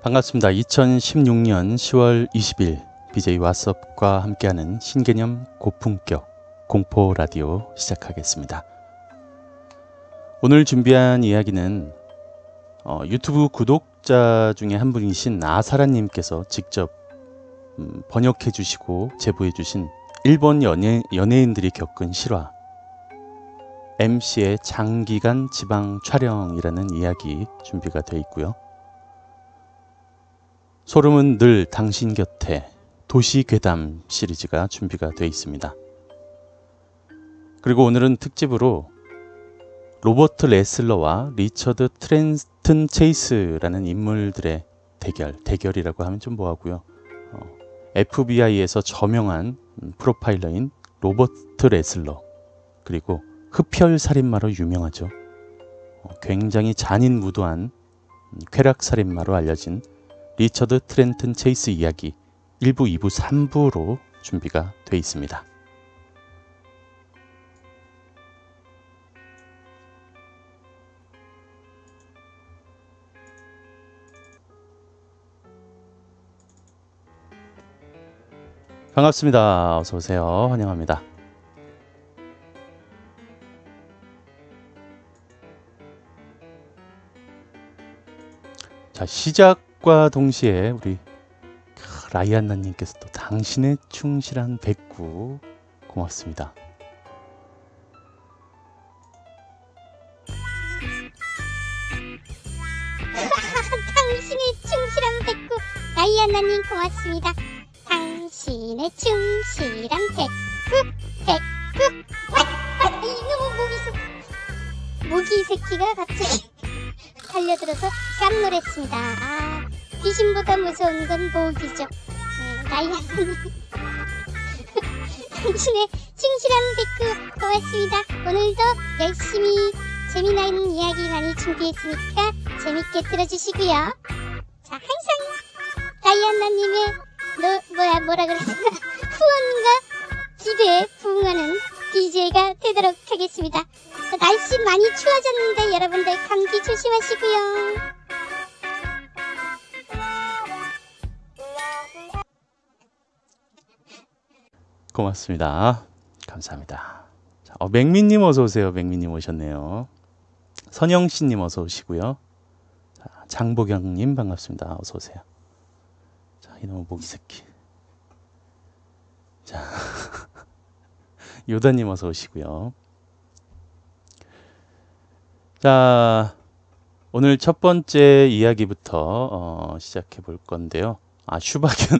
반갑습니다. 2016년 10월 20일 BJ 왓썹과 함께하는 신개념 고품격 공포 라디오 시작하겠습니다. 오늘 준비한 이야기는 유튜브 구독자 중에 한 분이신 아사라님께서 직접 번역해 주시고 제보해 주신 일본 연예인들이 겪은 실화, MC의 장기간 지방 촬영이라는 이야기 준비가 되어 있고요. 소름은 늘 당신 곁에 도시괴담 시리즈가 준비가 되어 있습니다. 그리고 오늘은 특집으로 로버트 레슬러와 리처드 트렌튼 체이스라는 인물들의 대결이라고 하면 좀 뭐하고요. FBI에서 저명한 프로파일러인 로버트 레슬러, 그리고 흡혈살인마로 유명하죠. 굉장히 잔인무도한 쾌락살인마로 알려진 리처드 트렌튼 체이스 이야기 1부, 2부, 3부로 준비가 되어 있습니다. 반갑습니다. 어서 오세요. 환영합니다. 자, 시작과 동시에 우리 라이안나님께서 또 당신의 충실한 백구 고맙습니다. 당신의 충실한 백구 라이안나님 고맙습니다. 당신의 충실한 백구 이놈의 모기 새끼가 갑자기 달려들어서 깜놀했습니다. 귀신보다 무서운 건 모기죠. 라이안나님 당신의 충실한 백구 고맙습니다. 오늘도 열심히 재미나 있는 이야기 많이 준비했으니까 재밌게 들어주시고요. 자, 항상 라이안나님의 뭐라 그랬나 후원과 기대에 부응하는 DJ가 되도록 하겠습니다. 날씨 많이 추워졌는데 여러분들 감기 조심하시고요. 고맙습니다. 감사합니다. 자, 맥미님 어서 오세요. 맥미님 오셨네요. 선영씨님 어서 오시고요. 자, 장보경님 반갑습니다. 어서 오세요. 자, 이놈의 모기 새끼. 자, 요다님 어서 오시고요. 자, 오늘 첫 번째 이야기부터 시작해 볼 건데요. 슈바견.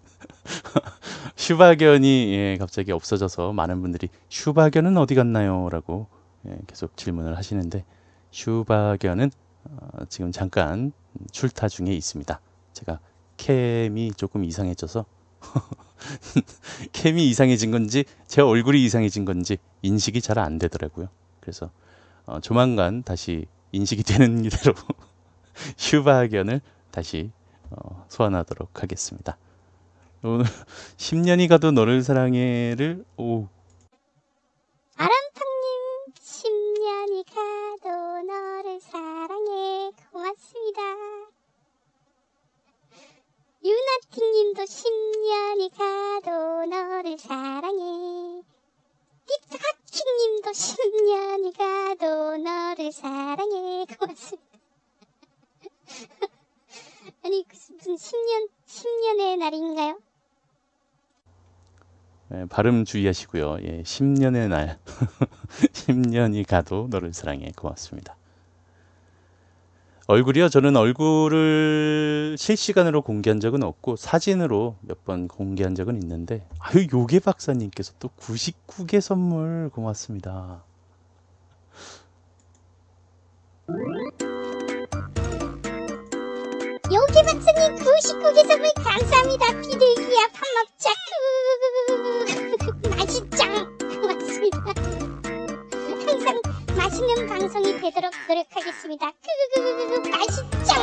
슈바견이 갑자기 없어져서 많은 분들이 슈바견은 어디 갔나요? 라고 계속 질문을 하시는데, 슈바견은 지금 잠깐 출타 중에 있습니다. 제가 캠이 조금 이상해져서 캠이 이상해진 건지 제 얼굴이 이상해진 건지 인식이 잘 안 되더라고요. 그래서 조만간 다시 인식이 되는 대로 슈바견을 다시 소환하도록 하겠습니다. 오늘 10년이 가도 너를 사랑해를 아람팡님 10년이 가도 너를 사랑해 고맙습니다. 유나팅님도 10년이 가도 너를 사랑해. 띠타키님도 10년이 가도 너를 사랑해 고맙습니다. 아니 무슨 10년의 날인가요? 네, 발음 주의하시고요. 10년의 날 10년이 가도 너를 사랑해 고맙습니다. 얼굴이요? 저는 얼굴을 실시간으로 공개한 적은 없고 사진으로 몇 번 공개한 적은 있는데, 요괴 박사님께서 또 99개 선물 고맙습니다. 요괴 박사님 99개 선물 감사합니다. 비둘기야 밥 먹자. 맛있짱 고맙습니다. 항상 맛있는 방송이 되도록 노력하겠습니다. 맛있짱.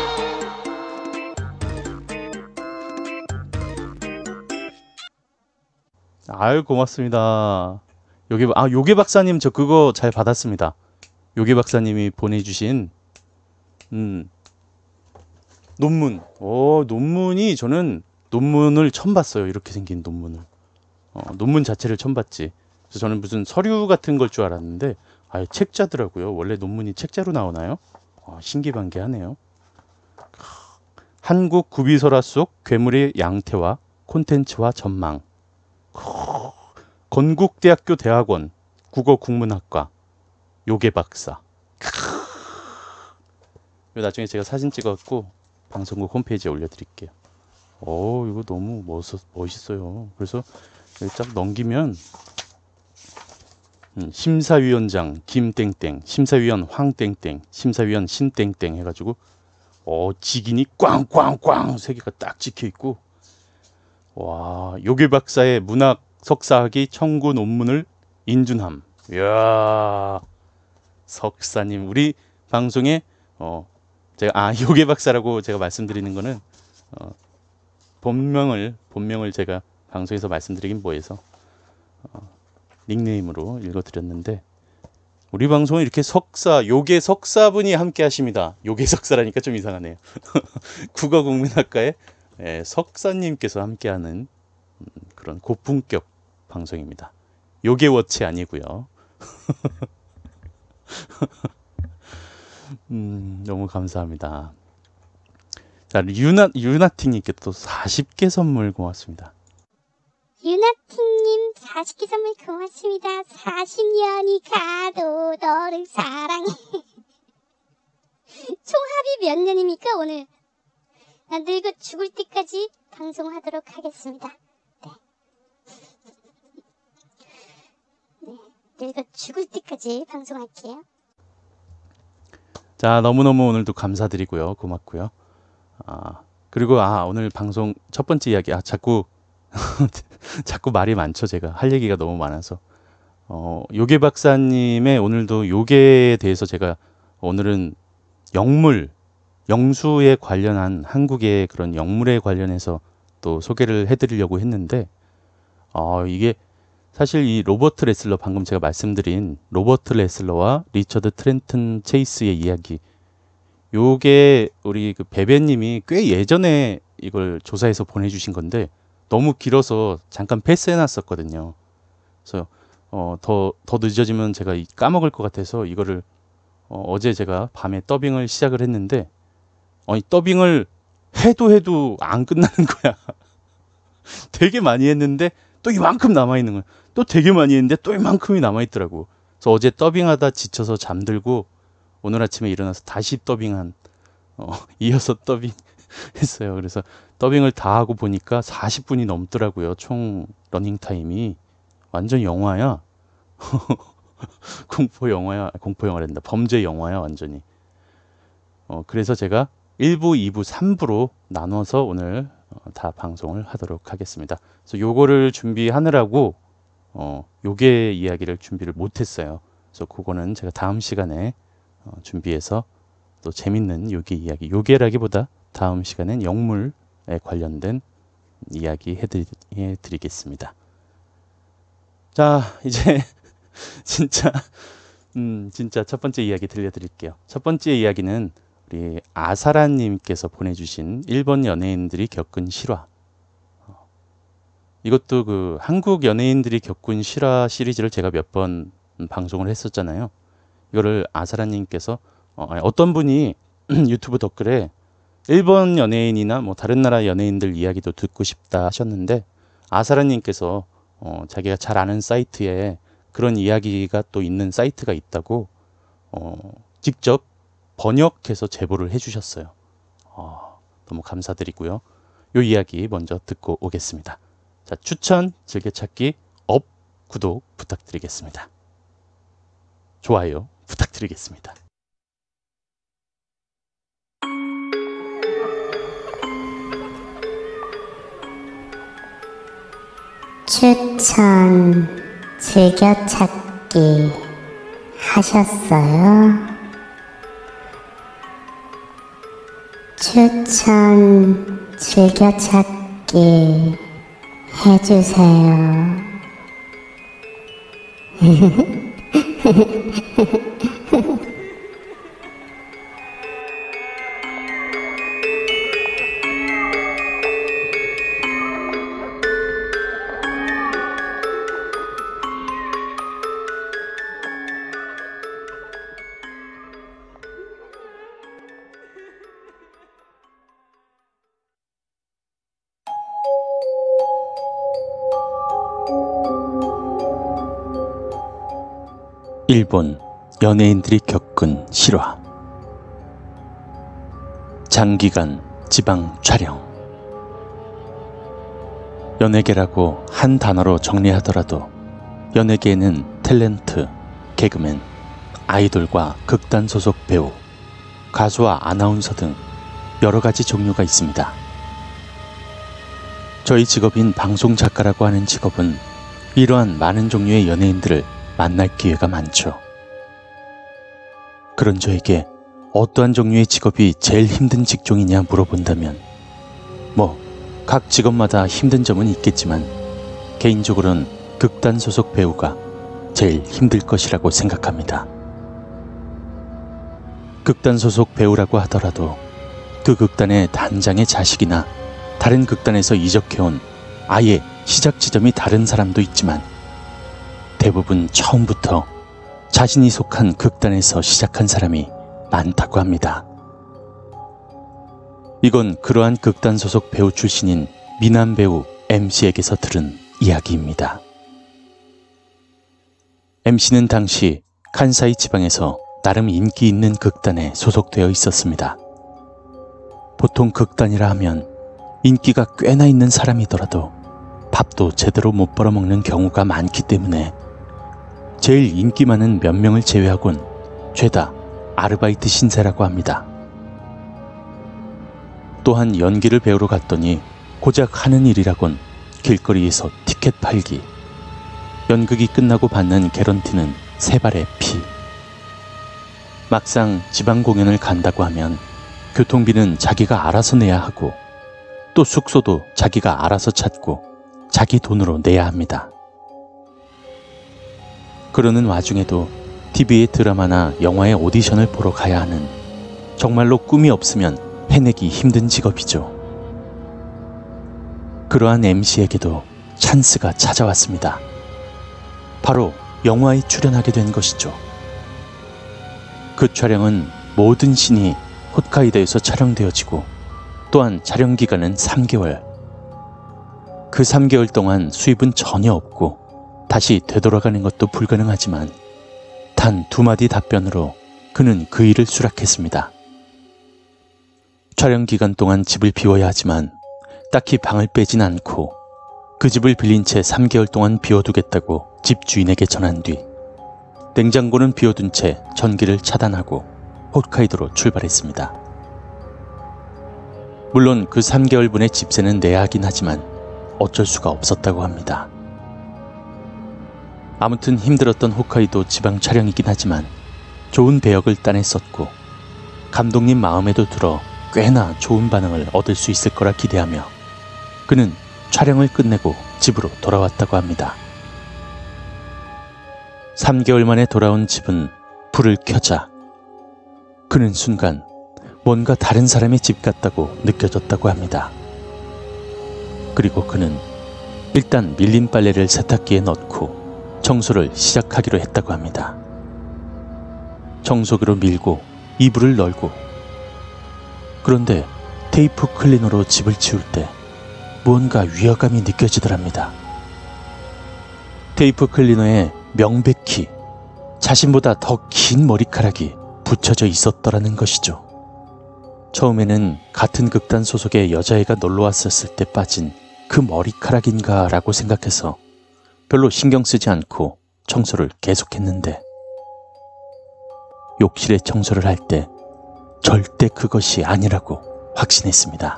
아유 고맙습니다. 요괴 박사님 저 그거 잘 받았습니다. 요괴 박사님이 보내주신 논문. 논문이 저는 논문을 처음 봤어요. 이렇게 생긴 논문을. 논문 자체를 처음 봤지. 그래서 저는 무슨 서류 같은 걸 줄 알았는데 아예 책자더라고요. 원래 논문이 책자로 나오나요? 신기반기하네요. 한국 구비설화 속 괴물의 양태와 콘텐츠와 전망. 건국대학교 대학원 국어국문학과 요괴 박사. 이거 나중에 제가 사진 찍어갖고 방송국 홈페이지에 올려드릴게요. 이거 너무 멋있어요. 그래서 여기 쫙 넘기면 심사위원장 김땡땡, 심사위원 황땡땡, 심사위원 신땡땡 해가지고 직인이 꽝꽝꽝 세 개가 딱 찍혀 있고, 와, 요괴 박사의 문학 석사학위 청구 논문을 인준함. 이야, 석사님, 우리 방송에 제가 요괴 박사라고 제가 말씀드리는 거는 본명을 제가 방송에서 말씀드리긴 뭐해서 닉네임으로 읽어드렸는데, 우리 방송은 이렇게 요괴 석사분이 함께 하십니다. 요괴 석사라니까 좀 이상하네요. 국어국문학과의 석사님께서 함께하는 그런 고품격 방송입니다. 요괴 워치 아니고요. 너무 감사합니다. 자, 유나팅님께 또 40개 선물 고맙습니다. 유나팅님 40개 선물 고맙습니다. 40년이 가도 너를 사랑해. 총 합이 몇 년입니까 오늘? 난 늙어 죽을 때까지 방송하도록 하겠습니다. 네, 늙어 죽을 때까지 방송할게요. 자, 너무너무 오늘도 감사드리고요. 고맙고요. 그리고 오늘 방송 첫 번째 이야기, 자꾸 말이 많죠. 제가 할 얘기가 너무 많아서. 요괴 박사님의 오늘도 요괴에 대해서 제가 오늘은 영수에 관련한 한국의 그런 영물에 관련해서 또 소개를 해드리려고 했는데, 이게 사실 이 로버트 레슬러, 방금 제가 말씀드린 로버트 레슬러와 리처드 트렌튼 체이스의 이야기, 요게 우리 그 베베님이 꽤 예전에 이걸 조사해서 보내주신 건데 너무 길어서 잠깐 패스해놨었거든요. 그래서 더 늦어지면 제가 까먹을 것 같아서 이거를 어제 제가 밤에 더빙을 시작을 했는데 이 더빙을 해도 안 끝나는 거야. 되게 많이 했는데 또 이만큼 남아있는 거야. 또 되게 많이 했는데 또 이만큼이 남아있더라고. 그래서 어제 더빙하다 지쳐서 잠들고 오늘 아침에 일어나서 다시 이어서 더빙 했어요. 그래서 더빙을 다 하고 보니까 40분이 넘더라고요. 총 러닝타임이. 완전 영화야. 공포 영화란다. 범죄 영화야 완전히. 그래서 제가 1부, 2부, 3부로 나눠서 오늘 다 방송을 하도록 하겠습니다. 그래서 요거를 준비하느라고 요괴 이야기를 준비를 못했어요. 그래서 그거는 제가 다음 시간에 준비해서 또 재밌는 요괴 이야기, 요괴라기보다 다음 시간엔 영물에 관련된 이야기 해드리겠습니다. 자, 이제 진짜 첫 번째 이야기 들려드릴게요. 첫 번째 이야기는 우리 아사라님께서 보내주신 일본 연예인들이 겪은 실화. 이것도 그 한국 연예인들이 겪은 실화 시리즈를 제가 몇 번 방송을 했었잖아요. 이거를 아사라님께서 어떤 분이 유튜브 댓글에 일본 연예인이나 뭐 다른 나라 연예인들 이야기도 듣고 싶다 하셨는데, 아사라님께서 자기가 잘 아는 사이트에 그런 이야기가 또 있는 사이트가 있다고 직접 번역해서 제보를 해주셨어요. 너무 감사드리고요. 이 이야기 먼저 듣고 오겠습니다. 자, 추천, 즐겨찾기, 구독 부탁드리겠습니다. 좋아요 부탁드리겠습니다. 추천, 즐겨찾기 하셨어요? 추천, 즐겨찾기 해주세요. 일본 연예인들이 겪은 실화. 장기간 지방 촬영. 연예계라고 한 단어로 정리하더라도 연예계에는 탤런트, 개그맨, 아이돌과 극단 소속 배우, 가수와 아나운서 등 여러 가지 종류가 있습니다. 저희 직업인 방송 작가라고 하는 직업은 이러한 많은 종류의 연예인들을 만날 기회가 많죠. 그런 저에게 어떠한 종류의 직업이 제일 힘든 직종이냐 물어본다면 각 직업마다 힘든 점은 있겠지만 개인적으로는 극단 소속 배우가 제일 힘들 것이라고 생각합니다. 극단 소속 배우라고 하더라도 그 극단의 단장의 자식이나 다른 극단에서 이적해온 아예 시작 지점이 다른 사람도 있지만 대부분 처음부터 자신이 속한 극단에서 시작한 사람이 많다고 합니다. 이건 그러한 극단 소속 배우 출신인 미남 배우 MC에게서 들은 이야기입니다. MC는 당시 칸사이 지방에서 나름 인기 있는 극단에 소속되어 있었습니다. 보통 극단이라 하면 인기가 꽤나 있는 사람이더라도 밥도 제대로 못 벌어먹는 경우가 많기 때문에 제일 인기 많은 몇 명을 제외하곤 죄다 아르바이트 신세라고 합니다. 또한 연기를 배우러 갔더니 고작 하는 일이라곤 길거리에서 티켓 팔기, 연극이 끝나고 받는 개런티는 세 발의 피. 막상 지방 공연을 간다고 하면 교통비는 자기가 알아서 내야 하고 또 숙소도 자기가 알아서 찾고 자기 돈으로 내야 합니다. 그러는 와중에도 TV의 드라마나 영화의 오디션을 보러 가야 하는 정말로 꿈이 없으면 해내기 힘든 직업이죠. 그러한 MC에게도 찬스가 찾아왔습니다. 바로 영화에 출연하게 된 것이죠. 그 촬영은 모든 씬이 홋카이도에서 촬영되어지고 또한 촬영 기간은 3개월. 그 3개월 동안 수입은 전혀 없고 다시 되돌아가는 것도 불가능하지만 단 2마디 답변으로 그는 그 일을 수락했습니다. 촬영 기간 동안 집을 비워야 하지만 딱히 방을 빼진 않고 그 집을 빌린 채 3개월 동안 비워두겠다고 집 주인에게 전한 뒤 냉장고는 비워둔 채 전기를 차단하고 홋카이도로 출발했습니다. 물론 그 3개월분의 집세는 내야 하긴 하지만 어쩔 수가 없었다고 합니다. 아무튼 힘들었던 홋카이도 지방 촬영이긴 하지만 좋은 배역을 따냈었고 감독님 마음에도 들어 꽤나 좋은 반응을 얻을 수 있을 거라 기대하며 그는 촬영을 끝내고 집으로 돌아왔다고 합니다. 3개월 만에 돌아온 집은 불을 켜자 그는 순간 뭔가 다른 사람의 집 같다고 느껴졌다고 합니다. 그리고 그는 일단 밀린 빨래를 세탁기에 넣고 청소를 시작하기로 했다고 합니다. 청소기로 밀고 이불을 널고 그런데 테이프 클리너로 집을 치울 때 무언가 위화감이 느껴지더랍니다. 테이프 클리너에 명백히 자신보다 더 긴 머리카락이 붙여져 있었더라는 것이죠. 처음에는 같은 극단 소속의 여자애가 놀러왔었을 때 빠진 그 머리카락인가 라고 생각해서 별로 신경 쓰지 않고 청소를 계속했는데 욕실에 청소를 할 때 절대 그것이 아니라고 확신했습니다.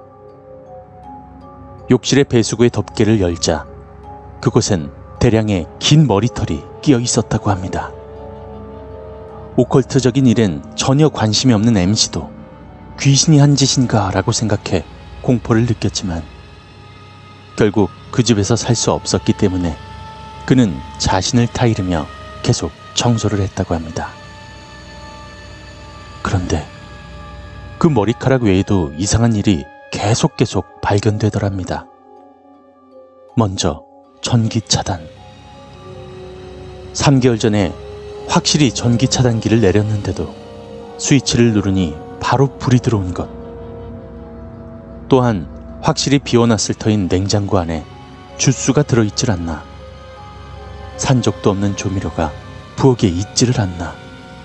욕실의 배수구의 덮개를 열자 그곳엔 대량의 긴 머리털이 끼어 있었다고 합니다. 오컬트적인 일엔 전혀 관심이 없는 MC도 귀신이 한 짓인가 라고 생각해 공포를 느꼈지만 결국 그 집에서 살 수 없었기 때문에 그는 자신을 타이르며 계속 청소를 했다고 합니다. 그런데 그 머리카락 외에도 이상한 일이 계속 발견되더랍니다. 먼저 전기 차단. 3개월 전에 확실히 전기 차단기를 내렸는데도 스위치를 누르니 바로 불이 들어온 것. 또한 확실히 비워놨을 터인 냉장고 안에 주스가 들어있질 않나. 산 적도 없는 조미료가 부엌에 있지를 않나.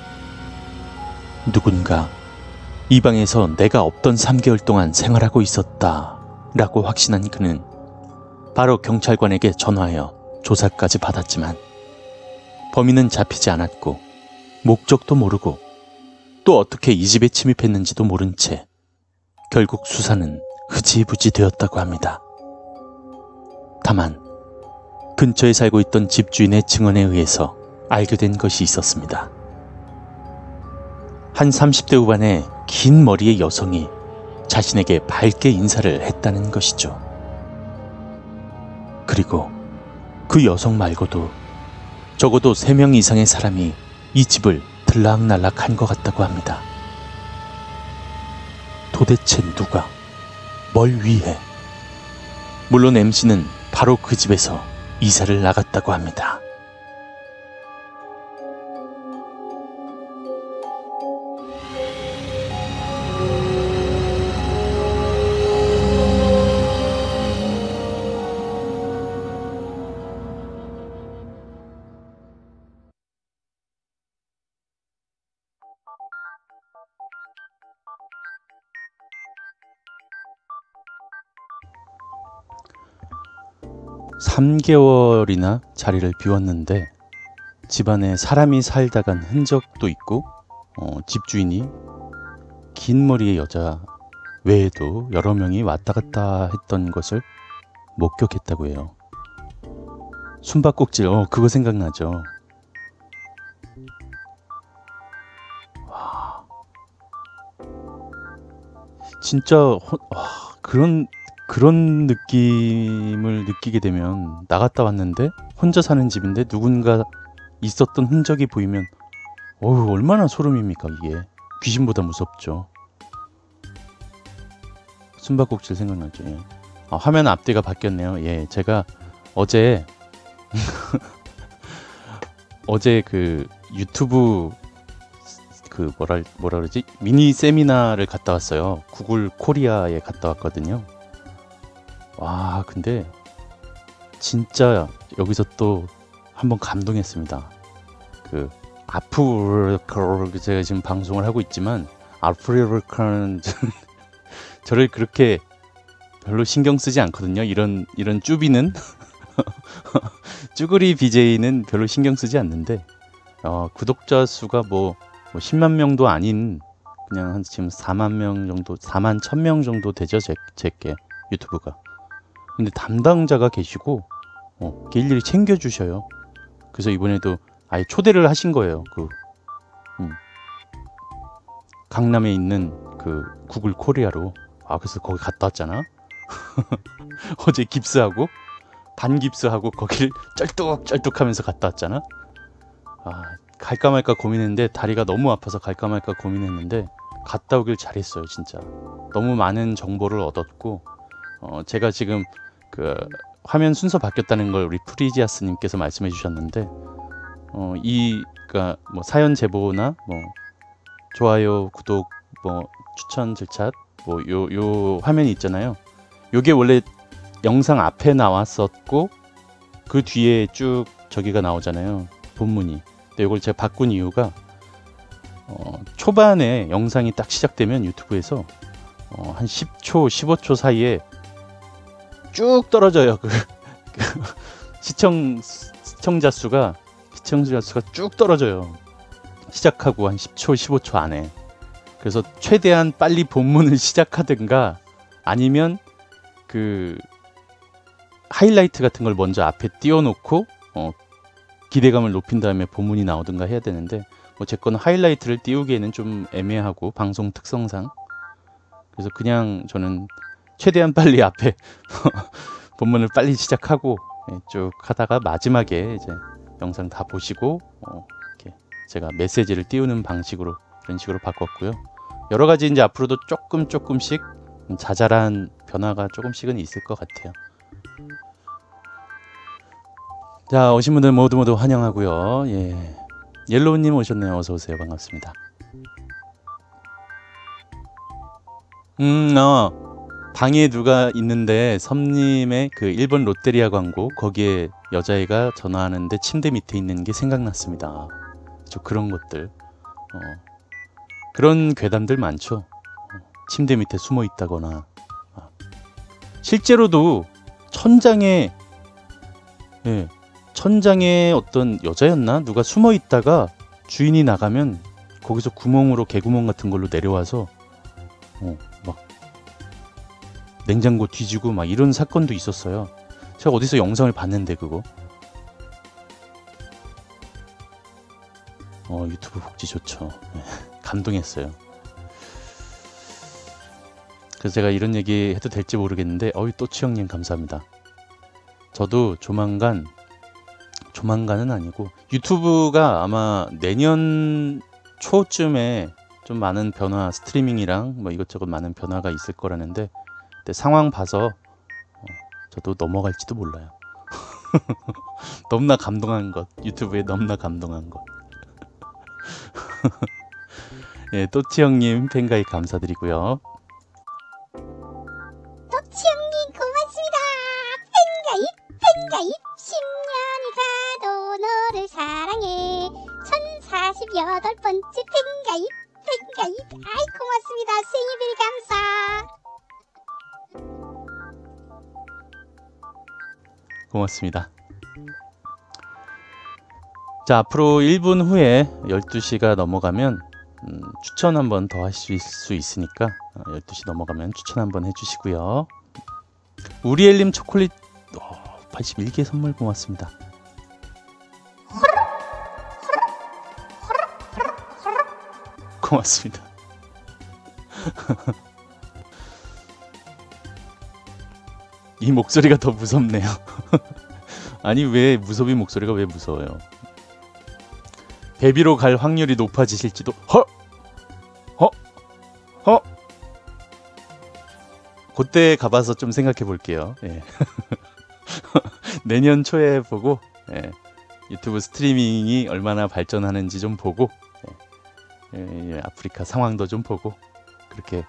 누군가 이 방에서 내가 없던 3개월 동안 생활하고 있었다 라고 확신한 그는 바로 경찰관에게 전화하여 조사까지 받았지만 범인은 잡히지 않았고 목적도 모르고 또 어떻게 이 집에 침입했는지도 모른 채 결국 수사는 흐지부지 되었다고 합니다. 다만 근처에 살고 있던 집주인의 증언에 의해서 알게 된 것이 있었습니다. 한 30대 후반의 긴 머리의 여성이 자신에게 밝게 인사를 했다는 것이죠. 그리고 그 여성 말고도 적어도 3명 이상의 사람이 이 집을 들락날락 한 것 같다고 합니다. 도대체 누가, 뭘 위해? 물론 MC는 바로 그 집에서 이사를 나갔다고 합니다. (3개월이나) 자리를 비웠는데 집안에 사람이 살다 간 흔적도 있고 집주인이 긴 머리의 여자 외에도 여러 명이 왔다 갔다 했던 것을 목격했다고 해요. 숨바꼭질, 그거 생각나죠. 와, 진짜 그런 느낌을 느끼게 되면 나갔다 왔는데 혼자 사는 집인데 누군가 있었던 흔적이 보이면 얼마나 소름입니까. 이게 귀신보다 무섭죠. 숨바꼭질 생각나죠. 예. 화면 앞뒤가 바뀌었네요. 예, 제가 어제 어제 그 유튜브 그 뭐라 그러지? 미니 세미나를 갔다 왔어요. 구글 코리아에 갔다 왔거든요. 와, 근데 진짜 여기서 또 한번 감동했습니다. 그 아프리카, 제가 지금 방송을 하고 있지만 아프리카는 저를 그렇게 별로 신경 쓰지 않거든요. 이런 쭈비는 쭈그리 BJ는 별로 신경 쓰지 않는데 구독자 수가 뭐 10만 명도 아닌 그냥 한 지금 4만 명 정도, 4만 1,000명 정도 되죠. 제게 유튜브가. 근데 담당자가 계시고 일일이 챙겨주셔요. 그래서 이번에도 아예 초대를 하신 거예요. 강남에 있는 그 구글 코리아로. 그래서 거기 갔다 왔잖아. 어제 깁스하고 반깁스하고 거기를 쩔뚝쩔뚝하면서 갔다 왔잖아. 갈까 말까 고민했는데 다리가 너무 아파서 갈까 말까 고민했는데 갔다 오길 잘했어요. 진짜 너무 많은 정보를 얻었고 제가 지금 그 화면 순서 바뀌었다는 걸 우리 프리지아스님께서 말씀해 주셨는데 그러니까 뭐 사연 제보나 뭐 좋아요, 구독, 뭐 추천, 질차 뭐 요 화면이 있잖아요. 요게 원래 영상 앞에 나왔었고 그 뒤에 쭉 저기가 나오잖아요. 본문이. 근데 이걸 제가 바꾼 이유가 초반에 영상이 딱 시작되면 유튜브에서 한 10초, 15초 사이에 쭉 떨어져요. 시청자 수가 쭉 떨어져요. 시작하고 한 10초, 15초 안에. 그래서 최대한 빨리 본문을 시작하든가 아니면 그 하이라이트 같은 걸 먼저 앞에 띄워놓고 기대감을 높인 다음에 본문이 나오든가 해야 되는데 제 거는 하이라이트를 띄우기에는 좀 애매하고 방송 특성상 그래서 그냥 저는 최대한 빨리 앞에 본문을 빨리 시작하고 쭉 하다가 마지막에 이제 영상 다 보시고 이렇게 제가 메시지를 띄우는 방식으로 그런 식으로 바꿨고요. 여러 가지 이제 앞으로도 조금씩 자잘한 변화가 조금씩은 있을 것 같아요. 자, 오신 분들 모두 환영하고요. 예, 옐로우님 오셨네요. 어서 오세요. 반갑습니다. 방에 누가 있는데 섬님의 그 일본 롯데리아 광고 거기에 여자애가 전화하는데 침대 밑에 있는 게 생각났습니다. 저 그런 것들, 그런 괴담들 많죠. 침대 밑에 숨어 있다거나, 실제로도 천장에, 예, 천장에 어떤 여자였나 누가 숨어 있다가 주인이 나가면 거기서 구멍으로 개구멍 같은 걸로 내려와서 막 냉장고 뒤지고 막 이런 사건도 있었어요. 제가 어디서 영상을 봤는데 그거. 유튜브 복지 좋죠. 네, 감동했어요. 그래서 제가 이런 얘기 해도 될지 모르겠는데 또치 형님 감사합니다. 저도 조만간은 아니고 유튜브가 아마 내년 초쯤에 좀 많은 변화, 스트리밍이랑 뭐 이것저것 많은 변화가 있을 거라는데, 근데 상황 봐서 저도 넘어갈지도 몰라요. 너무나 감동한 것, 유튜브에 너무나 감동한 것. 예, 또치 형님 팬가입 감사드리고요. 또치 형님 고맙습니다. 팬가입 10년이 가도 너를 사랑해. 1048번째 팬가입. 아이 고맙습니다. 생일비리 감사. 고맙습니다. 자, 앞으로 1분 후에 12시가 넘어가면 추천 한번 더 하실 수 있으니까 12시 넘어가면 추천 한번 해주시고요. 우리엘님 초콜릿 81개 선물 고맙습니다. 고맙습니다. 이 목소리가 더 무섭네요. 아니 왜 무섭이 목소리가 왜 무서워요? 베비로 갈 확률이 높아지실지도. 그때 가봐서 좀 생각해 볼게요. 예. 내년 초에 보고, 예. 유튜브 스트리밍이 얼마나 발전하는지 좀 보고, 예. 아프리카 상황도 좀 보고 그렇게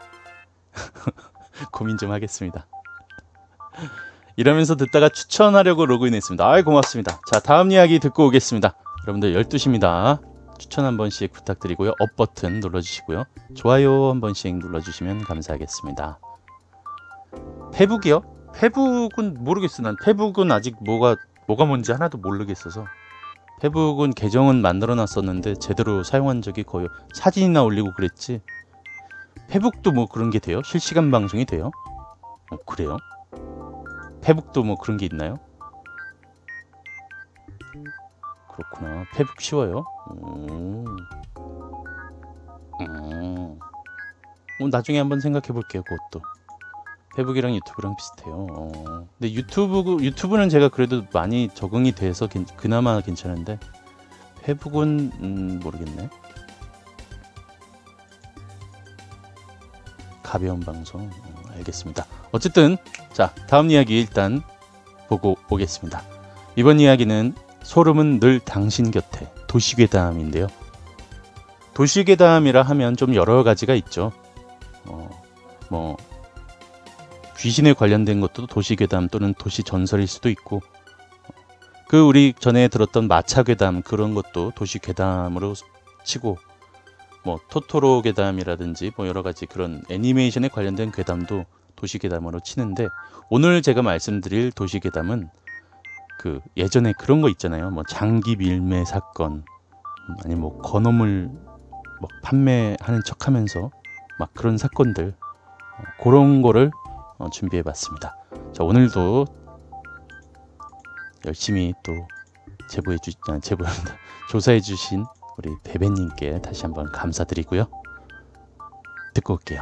고민 좀 하겠습니다. 이러면서 듣다가 추천하려고 로그인했습니다. 아이 고맙습니다. 자, 다음 이야기 듣고 오겠습니다. 여러분들 12시입니다. 추천 한 번씩 부탁드리고요. 업 버튼 눌러주시고요. 좋아요 한 번씩 눌러주시면 감사하겠습니다. 페북이요? 페북은 모르겠어. 난 페북은 아직 뭐가 뭔지 하나도 모르겠어서. 페북은 계정은 만들어 놨었는데 제대로 사용한 적이 거의, 사진이나 올리고 그랬지. 페북도 뭐 그런 게 돼요? 실시간 방송이 돼요? 그래요? 페북도 뭐 그런 게 있나요? 그렇구나. 페북 쉬워요? 나중에 한번 생각해 볼게요. 그것도. 페북이랑 유튜브랑 비슷해요. 근데 유튜브는 제가 그래도 많이 적응이 돼서 그나마 괜찮은데 페북은 모르겠네. 가벼운 방송. 알겠습니다. 어쨌든 자, 다음 이야기 일단 보고 오겠습니다. 이번 이야기는 소름은 늘 당신 곁에, 도시괴담인데요. 도시괴담이라 하면 좀 여러 가지가 있죠. 뭐 귀신에 관련된 것도 도시괴담 또는 도시전설일 수도 있고, 우리 전에 들었던 마차괴담 그런 것도 도시괴담으로 치고, 뭐 토토로 괴담이라든지 뭐 여러 가지 그런 애니메이션에 관련된 괴담도 도시괴담으로 치는데, 오늘 제가 말씀드릴 도시괴담은 예전에 그런 거 있잖아요. 뭐 장기 밀매 사건, 아니 뭐 건어물 막 판매하는 척하면서 막 그런 사건들, 그런 거를 준비해봤습니다. 자, 오늘도 열심히 또 조사해주신 우리 베베님께 다시 한번 감사드리고요. 듣고 올게요.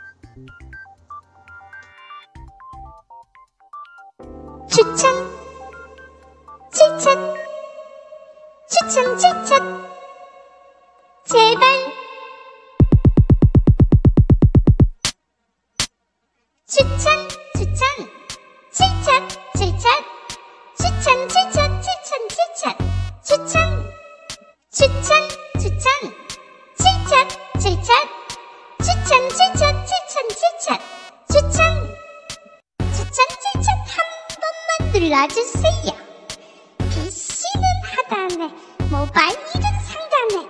추천 제발 추천 한 번만 눌러주세요. PC는 하단에, 모바일은 상단에,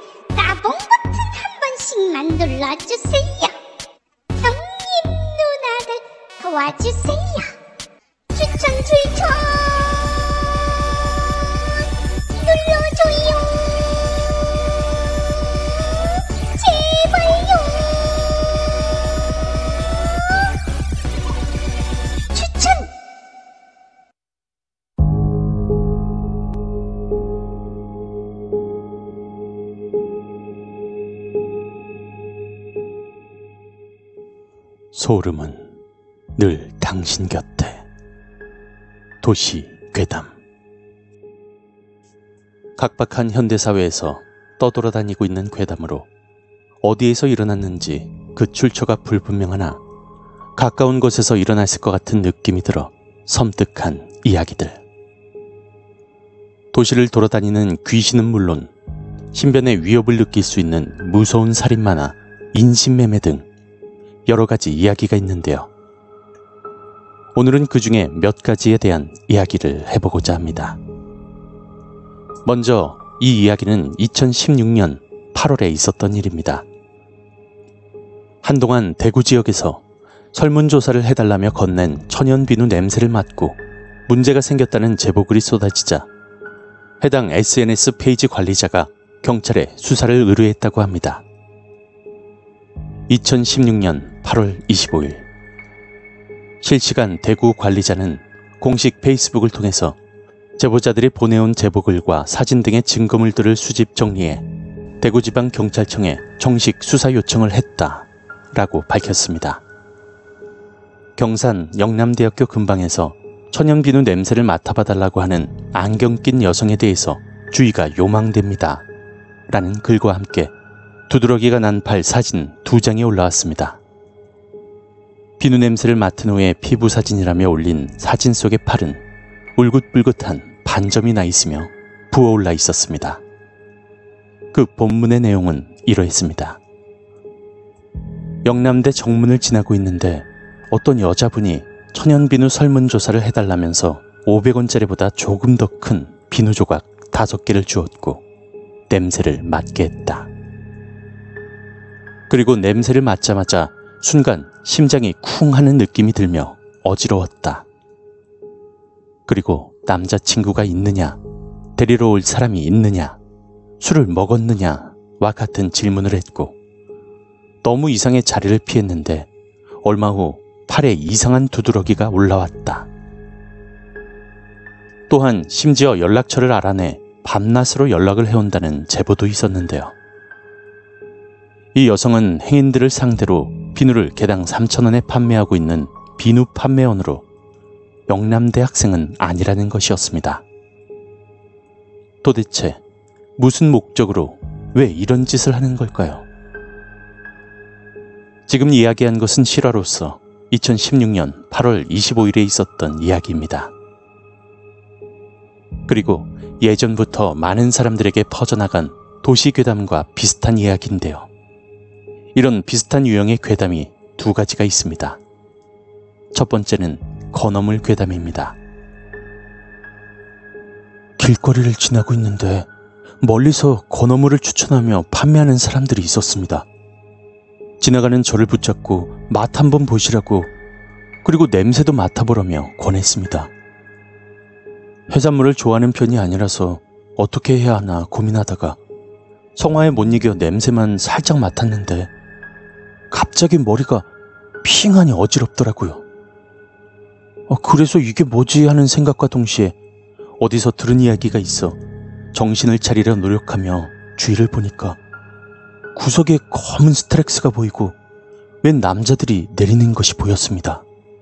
버튼만 눌러주세요. 형님 누나들 도와주세요. 추천 눌러줘요. 제발요. 추천. 소름은 늘 당신 곁에. 도시 괴담. 각박한 현대사회에서 떠돌아다니고 있는 괴담으로 어디에서 일어났는지 그 출처가 불분명하나 가까운 곳에서 일어났을 것 같은 느낌이 들어 섬뜩한 이야기들. 도시를 돌아다니는 귀신은 물론 신변의 위협을 느낄 수 있는 무서운 살인마나 인신매매 등 여러 가지 이야기가 있는데요. 오늘은 그 중에 몇 가지에 대한 이야기를 해보고자 합니다. 먼저 이 이야기는 2016년 8월에 있었던 일입니다. 한동안 대구 지역에서 설문조사를 해달라며 건넨 천연비누 냄새를 맡고 문제가 생겼다는 제보글이 쏟아지자 해당 SNS 페이지 관리자가 경찰에 수사를 의뢰했다고 합니다. 2016년 8월 25일 실시간 대구 관리자는 공식 페이스북을 통해서 제보자들이 보내온 제보글과 사진 등의 증거물들을 수집 정리해 대구지방경찰청에 정식 수사 요청을 했다라고 밝혔습니다. 경산 영남대학교 근방에서 천연비누 냄새를 맡아봐달라고 하는 안경 낀 여성에 대해서 주의가 요망됩니다. 라는 글과 함께 두드러기가 난 팔 사진 2장이 올라왔습니다. 비누 냄새를 맡은 후에 피부 사진이라며 올린 사진 속의 팔은 울긋불긋한 반점이 나 있으며 부어올라 있었습니다. 그 본문의 내용은 이러했습니다. 영남대 정문을 지나고 있는데 어떤 여자분이 천연비누 설문조사를 해달라면서 500원짜리보다 조금 더 큰 비누 조각 5개를 주었고 냄새를 맡게 했다. 그리고 냄새를 맡자마자 순간 심장이 쿵 하는 느낌이 들며 어지러웠다. 그리고 남자친구가 있느냐, 데리러 올 사람이 있느냐, 술을 먹었느냐와 같은 질문을 했고 너무 이상해 자리를 피했는데 얼마 후 팔에 이상한 두드러기가 올라왔다. 또한 심지어 연락처를 알아내 밤낮으로 연락을 해온다는 제보도 있었는데요. 이 여성은 행인들을 상대로 비누를 개당 3,000원에 판매하고 있는 비누 판매원으로 영남대 학생은 아니라는 것이었습니다. 도대체 무슨 목적으로 왜 이런 짓을 하는 걸까요? 지금 이야기한 것은 실화로서 2016년 8월 25일에 있었던 이야기입니다. 그리고 예전부터 많은 사람들에게 퍼져나간 도시괴담과 비슷한 이야기인데요. 이런 비슷한 유형의 괴담이 2가지가 있습니다. 첫 번째는 건어물 괴담입니다. 길거리를 지나고 있는데 멀리서 건어물을 추천하며 판매하는 사람들이 있었습니다. 지나가는 저를 붙잡고 맛 한번 보시라고, 그리고 냄새도 맡아보라며 권했습니다. 해산물을 좋아하는 편이 아니라서 어떻게 해야 하나 고민하다가 성화에 못 이겨 냄새만 살짝 맡았는데 갑자기 머리가 핑하니 어지럽더라고요. 그래서 이게 뭐지 하는 생각과 동시에 어디서 들은 이야기가 있어 정신을 차리려 노력하며 주위를 보니까 구석에 검은 스트렉스가 보이고 웬 남자들이 내리는 것이 보였습니다.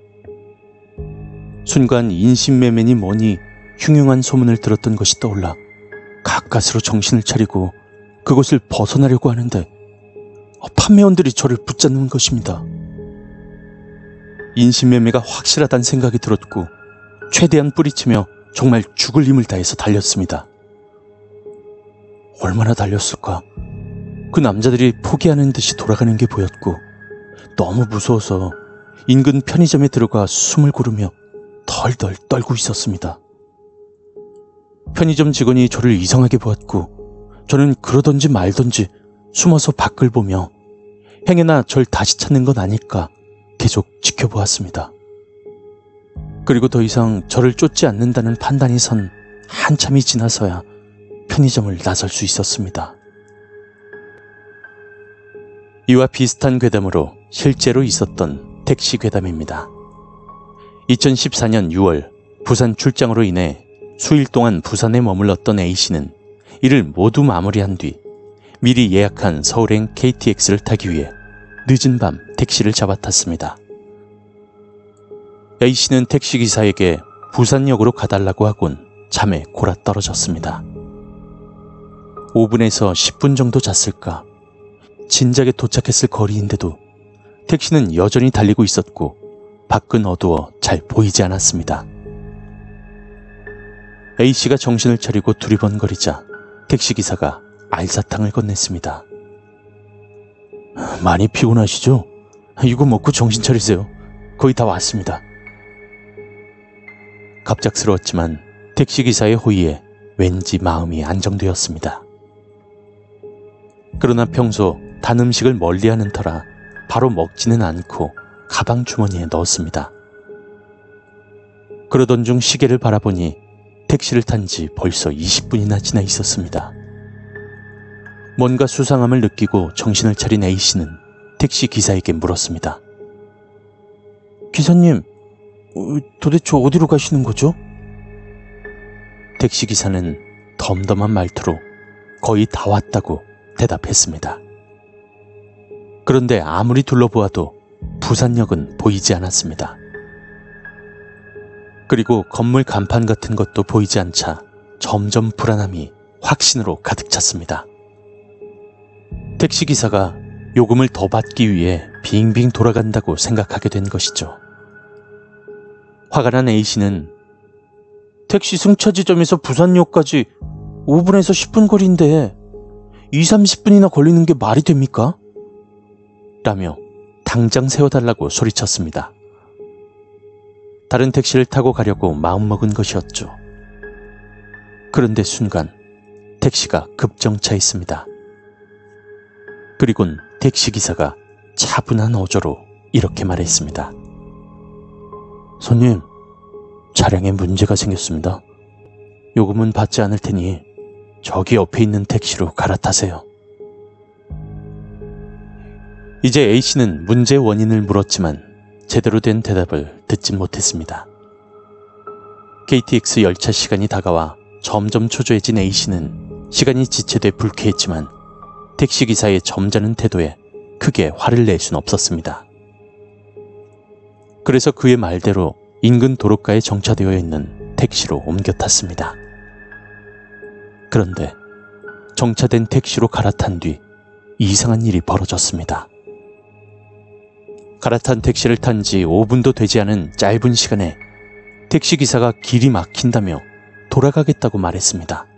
순간 인신매매니 뭐니 흉흉한 소문을 들었던 것이 떠올라 가까스로 정신을 차리고 그것을 벗어나려고 하는데 판매원들이 저를 붙잡는 것입니다. 인신매매가 확실하다는 생각이 들었고 최대한 뿌리치며 정말 죽을 힘을 다해서 달렸습니다. 얼마나 달렸을까? 그 남자들이 포기하는 듯이 돌아가는 게 보였고 너무 무서워서 인근 편의점에 들어가 숨을 고르며 덜덜 떨고 있었습니다. 편의점 직원이 저를 이상하게 보았고 저는 그러던지 말던지 숨어서 밖을 보며 행여나 절 다시 찾는 건 아닐까 계속 지켜보았습니다. 그리고 더 이상 저를 쫓지 않는다는 판단이 선 한참이 지나서야 편의점을 나설 수 있었습니다. 이와 비슷한 괴담으로 실제로 있었던 택시 괴담입니다. 2014년 6월 부산 출장으로 인해 수일 동안 부산에 머물렀던 A씨는 이를 모두 마무리한 뒤 미리 예약한 서울행 KTX를 타기 위해 늦은 밤 택시를 잡아탔습니다. A씨는 택시기사에게 부산역으로 가달라고 하곤 잠에 골아떨어졌습니다. 5분에서 10분 정도 잤을까? 진작에 도착했을 거리인데도 택시는 여전히 달리고 있었고 밖은 어두워 잘 보이지 않았습니다. A씨가 정신을 차리고 두리번거리자 택시기사가 알사탕을 건넸습니다. 많이 피곤하시죠? 이거 먹고 정신 차리세요. 거의 다 왔습니다. 갑작스러웠지만 택시기사의 호의에 왠지 마음이 안정되었습니다. 그러나 평소 단 음식을 멀리하는 터라 바로 먹지는 않고 가방 주머니에 넣었습니다. 그러던 중 시계를 바라보니 택시를 탄 지 벌써 20분이나 지나 있었습니다. 뭔가 수상함을 느끼고 정신을 차린 A씨는 택시 기사에게 물었습니다. 기사님, 도대체 어디로 가시는 거죠? 택시 기사는 덤덤한 말투로 거의 다 왔다고 대답했습니다. 그런데 아무리 둘러보아도 부산역은 보이지 않았습니다. 그리고 건물 간판 같은 것도 보이지 않자 점점 불안함이 확신으로 가득 찼습니다. 택시기사가 요금을 더 받기 위해 빙빙 돌아간다고 생각하게 된 것이죠. 화가 난 A씨는 택시 승차 지점에서 부산역까지 5분에서 10분 거리인데 20-30분이나 걸리는 게 말이 됩니까? 라며 당장 세워달라고 소리쳤습니다. 다른 택시를 타고 가려고 마음먹은 것이었죠. 그런데 순간 택시가 급정차했습니다. 그리곤 택시기사가 차분한 어조로 이렇게 말했습니다. 손님, 차량에 문제가 생겼습니다. 요금은 받지 않을 테니 저기 옆에 있는 택시로 갈아타세요. 이제 A씨는 문제의 원인을 물었지만 제대로 된 대답을 듣지 못했습니다. KTX 열차 시간이 다가와 점점 초조해진 A씨는 시간이 지체돼 불쾌했지만 택시기사의 점잖은 태도에 크게 화를 낼 순 없었습니다. 그래서 그의 말대로 인근 도로가에 정차되어 있는 택시로 옮겨 탔습니다. 그런데 정차된 택시로 갈아탄 뒤 이상한 일이 벌어졌습니다. 갈아탄 택시를 탄 지 5분도 되지 않은 짧은 시간에 택시기사가 길이 막힌다며 돌아가겠다고 말했습니다.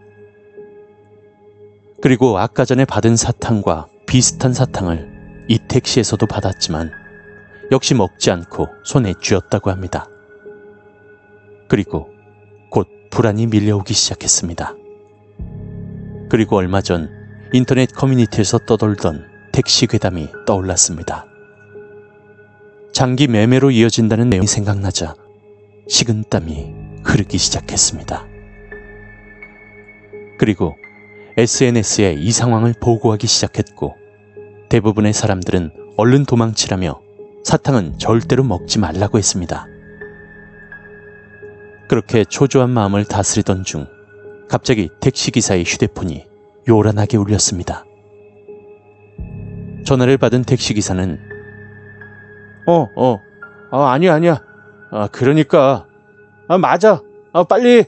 그리고 아까 전에 받은 사탕과 비슷한 사탕을 이 택시에서도 받았지만 역시 먹지 않고 손에 쥐었다고 합니다. 그리고 곧 불안이 밀려오기 시작했습니다. 그리고 얼마 전 인터넷 커뮤니티에서 떠돌던 택시 괴담이 떠올랐습니다. 장기 매매로 이어진다는 내용이 생각나자 식은땀이 흐르기 시작했습니다. 그리고 SNS에 이 상황을 보고하기 시작했고 대부분의 사람들은 얼른 도망치라며 사탕은 절대로 먹지 말라고 했습니다. 그렇게 초조한 마음을 다스리던 중 갑자기 택시기사의 휴대폰이 요란하게 울렸습니다. 전화를 받은 택시기사는 아니야. 그러니까. 맞아. 빨리.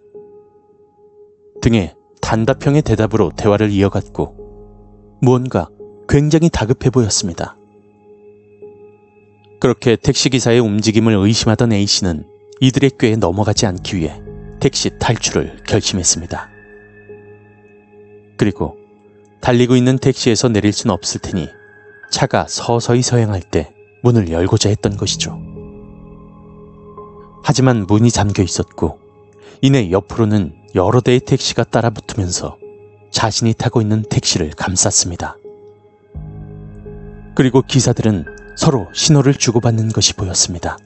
등의 단답형의 대답으로 대화를 이어갔고 무언가 굉장히 다급해 보였습니다. 그렇게 택시기사의 움직임을 의심하던 A씨는 이들의 꾀에 넘어가지 않기 위해 택시 탈출을 결심했습니다. 그리고 달리고 있는 택시에서 내릴 수는 없을 테니 차가 서서히 서행할 때 문을 열고자 했던 것이죠. 하지만 문이 잠겨 있었고 이내 옆으로는 여러 대의 택시가 따라 붙으면서 자신이 타고 있는 택시를 감쌌습니다. 그리고 기사들은 서로 신호를 주고받는 것이 보였습니다.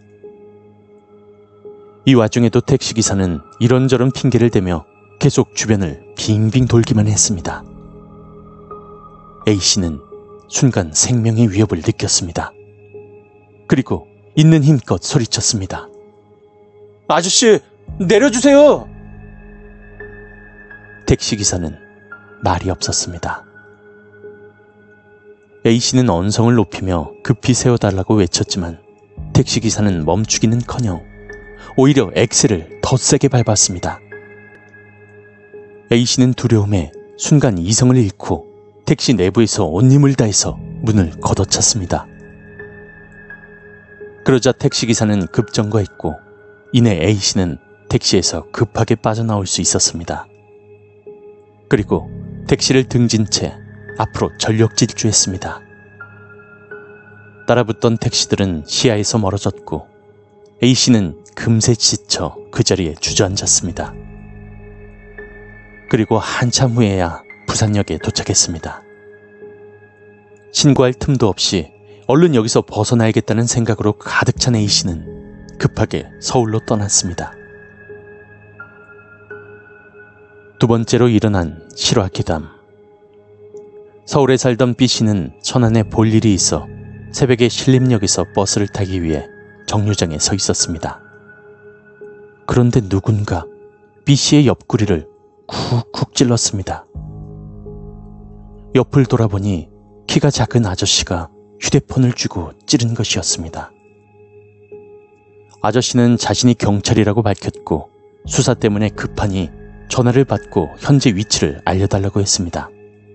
이 와중에도 택시기사는 이런저런 핑계를 대며 계속 주변을 빙빙 돌기만 했습니다. A씨는 순간 생명의 위협을 느꼈습니다. 그리고 있는 힘껏 소리쳤습니다. 아저씨, 내려주세요! 택시기사는 말이 없었습니다. A씨는 언성을 높이며 급히 세워달라고 외쳤지만 택시기사는 멈추기는커녕 오히려 엑셀을 더 세게 밟았습니다. A씨는 두려움에 순간 이성을 잃고 택시 내부에서 온 힘을 다해서 문을 걷어찼습니다. 그러자 택시기사는 급정거했고 이내 A씨는 택시에서 급하게 빠져나올 수 있었습니다. 그리고 택시를 등진 채 앞으로 전력 질주했습니다. 따라붙던 택시들은 시야에서 멀어졌고 A씨는 금세 지쳐 그 자리에 주저앉았습니다. 그리고 한참 후에야 부산역에 도착했습니다. 신고할 틈도 없이 얼른 여기서 벗어나야겠다는 생각으로 가득 찬 A씨는 급하게 서울로 떠났습니다. 두 번째로 일어난 실화 괴담. 서울에 살던 B씨는 천안에 볼 일이 있어 새벽에 신림역에서 버스를 타기 위해 정류장에 서 있었습니다. 그런데 누군가 B씨의 옆구리를 쿡쿡 찔렀습니다. 옆을 돌아보니 키가 작은 아저씨가 휴대폰을 쥐고 찌른 것이었습니다. 아저씨는 자신이 경찰이라고 밝혔고 수사 때문에 급하니 전화를 받고 현재 위치를 알려달라고 했습니다.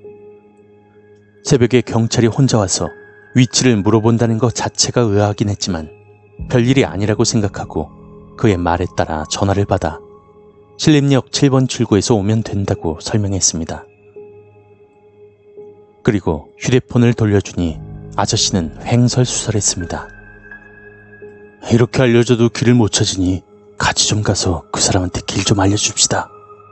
새벽에 경찰이 혼자 와서 위치를 물어본다는 것 자체가 의아하긴 했지만 별일이 아니라고 생각하고 그의 말에 따라 전화를 받아 신림역 7번 출구에서 오면 된다고 설명했습니다. 그리고 휴대폰을 돌려주니 아저씨는 횡설수설했습니다. 이렇게 알려줘도 길을 못 찾으니 같이 좀 가서 그 사람한테 길 좀 알려줍시다.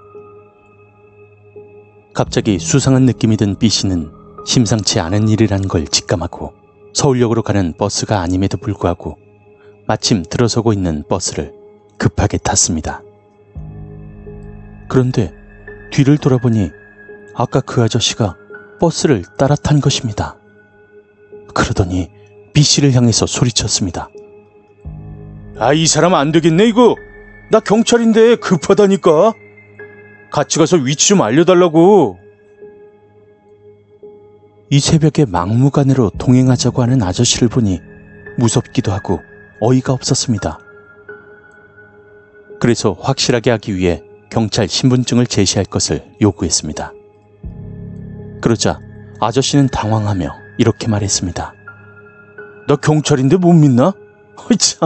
갑자기 수상한 느낌이 든 B씨는 심상치 않은 일이란 걸 직감하고 서울역으로 가는 버스가 아님에도 불구하고 마침 들어서고 있는 버스를 급하게 탔습니다. 그런데 뒤를 돌아보니 아까 그 아저씨가 버스를 따라 탄 것입니다. 그러더니 B씨를 향해서 소리쳤습니다. 이 사람 안 되겠네 이거. 나 경찰인데 급하다니까. 같이 가서 위치 좀 알려달라고. 이 새벽에 막무가내로 동행하자고 하는 아저씨를 보니 무섭기도 하고 어이가 없었습니다. 그래서 확실하게 하기 위해 경찰 신분증을 제시할 것을 요구했습니다. 그러자 아저씨는 당황하며 이렇게 말했습니다. 나 경찰인데 못 믿나? 참.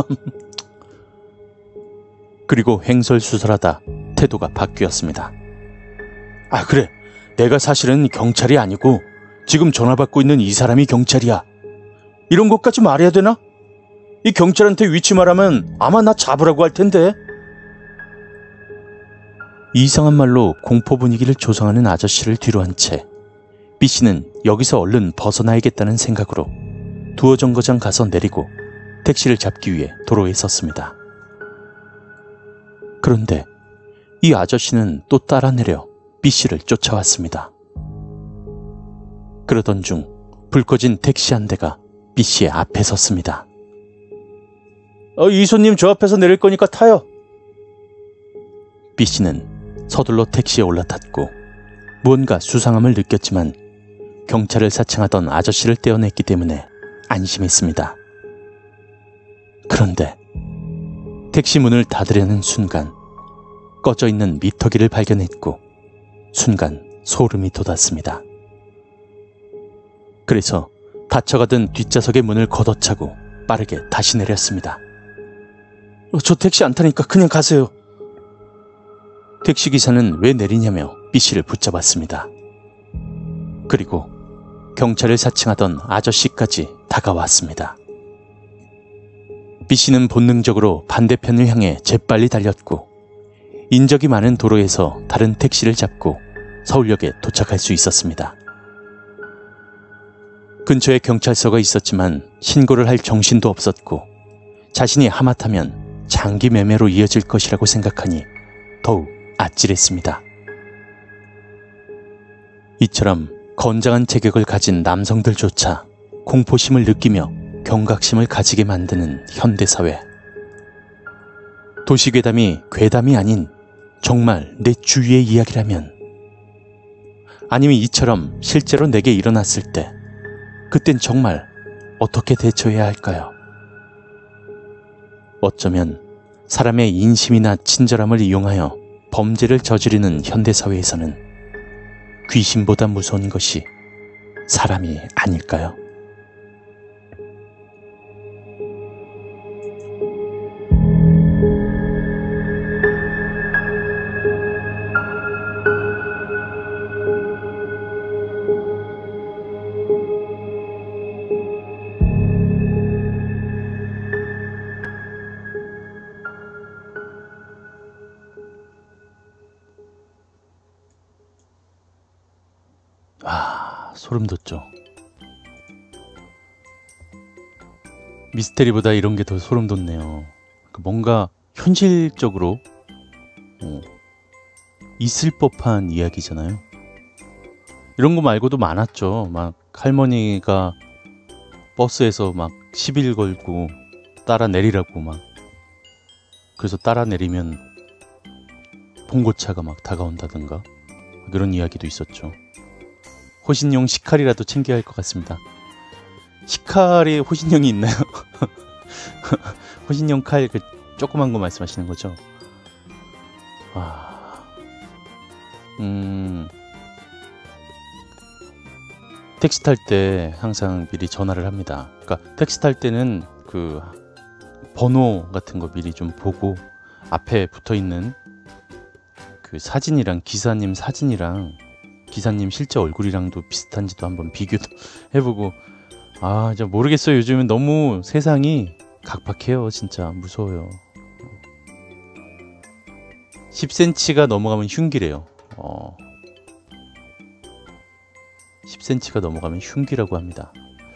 그리고 횡설수설하다 태도가 바뀌었습니다. 그래. 내가 사실은 경찰이 아니고 지금 전화 받고 있는 이 사람이 경찰이야. 이런 것까지 말해야 되나? 이 경찰한테 위치 말하면 아마 나 잡으라고 할 텐데. 이상한 말로 공포 분위기를 조성하는 아저씨를 뒤로 한 채 B씨는 여기서 얼른 벗어나야겠다는 생각으로 두어 정거장 가서 내리고 택시를 잡기 위해 도로에 섰습니다. 그런데 이 아저씨는 또 따라 내려 B씨를 쫓아왔습니다. 그러던 중 불 꺼진 택시 한 대가 B씨의 앞에 섰습니다. 이 손님 저 앞에서 내릴 거니까 타요. B씨는 서둘러 택시에 올라탔고 무언가 수상함을 느꼈지만 경찰을 사칭하던 아저씨를 떼어냈기 때문에 안심했습니다. 그런데 택시 문을 닫으려는 순간 꺼져 있는 미터기를 발견했고 순간 소름이 돋았습니다. 그래서 닫혀가던 뒷좌석의 문을 걷어차고 빠르게 다시 내렸습니다. 저 택시 안 타니까 그냥 가세요. 택시기사는 왜 내리냐며 B씨를 붙잡았습니다. 그리고 경찰을 사칭하던 아저씨까지 다가왔습니다. B씨는 본능적으로 반대편을 향해 재빨리 달렸고 인적이 많은 도로에서 다른 택시를 잡고 서울역에 도착할 수 있었습니다. 근처에 경찰서가 있었지만 신고를 할 정신도 없었고 자신이 하마터면 장기 매매로 이어질 것이라고 생각하니 더욱 아찔했습니다. 이처럼 건장한 체격을 가진 남성들조차 공포심을 느끼며 경각심을 가지게 만드는 현대사회. 도시괴담이 괴담이 아닌 정말 내 주위의 이야기라면, 아니면 이처럼 실제로 내게 일어났을 때 그땐 정말 어떻게 대처해야 할까요? 어쩌면 사람의 인심이나 친절함을 이용하여 범죄를 저지르는 현대사회에서는 귀신보다 무서운 것이 사람이 아닐까요? 소름 돋죠. 미스테리보다 이런 게 더 소름 돋네요. 뭔가 현실적으로 있을 법한 이야기잖아요. 이런 거 말고도 많았죠. 막 할머니가 버스에서 막 시비 걸고 따라 내리라고 막, 그래서 따라 내리면 봉고차가 막 다가온다든가 그런 이야기도 있었죠. 호신용 식칼이라도 챙겨야 할 것 같습니다. 식칼에 호신용이 있나요? 호신용 칼, 그 조그만 거 말씀하시는 거죠? 택시 탈 때 항상 미리 전화를 합니다. 그러니까 택시 탈 때는 그 번호 같은 거 미리 좀 보고 앞에 붙어 있는 그 사진이랑, 기사님 사진이랑 기사님 실제 얼굴이랑도 비슷한지도 한번 비교도 해보고, 진짜 모르겠어요. 요즘은 너무 세상이 각박해요. 진짜 무서워요. 10cm가 넘어가면 흉기래요. 10cm가 넘어가면 흉기라고 합니다.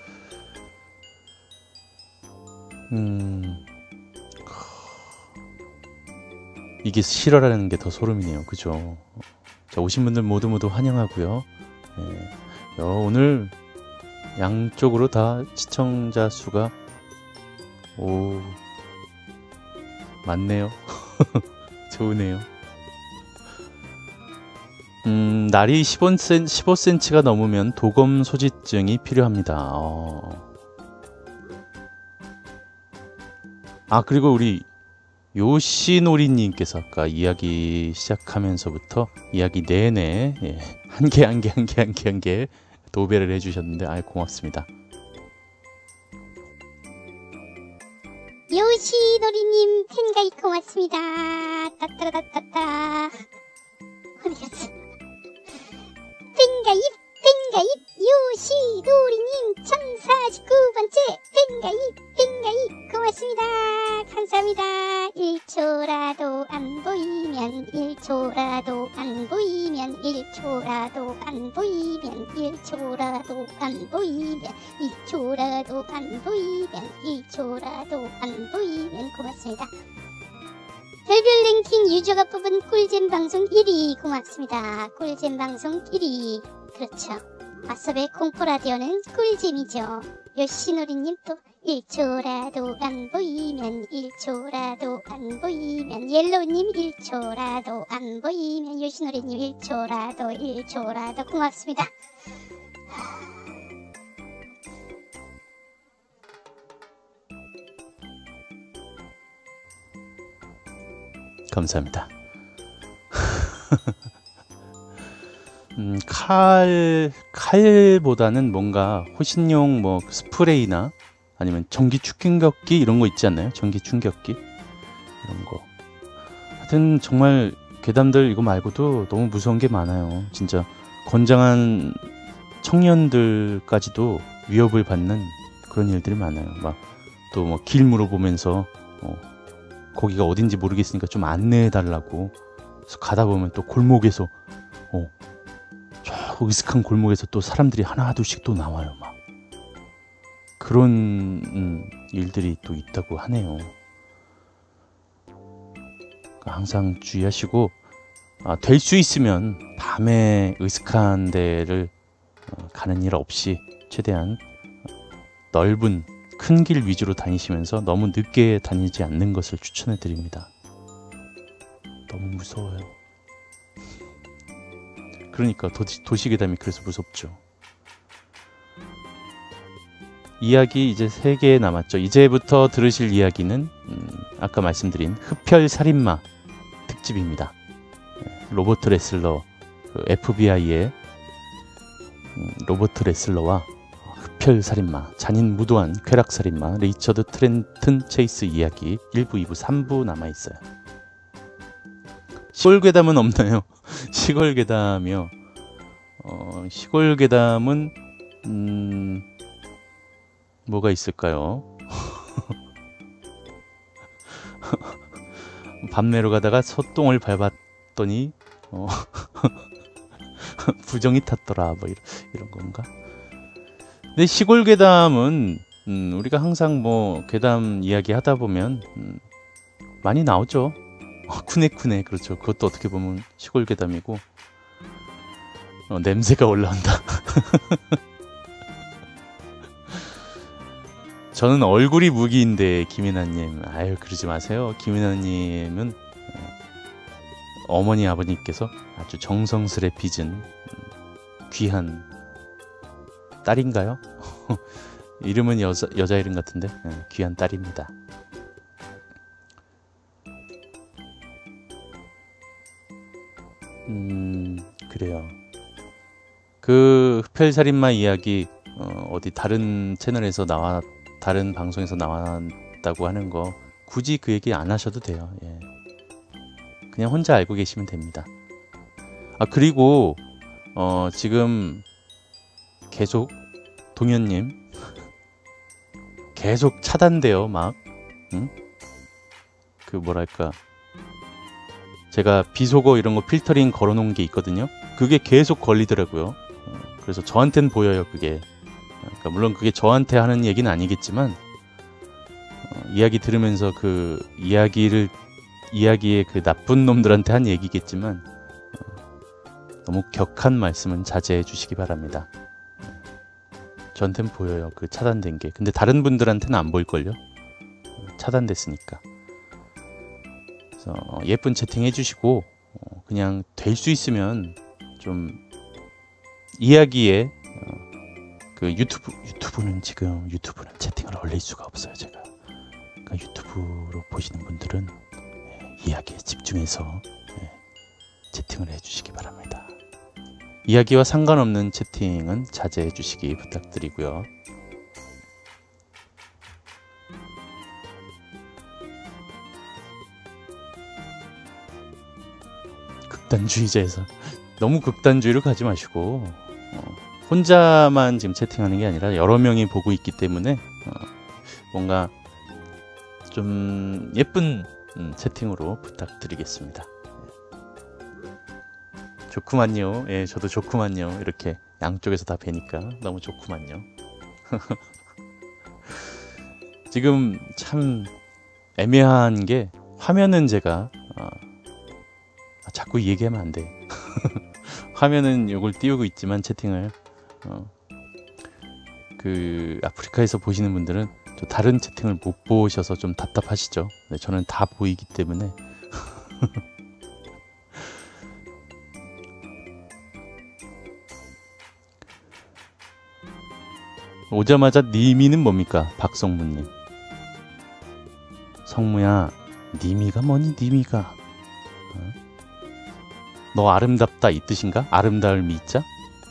이게 실화라는 게 더 소름이네요. 그죠? 자, 오신 분들 모두 환영하고요. 네. 오늘 양쪽으로 다 시청자 수가 많네요. 좋으네요. 날이 15cm가 넘으면 도검 소지증이 필요합니다. 그리고 우리 요시노리님께서 아까 이야기 시작하면서부터 이야기 내내 한 개 도배를 해주셨는데 고맙습니다. 요시노리님 팬가입 고맙습니다. 따따라따따. 어디 갔어? 팬가입 요시노리님 1049번째 팬가입 고맙습니다. 감사합니다. 1초라도 안 보이면 1초라도 안 보이면 1초라도 안 보이면 1초라도 안 보이면 2초라도 안 보이면 1초라도 안 보이면 고맙습니다. 별별 랭킹 유저가 뽑은 꿀잼 방송 1위 고맙습니다. 꿀잼 방송 1위. 그렇죠. 마섭의 공포라디오는 꿀잼이죠. 요시노리님 또 1초라도 안 보이면 1초라도 안 보이면 옐로우님 1초라도 안 보이면 요시노리님 1초라도 고맙습니다. 감사합니다. 칼보다는 뭔가 호신용 뭐 스프레이나 아니면 전기 충격기 이런 거 있지 않나요? 전기 충격기 이런 거. 하여튼 정말 괴담들 이거 말고도 너무 무서운 게 많아요. 진짜 건장한 청년들까지도 위협을 받는 그런 일들이 많아요. 막 또 뭐 길 물어보면서 거기가 어딘지 모르겠으니까 좀 안내해 달라고. 그래서 가다 보면 또 골목에서 저 으슥한 골목에서 또 사람들이 하나 둘씩 또 나와요. 막 그런 일들이 또 있다고 하네요. 항상 주의하시고 될 수 있으면 밤에 으슥한 데를 가는 일 없이 최대한 넓은 큰 길 위주로 다니시면서 너무 늦게 다니지 않는 것을 추천해 드립니다. 너무 무서워요. 그러니까 도시괴담이 그래서 무섭죠. 이야기 이제 3개 남았죠. 이제부터 들으실 이야기는 아까 말씀드린 흡혈살인마 특집입니다. 로버트 레슬러, 그 FBI의 로버트 레슬러와 흡혈살인마, 잔인무도한 쾌락살인마 리처드 트렌튼 체이스 이야기 1부, 2부, 3부 남아있어요. 시골괴담은 없나요? 시골괴담이요. 시골괴담은 뭐가 있을까요? 밤내로 가다가 소똥을 밟았더니 부정이 탔더라, 뭐 이런 건가? 근데 시골 괴담은 우리가 항상 뭐 괴담 이야기 하다 보면 많이 나오죠. 쿠네쿠네, 그렇죠. 그것도 어떻게 보면 시골 괴담이고. 냄새가 올라온다. 저는 얼굴이 무기인데, 김이나님, 아유 그러지 마세요. 김이나님은 어머니 아버님께서 아주 정성스레 빚은 귀한 딸인가요? 이름은 여자 이름 같은데 귀한 딸입니다. 그래요. 그 흡혈살인마 이야기 어디 다른 채널에서 다른 방송에서 나왔다고 하는 거 굳이 그 얘기 안 하셔도 돼요. 예. 그냥 혼자 알고 계시면 됩니다. 그리고 지금 계속 동현님 계속 차단돼요. 막 그 뭐랄까, 제가 비속어 이런 거 필터링 걸어놓은 게 있거든요. 그게 계속 걸리더라고요. 그래서 저한텐 보여요, 그게. 그러니까 물론 그게 저한테 하는 얘기는 아니겠지만 이야기 들으면서 그 이야기의 그 나쁜 놈들한테 한 얘기겠지만 너무 격한 말씀은 자제해 주시기 바랍니다. 저한테는 보여요, 그 차단된 게. 근데 다른 분들한테는 안 보일걸요? 차단됐으니까. 그래서 예쁜 채팅 해주시고 그냥 될 수 있으면 좀 이야기에 그 유튜브는 지금 채팅을 올릴 수가 없어요, 제가. 그러니까 유튜브로 보시는 분들은 이야기에 집중해서 채팅을 해주시기 바랍니다. 이야기와 상관없는 채팅은 자제해 주시기 부탁드리고요. 극단주의자에서 너무 극단주의를 가지 마시고 혼자만 지금 채팅하는 게 아니라 여러 명이 보고 있기 때문에 뭔가 좀 예쁜 채팅으로 부탁드리겠습니다. 좋구만요. 예, 저도 좋구만요. 이렇게 양쪽에서 다 뵈니까 너무 좋구만요. 지금 참 애매한 게, 화면은 제가 자꾸 이 얘기하면 안 돼. 화면은 이걸 띄우고 있지만 채팅을 그 아프리카에서 보시는 분들은 저 다른 채팅을 못 보셔서 좀 답답하시죠. 네, 저는 다 보이기 때문에. 오자마자 님이는 뭡니까? 박성무님. 성무야, 님이가 뭐니, 님이가? 너 아름답다 이 뜻인가? 아름다울 미자?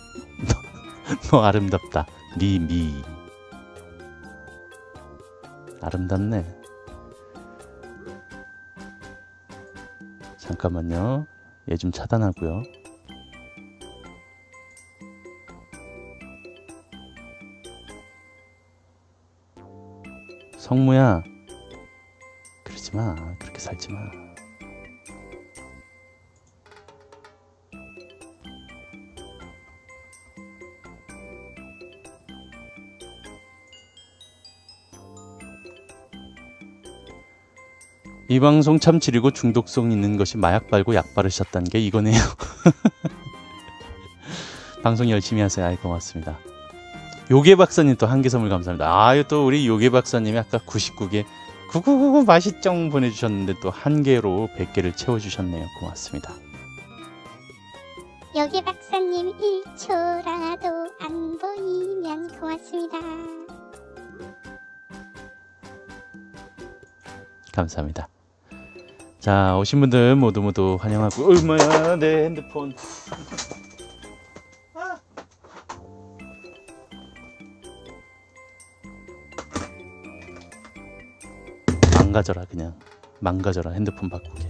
너 아름답다. 미. 아름답네. 잠깐만요. 얘 좀 차단하고요. 성무야, 그러지 마. 그렇게 살지 마. 이 방송 참 지르고 중독성 있는 것이 마약 빨고 약 바르셨다는 게 이거네요. 방송 열심히 하세요. 아이 고맙습니다. 요괴 박사님 또 한 개 선물 감사합니다. 아유 또 우리 요괴 박사님이 아까 99개 9999 맛있정 보내주셨는데 또 한 개로 100개를 채워주셨네요. 고맙습니다. 여기 박사님 1초라도 안 보이면 고맙습니다. 감사합니다. 자 오신 분들 모두 환영하고 얼마야 내 핸드폰 망가져라 그냥 망가져라 핸드폰 바꾸게.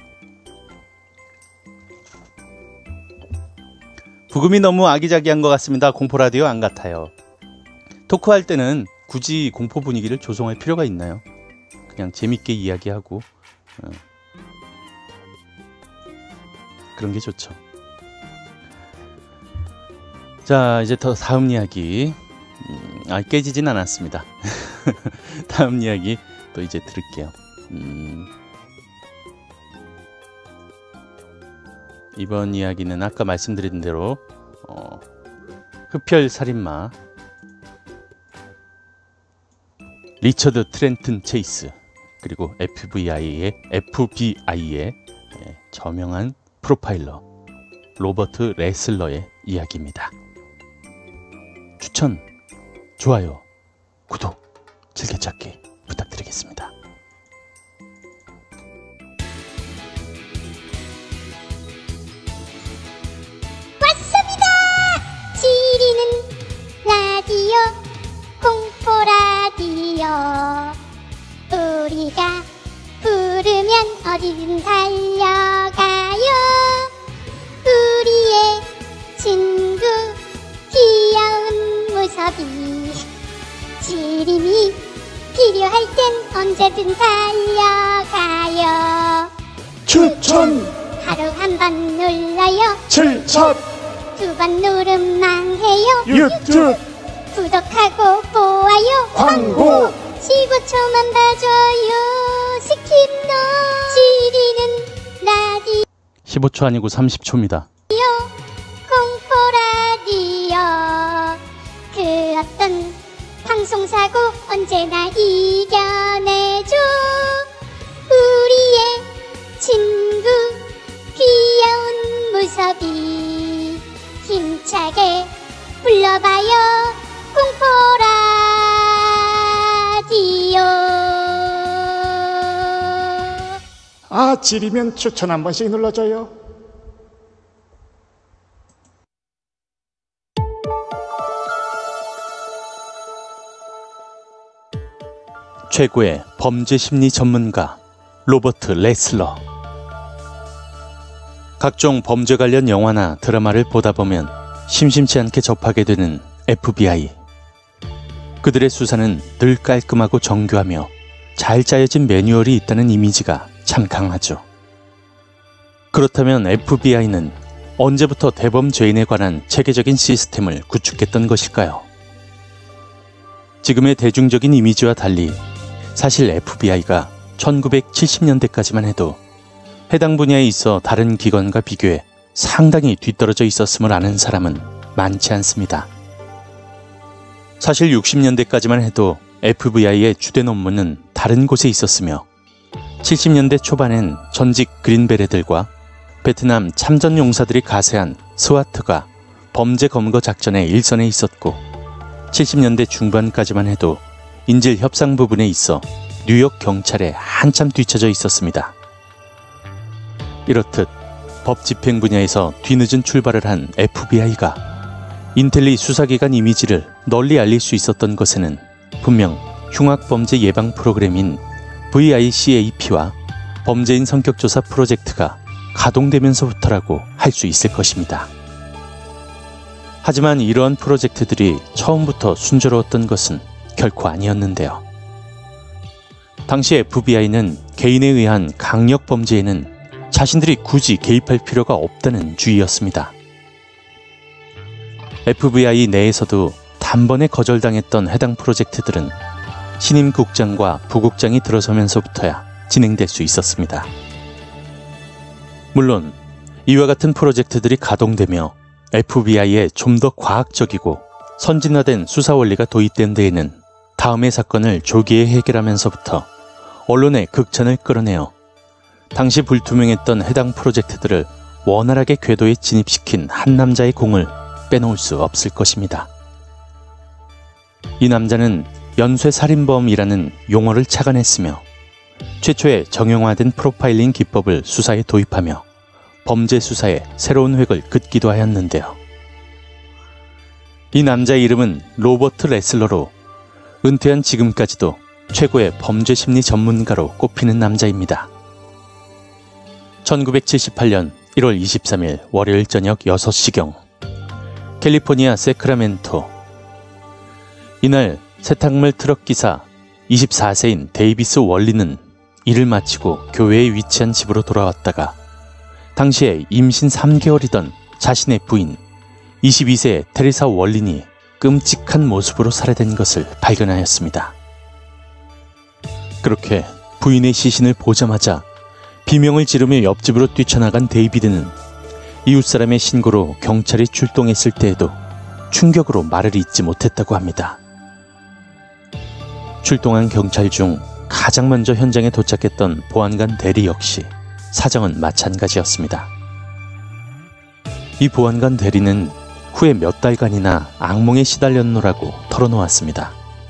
부금이 너무 아기자기한 것 같습니다. 공포라디오 안 같아요. 토크할 때는 굳이 공포 분위기를 조성할 필요가 있나요? 그냥 재밌게 이야기하고 그런 게 좋죠. 자 이제 더 다음 이야기 깨지진 않았습니다. 다음 이야기 또 이제 들을게요. 이번 이야기는 아까 말씀드린 대로 흡혈 살인마 리처드 트렌튼 체이스 그리고 FBI의 저명한 프로파일러 로버트 레슬러의 이야기입니다. 추천, 좋아요, 구독, 즐겨찾기 부탁드리겠습니다. 왔습니다. 지리는 라디오 공포 라디오 우리가 부르면 어디든 달려가요. 우리의 친구 귀여운 무섭이 지림이 필요할 땐 언제든 달려가요. 추천 하루 한 번 눌러요. 7천 2번 누르면 해요. 유튜브 구독하고 보아요. 광고 15초만 봐줘요. 스킵노 지리는 라디오 15초 아니고 30초입니다. 공포 라디오 그 어떤 방송사고 언제나 이겨내줘. 우리의 친구 귀여운 무섭이 힘차게 불러봐요. 공포 라디오 지리면 추천 한 번씩 눌러줘요. 최고의 범죄 심리 전문가 로버트 레슬러. 각종 범죄 관련 영화나 드라마를 보다 보면 심심치 않게 접하게 되는 FBI. 그들의 수사는 늘 깔끔하고 정교하며 잘 짜여진 매뉴얼이 있다는 이미지가 참 강하죠. 그렇다면 FBI는 언제부터 대범 죄인에 관한 체계적인 시스템을 구축했던 것일까요? 지금의 대중적인 이미지와 달리 사실 FBI가 1970년대까지만 해도 해당 분야에 있어 다른 기관과 비교해 상당히 뒤떨어져 있었음을 아는 사람은 많지 않습니다. 사실 60년대까지만 해도 FBI의 주된 업무는 다른 곳에 있었으며 70년대 초반엔 전직 그린베레들과 베트남 참전 용사들이 가세한 스와트가 범죄 검거 작전의 일선에 있었고 70년대 중반까지만 해도 인질 협상 부분에 있어 뉴욕 경찰에 한참 뒤처져 있었습니다. 이렇듯 법 집행 분야에서 뒤늦은 출발을 한 FBI가 인텔리 수사기관 이미지를 널리 알릴 수 있었던 것에는 분명 흉악범죄 예방 프로그램인 VICAP와 범죄인 성격조사 프로젝트가 가동되면서부터라고 할 수 있을 것입니다. 하지만 이러한 프로젝트들이 처음부터 순조로웠던 것은 결코 아니었는데요. 당시 FBI는 개인에 의한 강력 범죄에는 자신들이 굳이 개입할 필요가 없다는 주의였습니다. FBI 내에서도 단번에 거절당했던 해당 프로젝트들은 신임 국장과 부국장이 들어서면서부터야 진행될 수 있었습니다. 물론 이와 같은 프로젝트들이 가동되며 FBI에 좀 더 과학적이고 선진화된 수사 원리가 도입된 데에는 다음의 사건을 조기에 해결하면서부터 언론의 극찬을 끌어내어 당시 불투명했던 해당 프로젝트들을 원활하게 궤도에 진입시킨 한 남자의 공을 빼놓을 수 없을 것입니다. 이 남자는 연쇄살인범이라는 용어를 착안했으며 최초의 정형화된 프로파일링 기법을 수사에 도입하며 범죄 수사에 새로운 획을 긋기도 하였는데요. 이 남자의 이름은 로버트 레슬러로 은퇴한 지금까지도 최고의 범죄 심리 전문가로 꼽히는 남자입니다. 1978년 1월 23일 월요일 저녁 6시경 캘리포니아 세크라멘토. 이날 세탁물 트럭 기사 24세인 데이비스 월리는 일을 마치고 교회에 위치한 집으로 돌아왔다가 당시에 임신 3개월이던 자신의 부인 22세 테레사 월린이 끔찍한 모습으로 살해된 것을 발견하였습니다. 그렇게 부인의 시신을 보자마자 비명을 지르며 옆집으로 뛰쳐나간 데이비드는 이웃사람의 신고로 경찰이 출동했을 때에도 충격으로 말을 잇지 못했다고 합니다. 출동한 경찰 중 가장 먼저 현장에 도착했던 보안관 대리 역시 사정은 마찬가지였습니다. 이 보안관 대리는 후에 몇 달간이나 악몽에 시달렸노라고 털어놓았습니다.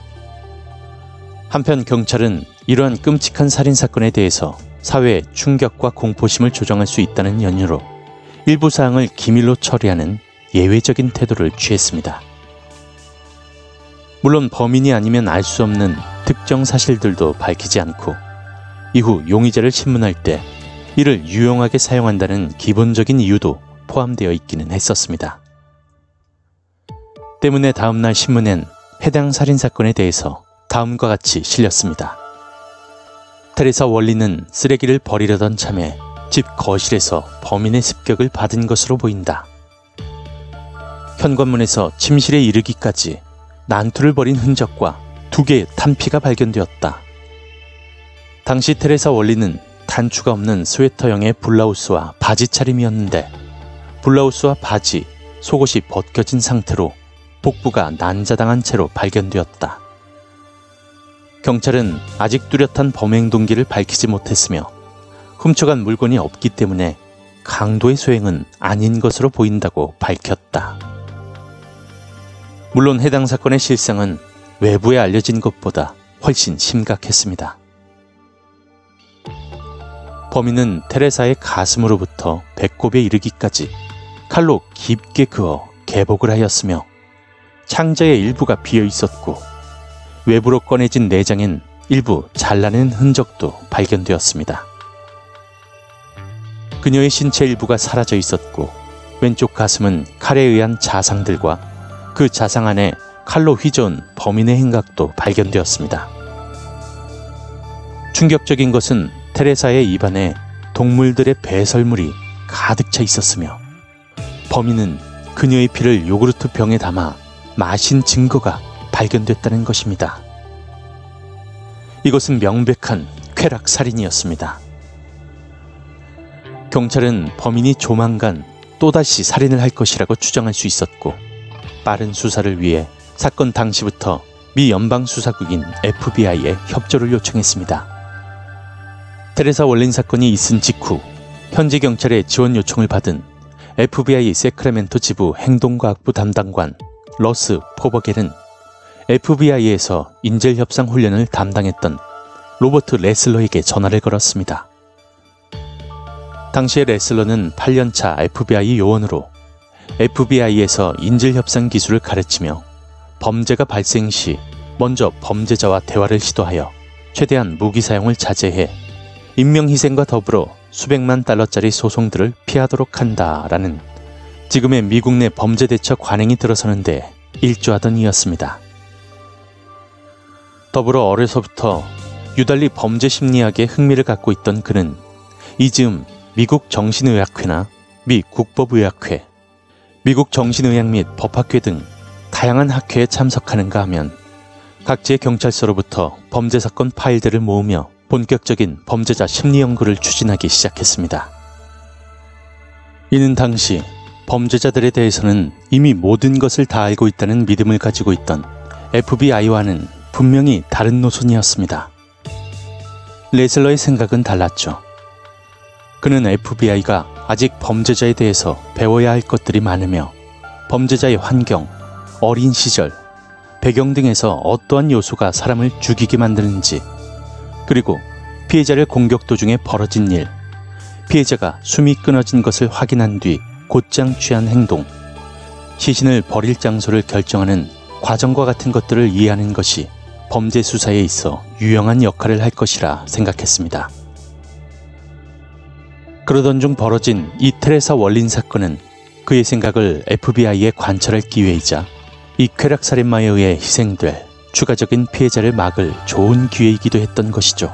한편 경찰은 이러한 끔찍한 살인사건에 대해서 사회의 충격과 공포심을 조정할 수 있다는 연유로 일부 사항을 기밀로 처리하는 예외적인 태도를 취했습니다. 물론 범인이 아니면 알 수 없는 특정 사실들도 밝히지 않고 이후 용의자를 신문할 때 이를 유용하게 사용한다는 기본적인 이유도 포함되어 있기는 했었습니다. 때문에 다음날 신문엔 해당 살인사건에 대해서 다음과 같이 실렸습니다. 테레사 월리는 쓰레기를 버리려던 참에 집 거실에서 범인의 습격을 받은 것으로 보인다. 현관문에서 침실에 이르기까지 난투를 벌인 흔적과 2개의 탄피가 발견되었다. 당시 테레사 월리는 단추가 없는 스웨터형의 블라우스와 바지 차림이었는데 블라우스와 바지, 속옷이 벗겨진 상태로 복부가 난자당한 채로 발견되었다. 경찰은 아직 뚜렷한 범행 동기를 밝히지 못했으며 훔쳐간 물건이 없기 때문에 강도의 소행은 아닌 것으로 보인다고 밝혔다. 물론 해당 사건의 실상은 외부에 알려진 것보다 훨씬 심각했습니다. 범인은 테레사의 가슴으로부터 배꼽에 이르기까지 칼로 깊게 그어 개복을 하였으며 창자의 일부가 비어 있었고 외부로 꺼내진 내장엔 일부 잘라낸 흔적도 발견되었습니다. 그녀의 신체 일부가 사라져 있었고 왼쪽 가슴은 칼에 의한 자상들과 그 자상 안에 칼로 휘저은 범인의 행각도 발견되었습니다. 충격적인 것은 테레사의 입안에 동물들의 배설물이 가득 차 있었으며 범인은 그녀의 피를 요구르트 병에 담아 마신 증거가 발견됐다는 것입니다. 이것은 명백한 쾌락살인이었습니다. 경찰은 범인이 조만간 또다시 살인을 할 것이라고 추정할 수 있었고 빠른 수사를 위해 사건 당시부터 미 연방수사국인 FBI에 협조를 요청했습니다. 테레사 월린 사건이 있은 직후 현지 경찰의 지원 요청을 받은 FBI 세크라멘토 지부 행동과학부 담당관 러스 포버겔은 FBI에서 인질 협상 훈련을 담당했던 로버트 레슬러에게 전화를 걸었습니다. 당시에 레슬러는 8년차 FBI 요원으로 FBI에서 인질 협상 기술을 가르치며 범죄가 발생 시 먼저 범죄자와 대화를 시도하여 최대한 무기 사용을 자제해 인명희생과 더불어 수백만 달러짜리 소송들을 피하도록 한다라는 지금의 미국 내 범죄 대처 관행이 들어서는데 일조하던 이였습니다. 더불어 어려서부터 유달리 범죄 심리학에 흥미를 갖고 있던 그는 이즈음 미국 정신의학회나 미 국법의학회, 미국 정신의학 및 법학회 등 다양한 학회에 참석하는가 하면 각지의 경찰서로부터 범죄 사건 파일들을 모으며 본격적인 범죄자 심리 연구를 추진하기 시작했습니다. 이는 당시 범죄자들에 대해서는 이미 모든 것을 다 알고 있다는 믿음을 가지고 있던 FBI와는 분명히 다른 노선이었습니다. 레슬러의 생각은 달랐죠. 그는 FBI가 아직 범죄자에 대해서 배워야 할 것들이 많으며 범죄자의 환경, 어린 시절, 배경 등에서 어떠한 요소가 사람을 죽이게 만드는지, 그리고 피해자를 공격 도중에 벌어진 일, 피해자가 숨이 끊어진 것을 확인한 뒤 곧장 취한 행동, 시신을 버릴 장소를 결정하는 과정과 같은 것들을 이해하는 것이 범죄 수사에 있어 유용한 역할을 할 것이라 생각했습니다. 그러던 중 벌어진 이 테레사 월린 사건은 그의 생각을 FBI에 관찰할 기회이자 이 쾌락살인마에 의해 희생될 추가적인 피해자를 막을 좋은 기회이기도 했던 것이죠.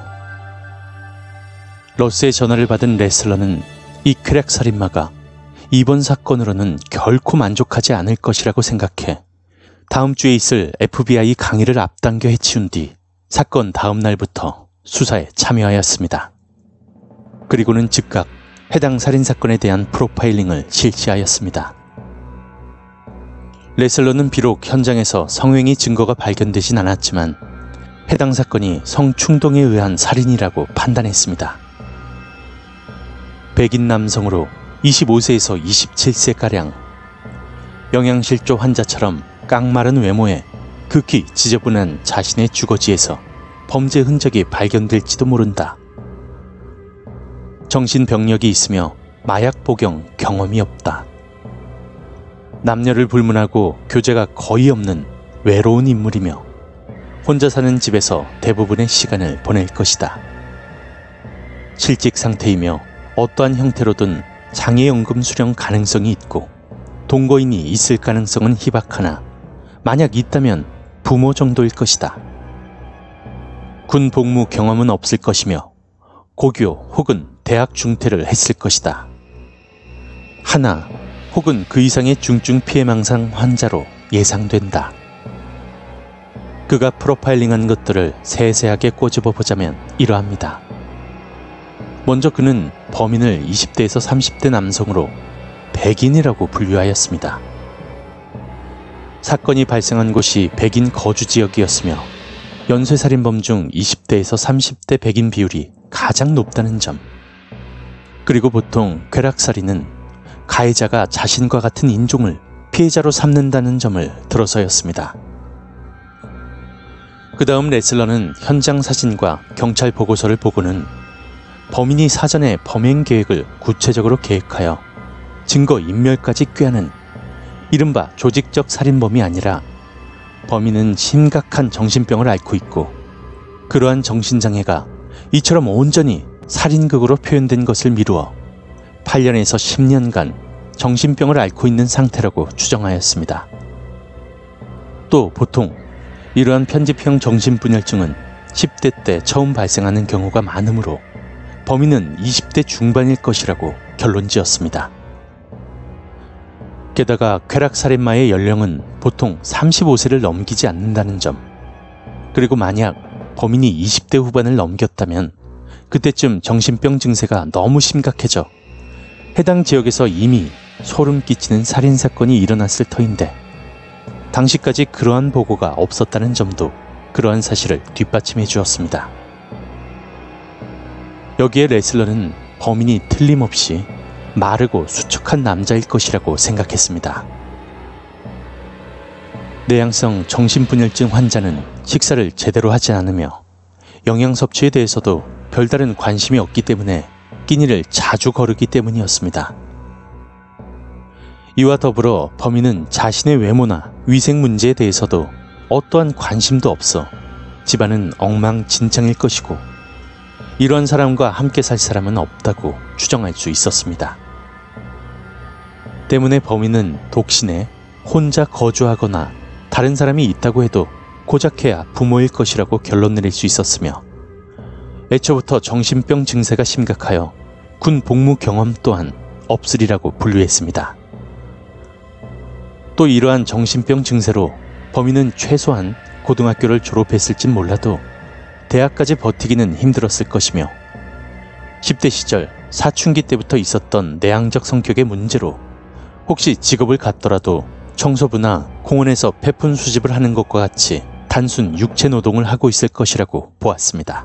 로스의 전화를 받은 레슬러는 이 쾌락살인마가 이번 사건으로는 결코 만족하지 않을 것이라고 생각해 다음 주에 있을 FBI 강의를 앞당겨 해치운 뒤 사건 다음 날부터 수사에 참여하였습니다. 그리고는 즉각 해당 살인사건에 대한 프로파일링을 실시하였습니다. 레슬러는 비록 현장에서 성행위 증거가 발견되진 않았지만 해당 사건이 성충동에 의한 살인이라고 판단했습니다. 백인 남성으로 25세에서 27세가량, 영양실조 환자처럼 깡마른 외모에 극히 지저분한 자신의 주거지에서 범죄 흔적이 발견될지도 모른다. 정신병력이 있으며 마약 복용 경험이 없다. 남녀를 불문하고 교제가 거의 없는 외로운 인물이며 혼자 사는 집에서 대부분의 시간을 보낼 것이다. 실직 상태이며 어떠한 형태로든 장애연금 수령 가능성이 있고 동거인이 있을 가능성은 희박하나 만약 있다면 부모 정도일 것이다. 군 복무 경험은 없을 것이며 고교 혹은 대학 중퇴를 했을 것이다. 하나 혹은 그 이상의 중증 피해망상 환자로 예상된다. 그가 프로파일링한 것들을 세세하게 꼬집어 보자면 이러합니다. 먼저 그는 범인을 20대에서 30대 남성으로 백인이라고 분류하였습니다. 사건이 발생한 곳이 백인 거주 지역이었으며 연쇄살인범 중 20대에서 30대 백인 비율이 가장 높다는 점, 그리고 보통 쾌락살인은 가해자가 자신과 같은 인종을 피해자로 삼는다는 점을 들어서였습니다. 그 다음 레슬러는 현장 사진과 경찰 보고서를 보고는 범인이 사전에 범행 계획을 구체적으로 계획하여 증거 인멸까지 꾀하는 이른바 조직적 살인범이 아니라 범인은 심각한 정신병을 앓고 있고 그러한 정신장애가 이처럼 온전히 살인극으로 표현된 것을 미루어 8년에서 10년간 정신병을 앓고 있는 상태라고 추정하였습니다. 또 보통 이러한 편집형 정신분열증은 10대 때 처음 발생하는 경우가 많으므로 범인은 20대 중반일 것이라고 결론지었습니다. 게다가 쾌락살인마의 연령은 보통 35세를 넘기지 않는다는 점, 그리고 만약 범인이 20대 후반을 넘겼다면 그때쯤 정신병 증세가 너무 심각해져 해당 지역에서 이미 소름 끼치는 살인사건이 일어났을 터인데 당시까지 그러한 보고가 없었다는 점도 그러한 사실을 뒷받침해 주었습니다. 여기에 레슬러는 범인이 틀림없이 마르고 수척한 남자일 것이라고 생각했습니다. 내향성 정신분열증 환자는 식사를 제대로 하지 않으며 영양 섭취에 대해서도 별다른 관심이 없기 때문에 끼니를 자주 거르기 때문이었습니다. 이와 더불어 범인은 자신의 외모나 위생 문제에 대해서도 어떠한 관심도 없어 집안은 엉망진창일 것이고 이런 사람과 함께 살 사람은 없다고 추정할 수 있었습니다. 때문에 범인은 독신에 혼자 거주하거나 다른 사람이 있다고 해도 고작해야 부모일 것이라고 결론 내릴 수 있었으며 애초부터 정신병 증세가 심각하여 군 복무 경험 또한 없으리라고 분류했습니다. 또 이러한 정신병 증세로 범인은 최소한 고등학교를 졸업했을진 몰라도 대학까지 버티기는 힘들었을 것이며 10대 시절 사춘기 때부터 있었던 내향적 성격의 문제로 혹시 직업을 갖더라도 청소부나 공원에서 폐품 수집을 하는 것과 같이 단순 육체 노동을 하고 있을 것이라고 보았습니다.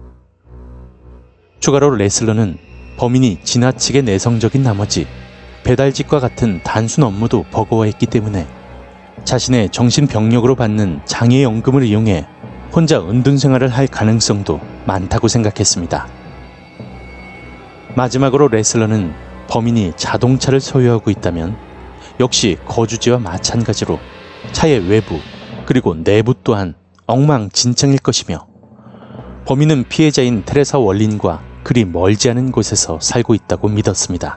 추가로 레슬러는 범인이 지나치게 내성적인 나머지 배달직과 같은 단순 업무도 버거워했기 때문에 자신의 정신병력으로 받는 장애연금을 이용해 혼자 은둔 생활을 할 가능성도 많다고 생각했습니다. 마지막으로 레슬러는 범인이 자동차를 소유하고 있다면 역시 거주지와 마찬가지로 차의 외부 그리고 내부 또한 엉망진창일 것이며 범인은 피해자인 테레사 월린과 그리 멀지 않은 곳에서 살고 있다고 믿었습니다.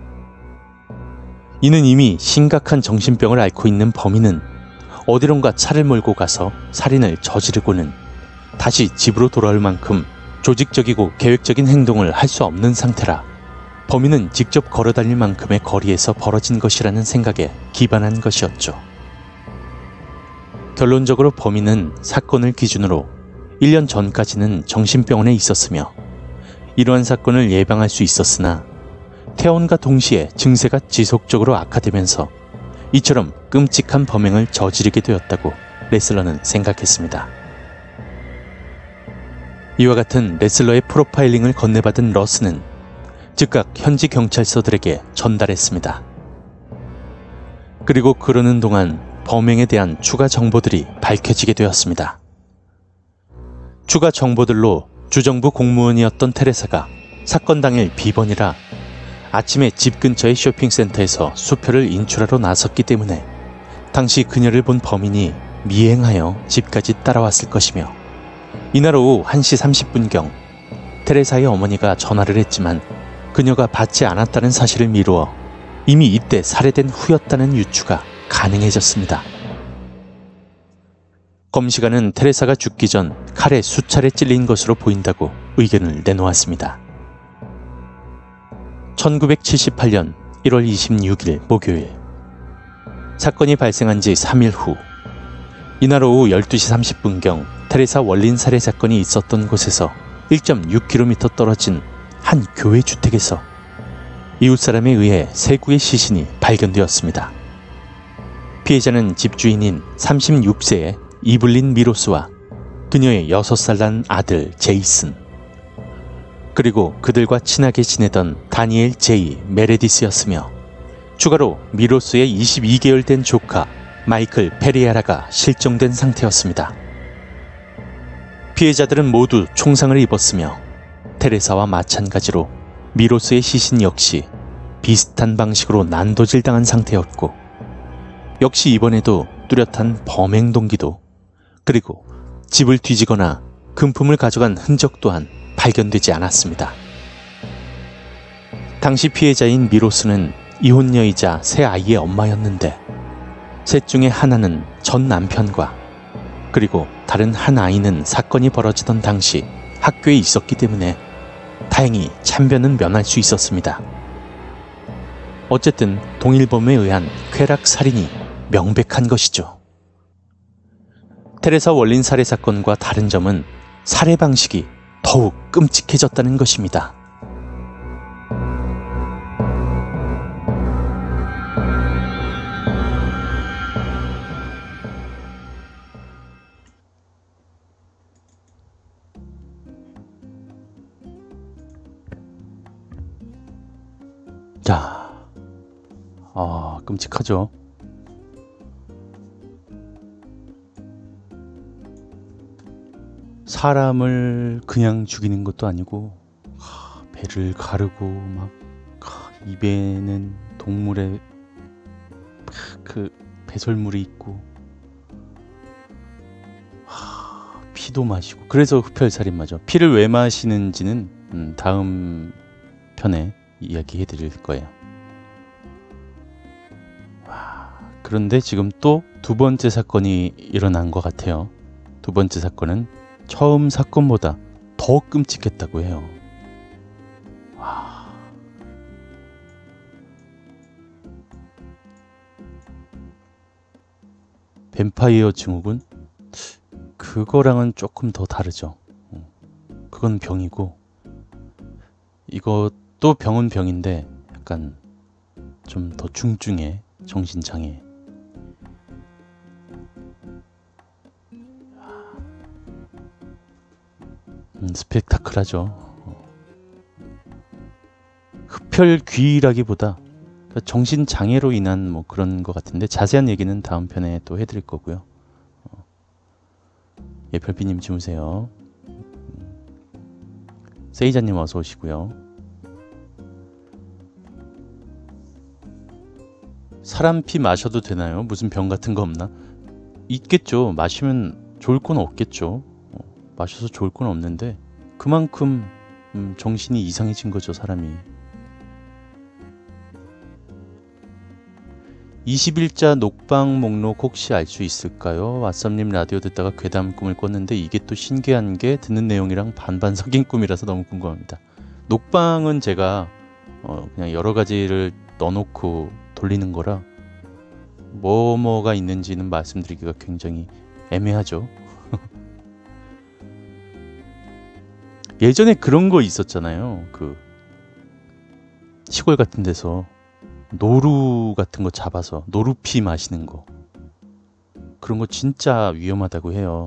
이는 이미 심각한 정신병을 앓고 있는 범인은 어디론가 차를 몰고 가서 살인을 저지르고는 다시 집으로 돌아올 만큼 조직적이고 계획적인 행동을 할 수 없는 상태라 범인은 직접 걸어다닐 만큼의 거리에서 벌어진 것이라는 생각에 기반한 것이었죠. 결론적으로 범인은 사건을 기준으로 1년 전까지는 정신병원에 있었으며 이러한 사건을 예방할 수 있었으나 퇴원과 동시에 증세가 지속적으로 악화되면서 이처럼 끔찍한 범행을 저지르게 되었다고 레슬러는 생각했습니다. 이와 같은 레슬러의 프로파일링을 건네받은 러스는 즉각 현지 경찰서들에게 전달했습니다. 그리고 그러는 동안 범행에 대한 추가 정보들이 밝혀지게 되었습니다. 추가 정보들로 주정부 공무원이었던 테레사가 사건 당일 비번이라 아침에 집 근처의 쇼핑센터에서 수표를 인출하러 나섰기 때문에 당시 그녀를 본 범인이 미행하여 집까지 따라왔을 것이며 이날 오후 1시 30분경 테레사의 어머니가 전화를 했지만 그녀가 받지 않았다는 사실을 미루어 이미 이때 살해된 후였다는 유추가 가능해졌습니다. 검시관은 테레사가 죽기 전 칼에 수차례 찔린 것으로 보인다고 의견을 내놓았습니다. 1978년 1월 26일 목요일 사건이 발생한 지 3일 후 이날 오후 12시 30분경 테레사 월린 살해 사건이 있었던 곳에서 1.6km 떨어진 한 교회 주택에서 이웃 사람에 의해 세 구의 시신이 발견되었습니다. 피해자는 집주인인 36세의 이블린 미로스와 그녀의 6살 난 아들 제이슨 그리고 그들과 친하게 지내던 다니엘 제이 메레디스였으며 추가로 미로스의 22개월 된 조카 마이클 페리아라가 실종된 상태였습니다. 피해자들은 모두 총상을 입었으며 테레사와 마찬가지로 미로스의 시신 역시 비슷한 방식으로 난도질당한 상태였고 역시 이번에도 뚜렷한 범행 동기도 그리고 집을 뒤지거나 금품을 가져간 흔적 또한 발견되지 않았습니다. 당시 피해자인 미로스는 이혼녀이자 세 아이의 엄마였는데 셋 중에 하나는 전 남편과 그리고 다른 한 아이는 사건이 벌어지던 당시 학교에 있었기 때문에 다행히 참변은 면할 수 있었습니다. 어쨌든 동일범에 의한 쾌락 살인이 명백한 것이죠. 테레사 월린 살해 사건과 다른 점은 살해 방식이 더욱 끔찍해졌다는 것입니다. 자, 끔찍하죠. 사람을 그냥 죽이는 것도 아니고 배를 가르고 막 입에는 동물의 그 배설물이 있고 피도 마시고 그래서 흡혈살인마죠. 피를 왜 마시는지는 다음 편에 이야기해 드릴 거예요. 그런데 지금 또 두 번째 사건이 일어난 것 같아요. 두 번째 사건은 처음 사건보다 더 끔찍했다고 해요. 뱀파이어 증후군? 그거랑은 조금 더 다르죠. 그건 병이고 이것도 병은 병인데 약간 좀 더 중증의 정신장애. 스펙타클하죠. 흡혈귀라기보다 정신장애로 인한 뭐 그런 것 같은데 자세한 얘기는 다음 편에 또 해드릴 거고요. 예, 별피님 주무세요. 세이자님 어서 오시고요. 사람 피 마셔도 되나요? 무슨 병 같은 거 없나? 있겠죠. 마시면 좋을 건 없겠죠. 마셔서 좋을 건 없는데 그만큼 정신이 이상해진 거죠, 사람이. 20일자 녹방 목록 혹시 알 수 있을까요? 왓썸님 라디오 듣다가 괴담 꿈을 꿨는데 이게 또 신기한 게 듣는 내용이랑 반반 섞인 꿈이라서 너무 궁금합니다. 녹방은 제가 그냥 여러 가지를 넣어놓고 돌리는 거라 뭐가 있는지는 말씀드리기가 굉장히 애매하죠. 예전에 그런 거 있었잖아요. 그 시골 같은 데서 노루 같은 거 잡아서 노루피 마시는 거, 그런 거 진짜 위험하다고 해요.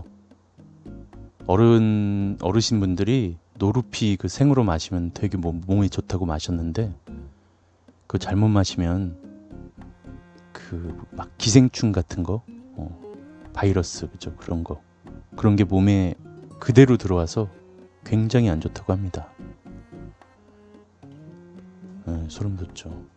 어르신분들이 노루피 그 생으로 마시면 되게 몸에 좋다고 마셨는데 그거 잘못 마시면 그 막 기생충 같은 거, 바이러스, 그죠? 그런 게 몸에 그대로 들어와서 굉장히 안 좋다고 합니다. 소름 돋죠.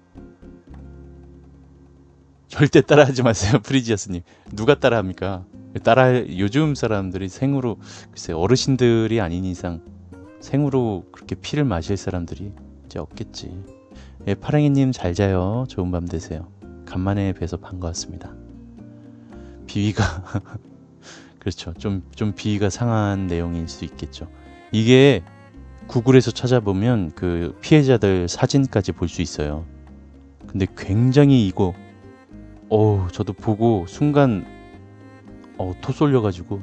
절대 따라하지 마세요, 프리지어스님. 누가 따라합니까? 요즘 사람들이 생으로, 글쎄 어르신들이 아닌 이상 생으로 그렇게 피를 마실 사람들이 이제 없겠지. 예, 파랑이님 잘 자요. 좋은 밤 되세요. 간만에 뵈서 반가웠습니다. 비위가 그렇죠. 좀 비위가 상한 내용일 수 있겠죠. 이게 구글에서 찾아보면 그 피해자들 사진까지 볼 수 있어요. 근데 굉장히 이거 저도 보고 순간 토 쏠려가지고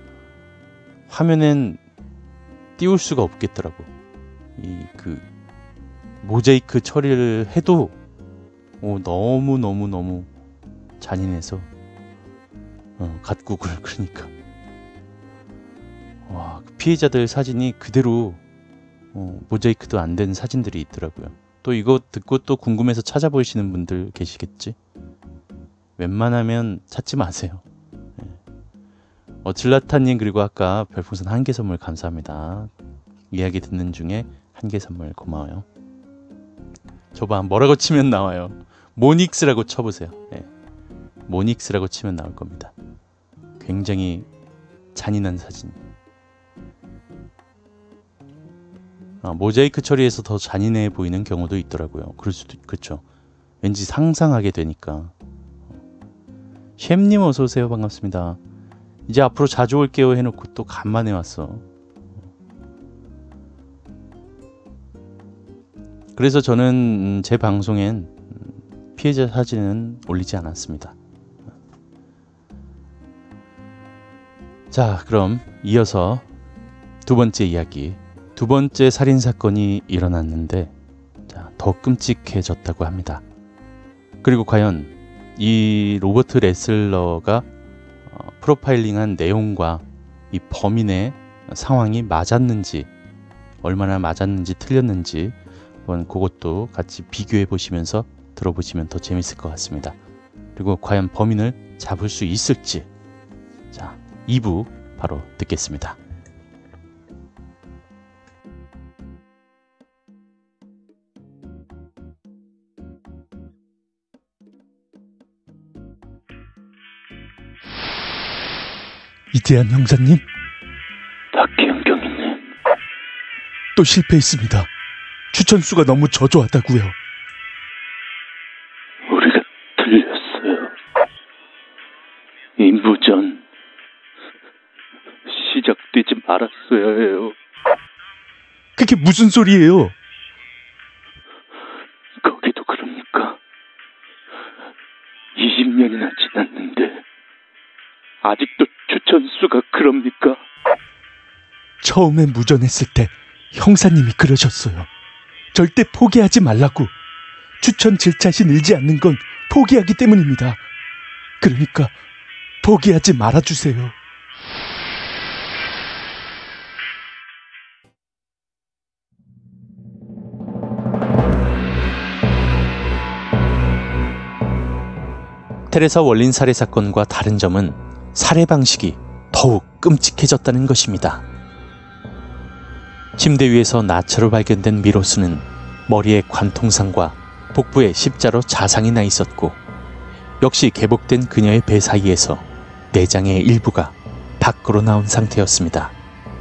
화면엔 띄울 수가 없겠더라고. 그 모자이크 처리를 해도 너무 잔인해서 갓구글. 그러니까 와, 그 피해자들 사진이 그대로 모자이크도 안 된 사진들이 있더라고요. 또 이거 듣고 또 궁금해서 찾아보시는 분들 계시겠지? 웬만하면 찾지 마세요. 질라타님, 그리고 아까 별풍선 1개 선물 감사합니다. 이야기 듣는 중에 1개 선물 고마워요. 저봐, 뭐라고 치면 나와요. 모닉스라고 쳐보세요. 모닉스라고 치면 나올 겁니다. 굉장히 잔인한 사진. 모자이크 처리해서 더 잔인해 보이는 경우도 있더라고요. 그럴 수도 그렇죠. 왠지 상상하게 되니까. 셰프님 어서 오세요. 반갑습니다. 이제 앞으로 자주 올게요 해놓고 또 간만에 왔어. 그래서 저는 제 방송엔 피해자 사진은 올리지 않았습니다. 자, 그럼 이어서 두 번째 이야기. 두 번째 살인사건이 일어났는데 더 끔찍해졌다고 합니다. 그리고 과연 이 로버트 레슬러가 프로파일링한 내용과 이 범인의 상황이 맞았는지, 얼마나 맞았는지 틀렸는지 한번 그것도 같이 비교해 보시면서 들어보시면 더 재밌을 것 같습니다. 그리고 과연 범인을 잡을 수 있을지, 자, 2부 바로 듣겠습니다. 이태한 형사님? 박현경이네. 또 실패했습니다. 추천수가 너무 저조하다고요. 우리가 틀렸어요. 인부전 시작되지 말았어야 해요. 그게 무슨 소리예요? 거기도 그럽니까? 20년이나 지났는데 아직도 추천수가 그럽니까? 처음에 무전했을 때 형사님이 그러셨어요. 절대 포기하지 말라고. 추천 질차시 늘지 않는 건 포기하기 때문입니다. 그러니까 포기하지 말아주세요. 테레사 월린 살해 사건과 다른 점은 살해 방식이 더욱 끔찍해졌다는 것입니다. 침대 위에서 나체로 발견된 미로스는 머리에 관통상과 복부에 십자로 자상이 나 있었고, 역시 개복된 그녀의 배 사이에서 내장의 일부가 밖으로 나온 상태였습니다.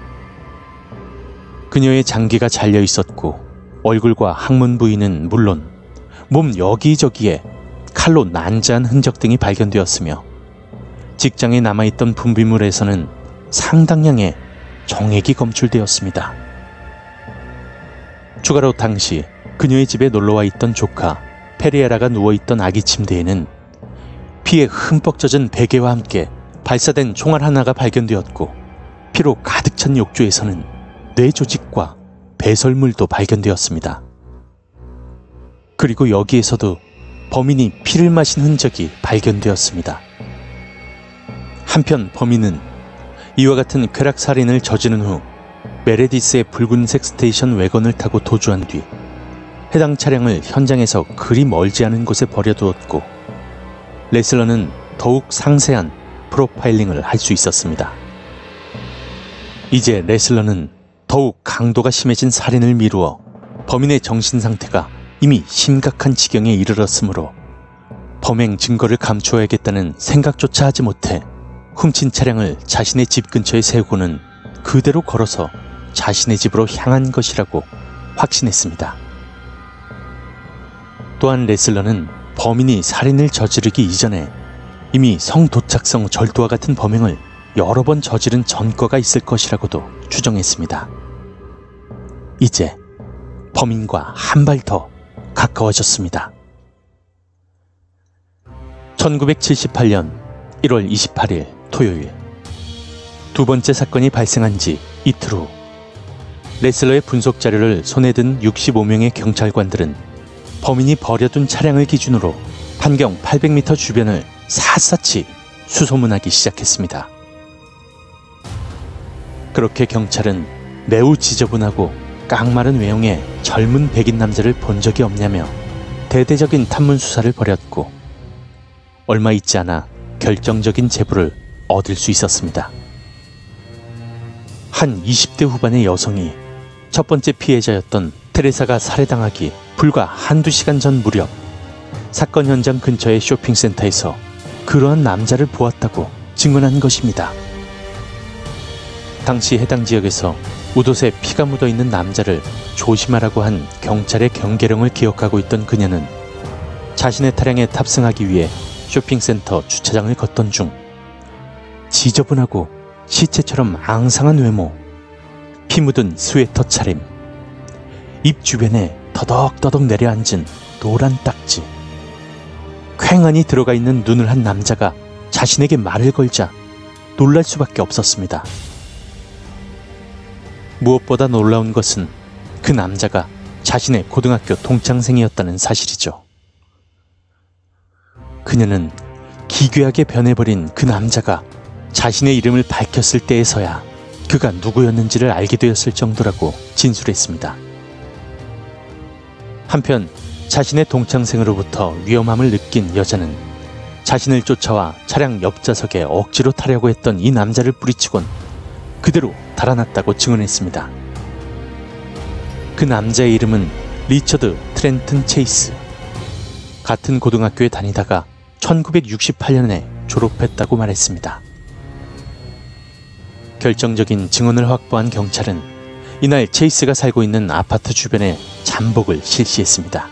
그녀의 장기가 잘려 있었고, 얼굴과 항문 부위는 물론 몸 여기저기에 칼로 난자한 흔적 등이 발견되었으며, 직장에 남아있던 분비물에서는 상당량의 정액이 검출되었습니다. 추가로 당시 그녀의 집에 놀러와 있던 조카 페리에라가 누워있던 아기 침대에는 피에 흠뻑 젖은 베개와 함께 발사된 총알 하나가 발견되었고, 피로 가득 찬 욕조에서는 뇌 조직과 배설물도 발견되었습니다. 그리고 여기에서도 범인이 피를 마신 흔적이 발견되었습니다. 한편 범인은 이와 같은 쾌락살인을 저지른 후 메레디스의 붉은색 스테이션 외건을 타고 도주한 뒤 해당 차량을 현장에서 그리 멀지 않은 곳에 버려두었고, 레슬러는 더욱 상세한 프로파일링을 할 수 있었습니다. 이제 레슬러는 더욱 강도가 심해진 살인을 미루어 범인의 정신 상태가 이미 심각한 지경에 이르렀으므로 범행 증거를 감추어야겠다는 생각조차 하지 못해 훔친 차량을 자신의 집 근처에 세우고는 그대로 걸어서 자신의 집으로 향한 것이라고 확신했습니다. 또한 레슬러는 범인이 살인을 저지르기 이전에 이미 성도착성 절도와 같은 범행을 여러 번 저지른 전과가 있을 것이라고도 추정했습니다. 이제 범인과 한 발 더 가까워졌습니다. 1978년 1월 28일 토요일, 두 번째 사건이 발생한 지 이틀 후, 레슬러의 분석 자료를 손에 든 65명의 경찰관들은 범인이 버려둔 차량을 기준으로 반경 800m 주변을 샅샅이 수소문하기 시작했습니다. 그렇게 경찰은 매우 지저분하고 깡마른 외형의 젊은 백인 남자를 본 적이 없냐며 대대적인 탐문 수사를 벌였고, 얼마 있지 않아 결정적인 제보를 얻을 수 있었습니다. 한 20대 후반의 여성이 첫 번째 피해자였던 테레사가 살해당하기 불과 한두 시간 전 무렵 사건 현장 근처의 쇼핑센터에서 그러한 남자를 보았다고 증언한 것입니다. 당시 해당 지역에서 웃옷에 피가 묻어있는 남자를 조심하라고 한 경찰의 경계령을 기억하고 있던 그녀는 자신의 차량에 탑승하기 위해 쇼핑센터 주차장을 걷던 중 지저분하고 시체처럼 앙상한 외모, 피 묻은 스웨터 차림, 입 주변에 더덕더덕 내려앉은 노란 딱지, 퀭하니 들어가 있는 눈을 한 남자가 자신에게 말을 걸자 놀랄 수밖에 없었습니다. 무엇보다 놀라운 것은 그 남자가 자신의 고등학교 동창생이었다는 사실이죠. 그녀는 기괴하게 변해버린 그 남자가 자신의 이름을 밝혔을 때에서야 그가 누구였는지를 알게 되었을 정도라고 진술했습니다. 한편 자신의 동창생으로부터 위험함을 느낀 여자는 자신을 쫓아와 차량 옆좌석에 억지로 타려고 했던 이 남자를 뿌리치곤 그대로 달아났다고 증언했습니다. 그 남자의 이름은 리처드 트렌튼 체이스. 같은 고등학교에 다니다가 1968년에 졸업했다고 말했습니다. 결정적인 증언을 확보한 경찰은 이날 체이스가 살고 있는 아파트 주변에 잠복을 실시했습니다.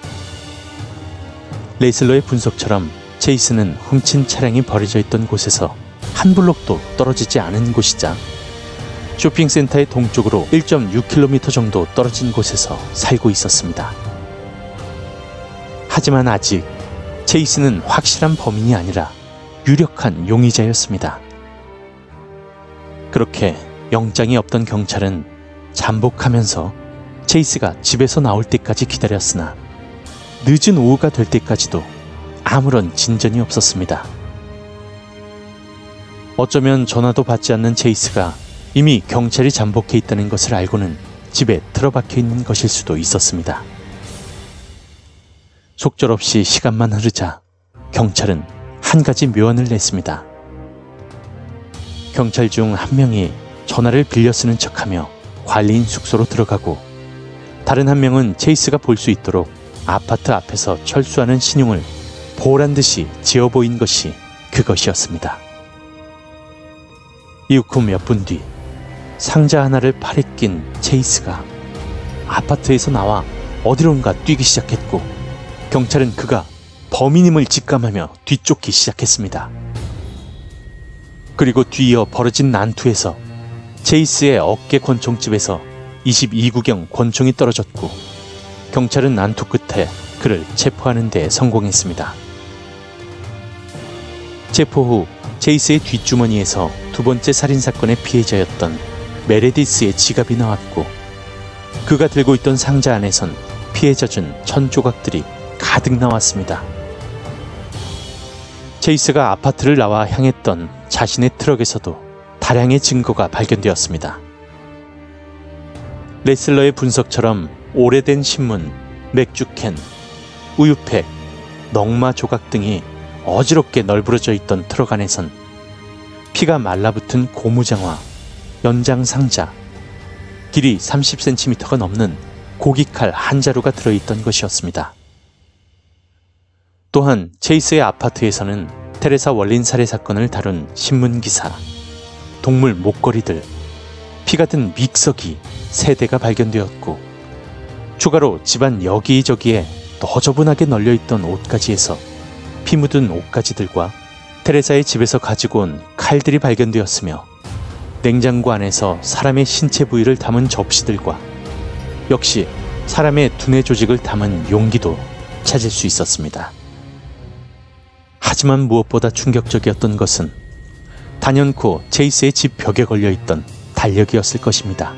레슬러의 분석처럼 체이스는 훔친 차량이 버려져 있던 곳에서 한 블록도 떨어지지 않은 곳이자 쇼핑센터의 동쪽으로 1.6km 정도 떨어진 곳에서 살고 있었습니다. 하지만 아직 체이스는 확실한 범인이 아니라 유력한 용의자였습니다. 그렇게 영장이 없던 경찰은 잠복하면서 체이스가 집에서 나올 때까지 기다렸으나 늦은 오후가 될 때까지도 아무런 진전이 없었습니다. 어쩌면 전화도 받지 않는 체이스가 이미 경찰이 잠복해 있다는 것을 알고는 집에 틀어박혀 있는 것일 수도 있었습니다. 속절없이 시간만 흐르자 경찰은 한 가지 묘안을 냈습니다. 경찰 중 한 명이 전화를 빌려 쓰는 척하며 관리인 숙소로 들어가고 다른 한 명은 체이스가 볼 수 있도록 아파트 앞에서 철수하는 신용을 보란 듯이 지어 보인 것이 그것이었습니다. 이후 몇 분 뒤 상자 하나를 팔에 낀 체이스가 아파트에서 나와 어디론가 뛰기 시작했고 경찰은 그가 범인임을 직감하며 뒤쫓기 시작했습니다. 그리고 뒤이어 벌어진 난투에서 체이스의 어깨 권총집에서 22구경 권총이 떨어졌고 경찰은 난투 끝에 그를 체포하는 데 성공했습니다. 체포 후 체이스의 뒷주머니에서 두 번째 살인사건의 피해자였던 메레디스의 지갑이 나왔고 그가 들고 있던 상자 안에선 피해자 준 1000조각들이 가득 나왔습니다. 체이스가 아파트를 나와 향했던 자신의 트럭에서도 다량의 증거가 발견되었습니다. 레슬러의 분석처럼 오래된 신문, 맥주캔, 우유팩, 넝마 조각 등이 어지럽게 널브러져 있던 트럭 안에선 피가 말라붙은 고무장화, 연장 상자, 길이 30cm가 넘는 고기칼 한 자루가 들어있던 것이었습니다. 또한 체이스의 아파트에서는 테레사 월린 살해 사건을 다룬 신문기사, 동물 목걸이들, 피가 든 믹서기 3대가 발견되었고 추가로 집안 여기저기에 너저분하게 널려있던 옷가지에서 피 묻은 옷가지들과 테레사의 집에서 가지고 온 칼들이 발견되었으며 냉장고 안에서 사람의 신체 부위를 담은 접시들과 역시 사람의 두뇌 조직을 담은 용기도 찾을 수 있었습니다. 하지만 무엇보다 충격적이었던 것은 단연코 체이스의 집 벽에 걸려있던 달력이었을 것입니다.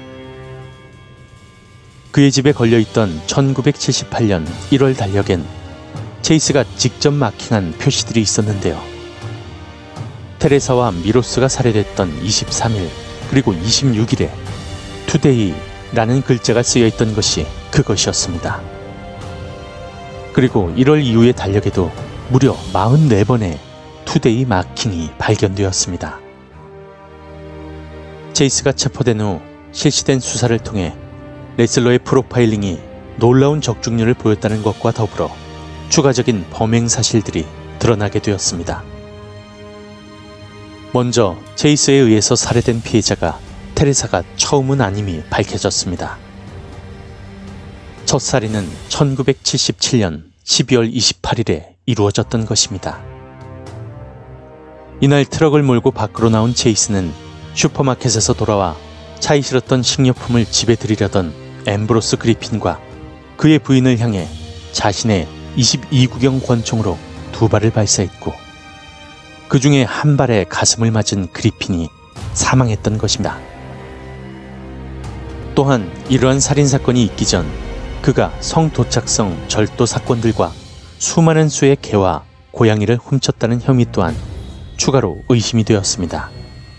그의 집에 걸려있던 1978년 1월 달력엔 체이스가 직접 마킹한 표시들이 있었는데요. 테레사와 미로스가 살해됐던 23일 그리고 26일에 투데이라는 글자가 쓰여있던 것이 그것이었습니다. 그리고 1월 이후의 달력에도 무려 44번의 투데이 마킹이 발견되었습니다. 체이스가 체포된 후 실시된 수사를 통해 레슬러의 프로파일링이 놀라운 적중률을 보였다는 것과 더불어 추가적인 범행 사실들이 드러나게 되었습니다. 먼저 체이스에 의해서 살해된 피해자가 테레사가 처음은 아님이 밝혀졌습니다. 첫 살인은 1977년 12월 28일에 이루어졌던 것입니다. 이날 트럭을 몰고 밖으로 나온 체이스는 슈퍼마켓에서 돌아와 차에 실었던 식료품을 집에 들이려던 앰브로스 그리핀과 그의 부인을 향해 자신의 22구경 권총으로 2발을 발사했고 그 중에 한 발에 가슴을 맞은 그리핀이 사망했던 것입니다. 또한 이러한 살인사건이 있기 전 그가 성도착성 절도 사건들과 수많은 수의 개와 고양이를 훔쳤다는 혐의 또한 추가로 의심이 되었습니다.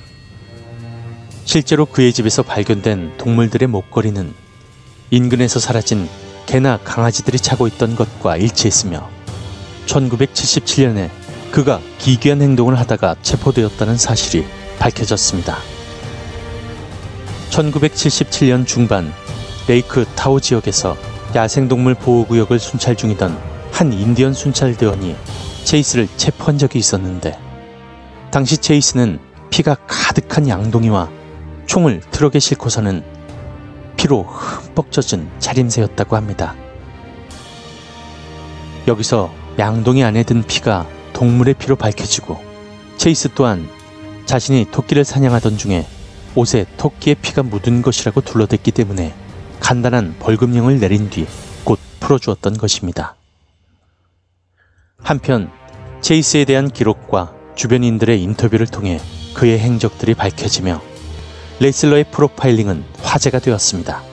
실제로 그의 집에서 발견된 동물들의 목걸이는 인근에서 사라진 개나 강아지들이 차고 있던 것과 일치했으며 1977년에 그가 기괴한 행동을 하다가 체포되었다는 사실이 밝혀졌습니다. 1977년 중반 레이크 타오 지역에서 야생동물 보호구역을 순찰 중이던 한 인디언 순찰대원이 체이스를 체포한 적이 있었는데 당시 체이스는 피가 가득한 양동이와 총을 트럭에 싣고서는 피로 흠뻑 젖은 차림새였다고 합니다. 여기서 양동이 안에 든 피가 동물의 피로 밝혀지고 체이스 또한 자신이 토끼를 사냥하던 중에 옷에 토끼의 피가 묻은 것이라고 둘러댔기 때문에 간단한 벌금형을 내린 뒤 곧 풀어주었던 것입니다. 한편 체이스에 대한 기록과 주변인들의 인터뷰를 통해 그의 행적들이 밝혀지며 레슬러의 프로파일링은 화제가 되었습니다.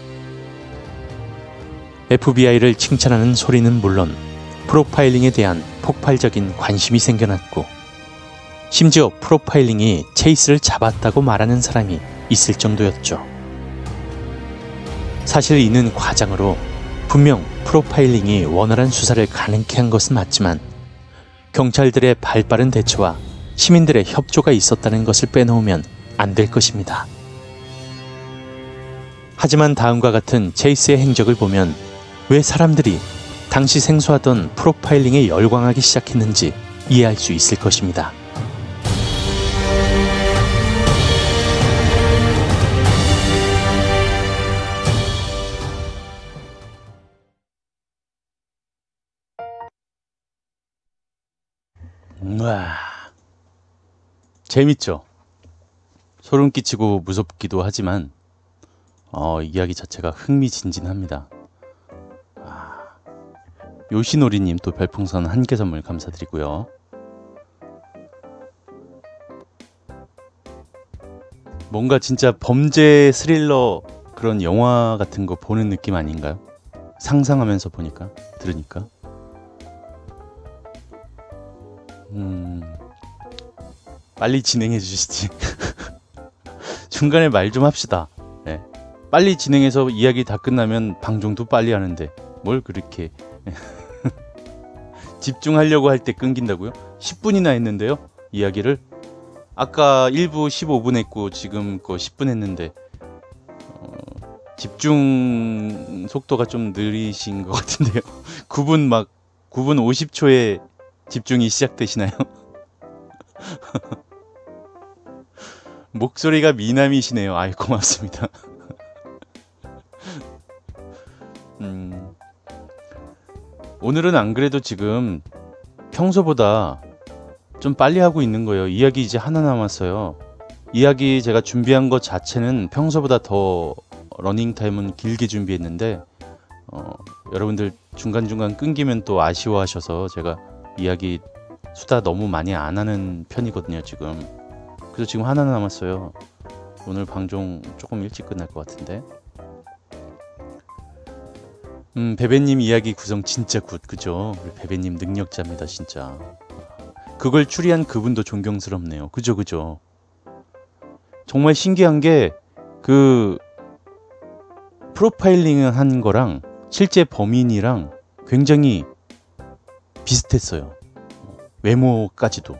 FBI를 칭찬하는 소리는 물론 프로파일링에 대한 폭발적인 관심이 생겨났고, 심지어 프로파일링이 체이스를 잡았다고 말하는 사람이 있을 정도였죠. 사실 이는 과장으로 분명 프로파일링이 원활한 수사를 가능케 한 것은 맞지만, 경찰들의 발빠른 대처와 시민들의 협조가 있었다는 것을 빼놓으면 안 될 것입니다. 하지만 다음과 같은 체이스의 행적을 보면 왜 사람들이 당시 생소하던 프로파일링에 열광하기 시작했는지 이해할 수 있을 것입니다. 와, 재밌죠? 소름 끼치고 무섭기도 하지만 이야기 자체가 흥미진진합니다. 요시노리님 또 별풍선 1개 선물 감사드리고요. 뭔가 진짜 범죄 스릴러 그런 영화 같은 거 보는 느낌 아닌가요? 상상하면서 보니까, 들으니까. 빨리 진행해 주시지. 중간에 말 좀 합시다. 네. 빨리 진행해서 이야기 다 끝나면 방송도 빨리 하는데 뭘 그렇게 집중하려고 할 때 끊긴다고요? 10분이나 했는데요, 이야기를. 아까 1부 15분 했고 지금 거 10분 했는데 집중 속도가 좀 느리신 것 같은데요. 9분 50초에 집중이 시작되시나요? 목소리가 미남이시네요. 아이, 고맙습니다. 오늘은 안 그래도 지금 평소보다 좀 빨리 하고 있는 거예요. 이야기 이제 하나 남았어요. 이야기 제가 준비한 것 자체는 평소보다 더 러닝타임은 길게 준비했는데 여러분들 중간중간 끊기면 또 아쉬워하셔서 제가 이야기 수다 너무 많이 안 하는 편이거든요, 지금. 그래서 지금 하나 남았어요. 오늘 방송 조금 일찍 끝날 것 같은데. 베베님 이야기 구성 진짜 굿, 그죠? 우리 베베님 능력자입니다, 진짜. 그걸 추리한 그분도 존경스럽네요. 그죠? 정말 신기한 게 그 프로파일링 한 거랑 실제 범인이랑 굉장히 비슷했어요. 외모까지도.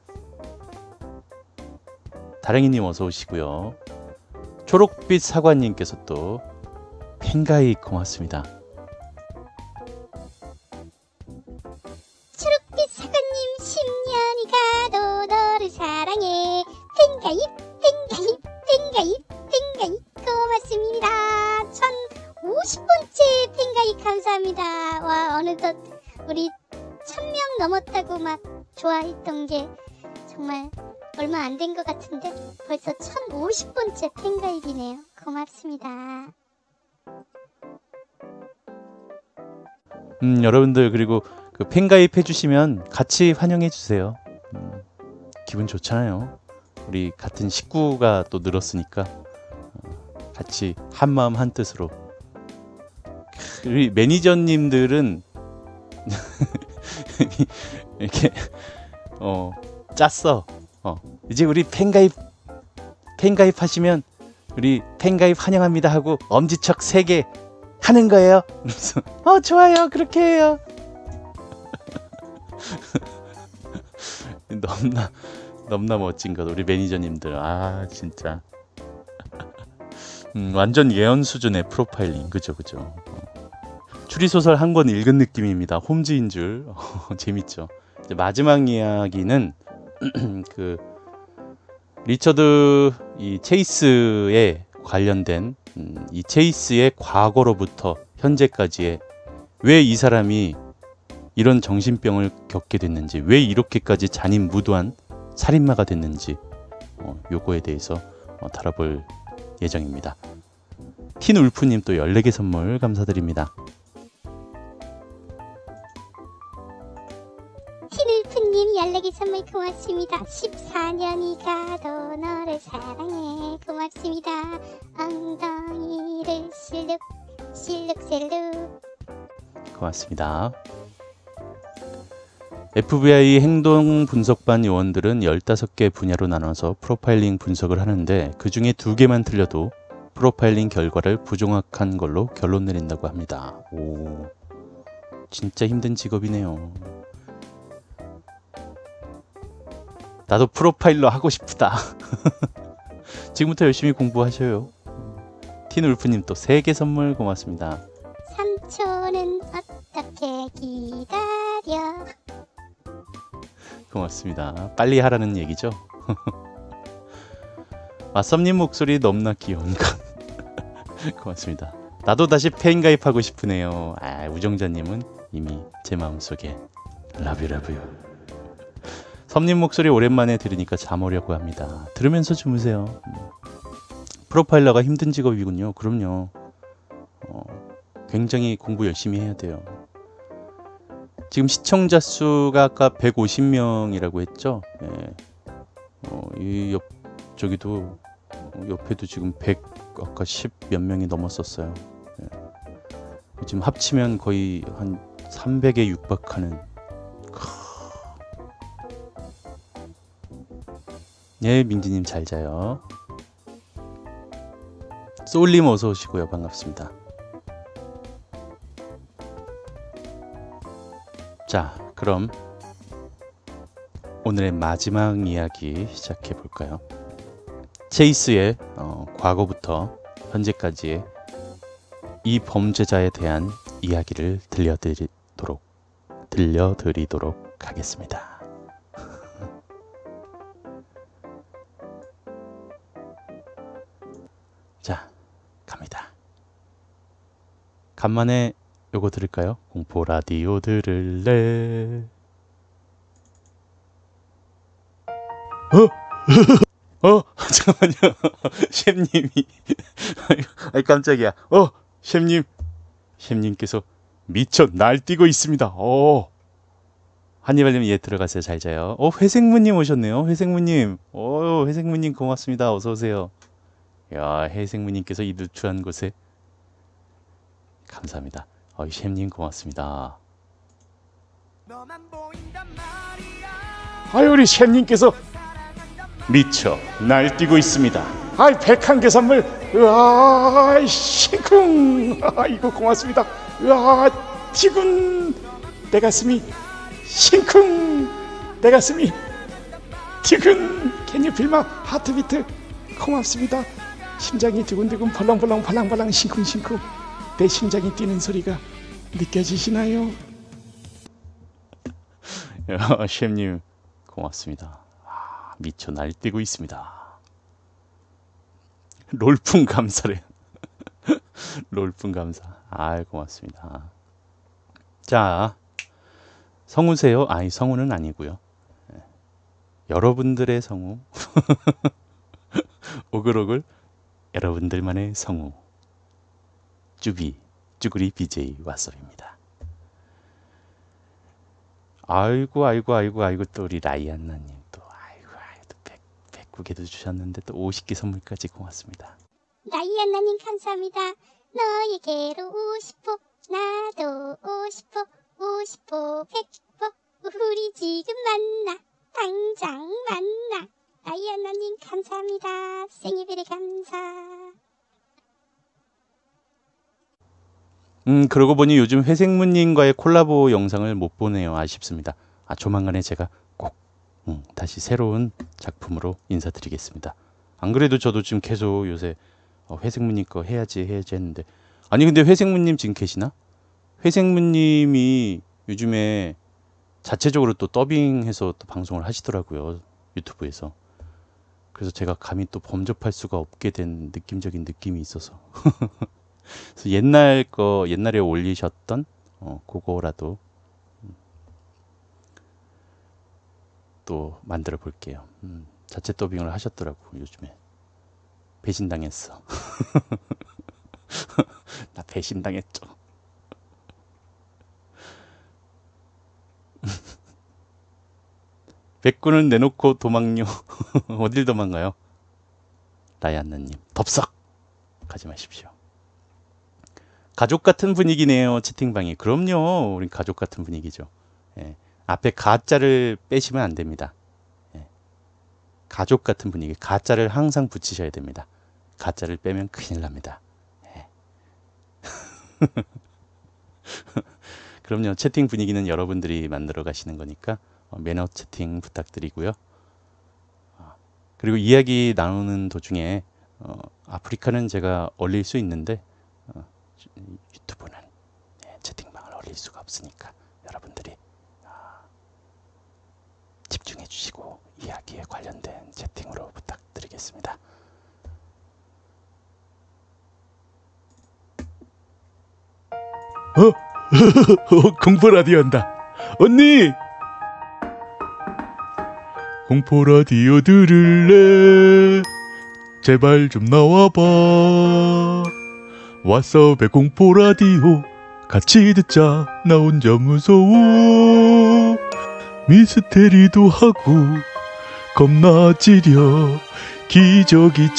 다랭이님 어서 오시고요. 초록빛 사관님께서 또 팬가이 고맙습니다. 초록빛 사관님 10년이 가도 너를 사랑해. 팬가입 고맙습니다. 1050번째 팬가입 감사합니다. 와, 어느덧 우리 1000명 넘었다고 막 좋아했던 게 정말 얼마 안 된 것 같은데 벌써 1050번째 팬가입이네요. 고맙습니다. 여러분들 그리고 그 팬가입 해주시면 같이 환영해 주세요. 기분 좋잖아요. 우리 같은 식구가 또 늘었으니까 같이 한마음 한뜻으로. 우리 매니저님들은 이렇게 짰어. 이제 우리 팬가입 하시면 우리 팬가입 환영합니다 하고 엄지척 3개 하는 거예요. 그래서 좋아요, 그렇게 해요. 너무나 멋진 것 우리 매니저님들. 아, 진짜 완전 예언 수준의 프로파일링. 그죠. 추리소설 한 권 읽은 느낌입니다. 홈즈인 줄. 재밌죠. 이제 마지막 이야기는 그 리처드 이 체이스에 관련된 이 체이스의 과거로부터 현재까지의 왜 이 사람이 이런 정신병을 겪게 됐는지, 왜 이렇게까지 잔인무도한 살인마가 됐는지 요거에 대해서 다뤄볼 예정입니다. 틴울프님 또 14개 선물 감사드립니다. 티늘프님 연락이 선물 고맙습니다. 14년이 가도 너를 사랑해 고맙습니다. 엉덩이를 실룩실룩 고맙습니다. FBI 행동 분석반 요원들은 15개 분야로 나눠서 프로파일링 분석을 하는데 그 중에 2개만 틀려도 프로파일링 결과를 부정확한 걸로 결론 내린다고 합니다. 오, 진짜 힘든 직업이네요. 나도 프로파일러 하고 싶다. 지금부터 열심히 공부하셔요. 티놀프님 또 3개 선물 고맙습니다. 3초는 어떻게 기다려. 고맙습니다. 빨리 하라는 얘기죠. 썸님 목소리 너무나 귀여운 것. 고맙습니다. 나도 다시 페인 가입하고 싶으네요. 우정자님은 이미 제 마음속에 러브유. 섭님 목소리 오랜만에 들으니까 잠 오려고 합니다. 들으면서 주무세요. 프로파일러가 힘든 직업이군요. 그럼요. 굉장히 공부 열심히 해야 돼요. 지금 시청자 수가 아까 150명이라고 했죠. 이 저기도 옆에도 지금 100 아까 10 몇 명이 넘었었어요. 지금 합치면 거의 한 300에 육박하는. 예, 민지님 잘 자요. 소울님 어서 오시고요. 반갑습니다. 자, 그럼 오늘의 마지막 이야기 시작해 볼까요? 체이스의 과거부터 현재까지의 이 범죄자에 대한 이야기를 들려드리도록 하겠습니다. 자, 갑니다. 간만에 요거 들을까요? 공포 라디오 들을래? 잠깐만요. 셰프님이 깜짝이야. 셰프님께서 미쳐 날뛰고 있습니다. 한니발님 들어가세요. 잘 자요. 회생무님 오셨네요. 회생무님. 회생무님 고맙습니다. 어서 오세요. 야, 회생무님께서 이 누추한 곳에 감사합니다. 셰프님 고맙습니다. 우리 셰프님께서 미쳐 날뛰고 있습니다. 101개 선물. 으아, 싱쿵. 이거 고맙습니다. 으아, 티군. 내 가슴이 싱쿵. 내 가슴이 티군. Can you feel my heartbeat? 고맙습니다. 심장이 두근두근 벌렁벌렁 싱쿵싱쿵. 내 심장이 뛰는 소리가 느껴지시나요? 셰프님 고맙습니다. 미쳐 날뛰고 있습니다. 롤풍 감사래. 롤풍 감사. 고맙습니다. 자, 성우세요? 성우는 아니고요. 여러분들의 성우. 오글오글 여러분들만의 성우. 쭈구리 BJ 왓썹입니다. 아이고 또 우리 라이안나님 또 또 109개도 주셨는데 또 50개 선물까지 고맙습니다. 라이안나님 감사합니다. 너에게로 50호 나도 50호 100호 우리 지금 만나 당장 만나. 라이안나님 감사합니다. 생일비를 감사. 그러고 보니 요즘 회생무님과의 콜라보 영상을 못 보네요. 아쉽습니다. 조만간에 제가 꼭 다시 새로운 작품으로 인사드리겠습니다. 안 그래도 저도 지금 계속 요새 회생무님 거 해야지 했는데 근데 회생무님 지금 계시나? 회생무님이 요즘에 자체적으로 또 더빙해서 또 방송을 하시더라고요. 유튜브에서. 그래서 제가 감히 또 범접할 수가 없게 된 느낌적인 느낌이 있어서 그래서 옛날에 올리셨던 그거라도 또 만들어 볼게요. 자체 더빙을 하셨더라고. 요즘에 배신당했어. 나 배신당했죠. 백군을 내놓고 도망요. 어딜 도망가요? 라이안느님, 덥석 가지 마십시오. 가족 같은 분위기네요, 채팅방이. 그럼요, 우린 가족 같은 분위기죠. 예. 앞에 가짜를 빼시면 안 됩니다. 예. 가족 같은 분위기, 가짜를 항상 붙이셔야 됩니다. 가짜를 빼면 큰일 납니다. 예. 그럼요, 채팅 분위기는 여러분들이 만들어 가시는 거니까 매너 채팅 부탁드리고요. 그리고 이야기 나누는 도중에 아프리카는 제가 올릴 수 있는데 유튜브는 채팅방을 올릴 수가 없으니까 여러분들이 집중해 주시고 이야기에 관련된 채팅으로 부탁드리겠습니다. 공포 라디오 한다. 언니! 공포 라디오 들을래? 제발 좀 나와봐. 왔어 배 공포 라디오 같이 듣자. 나 혼자 무서워. 미스테리도 하고 겁나 찌려. 기저귀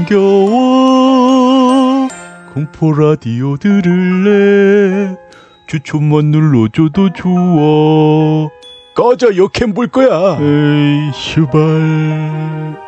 챙겨와. 공포 라디오 들을래? 추천만 눌러줘도 좋아. 꺼져, 역캠 볼 거야. 에이, 슈발.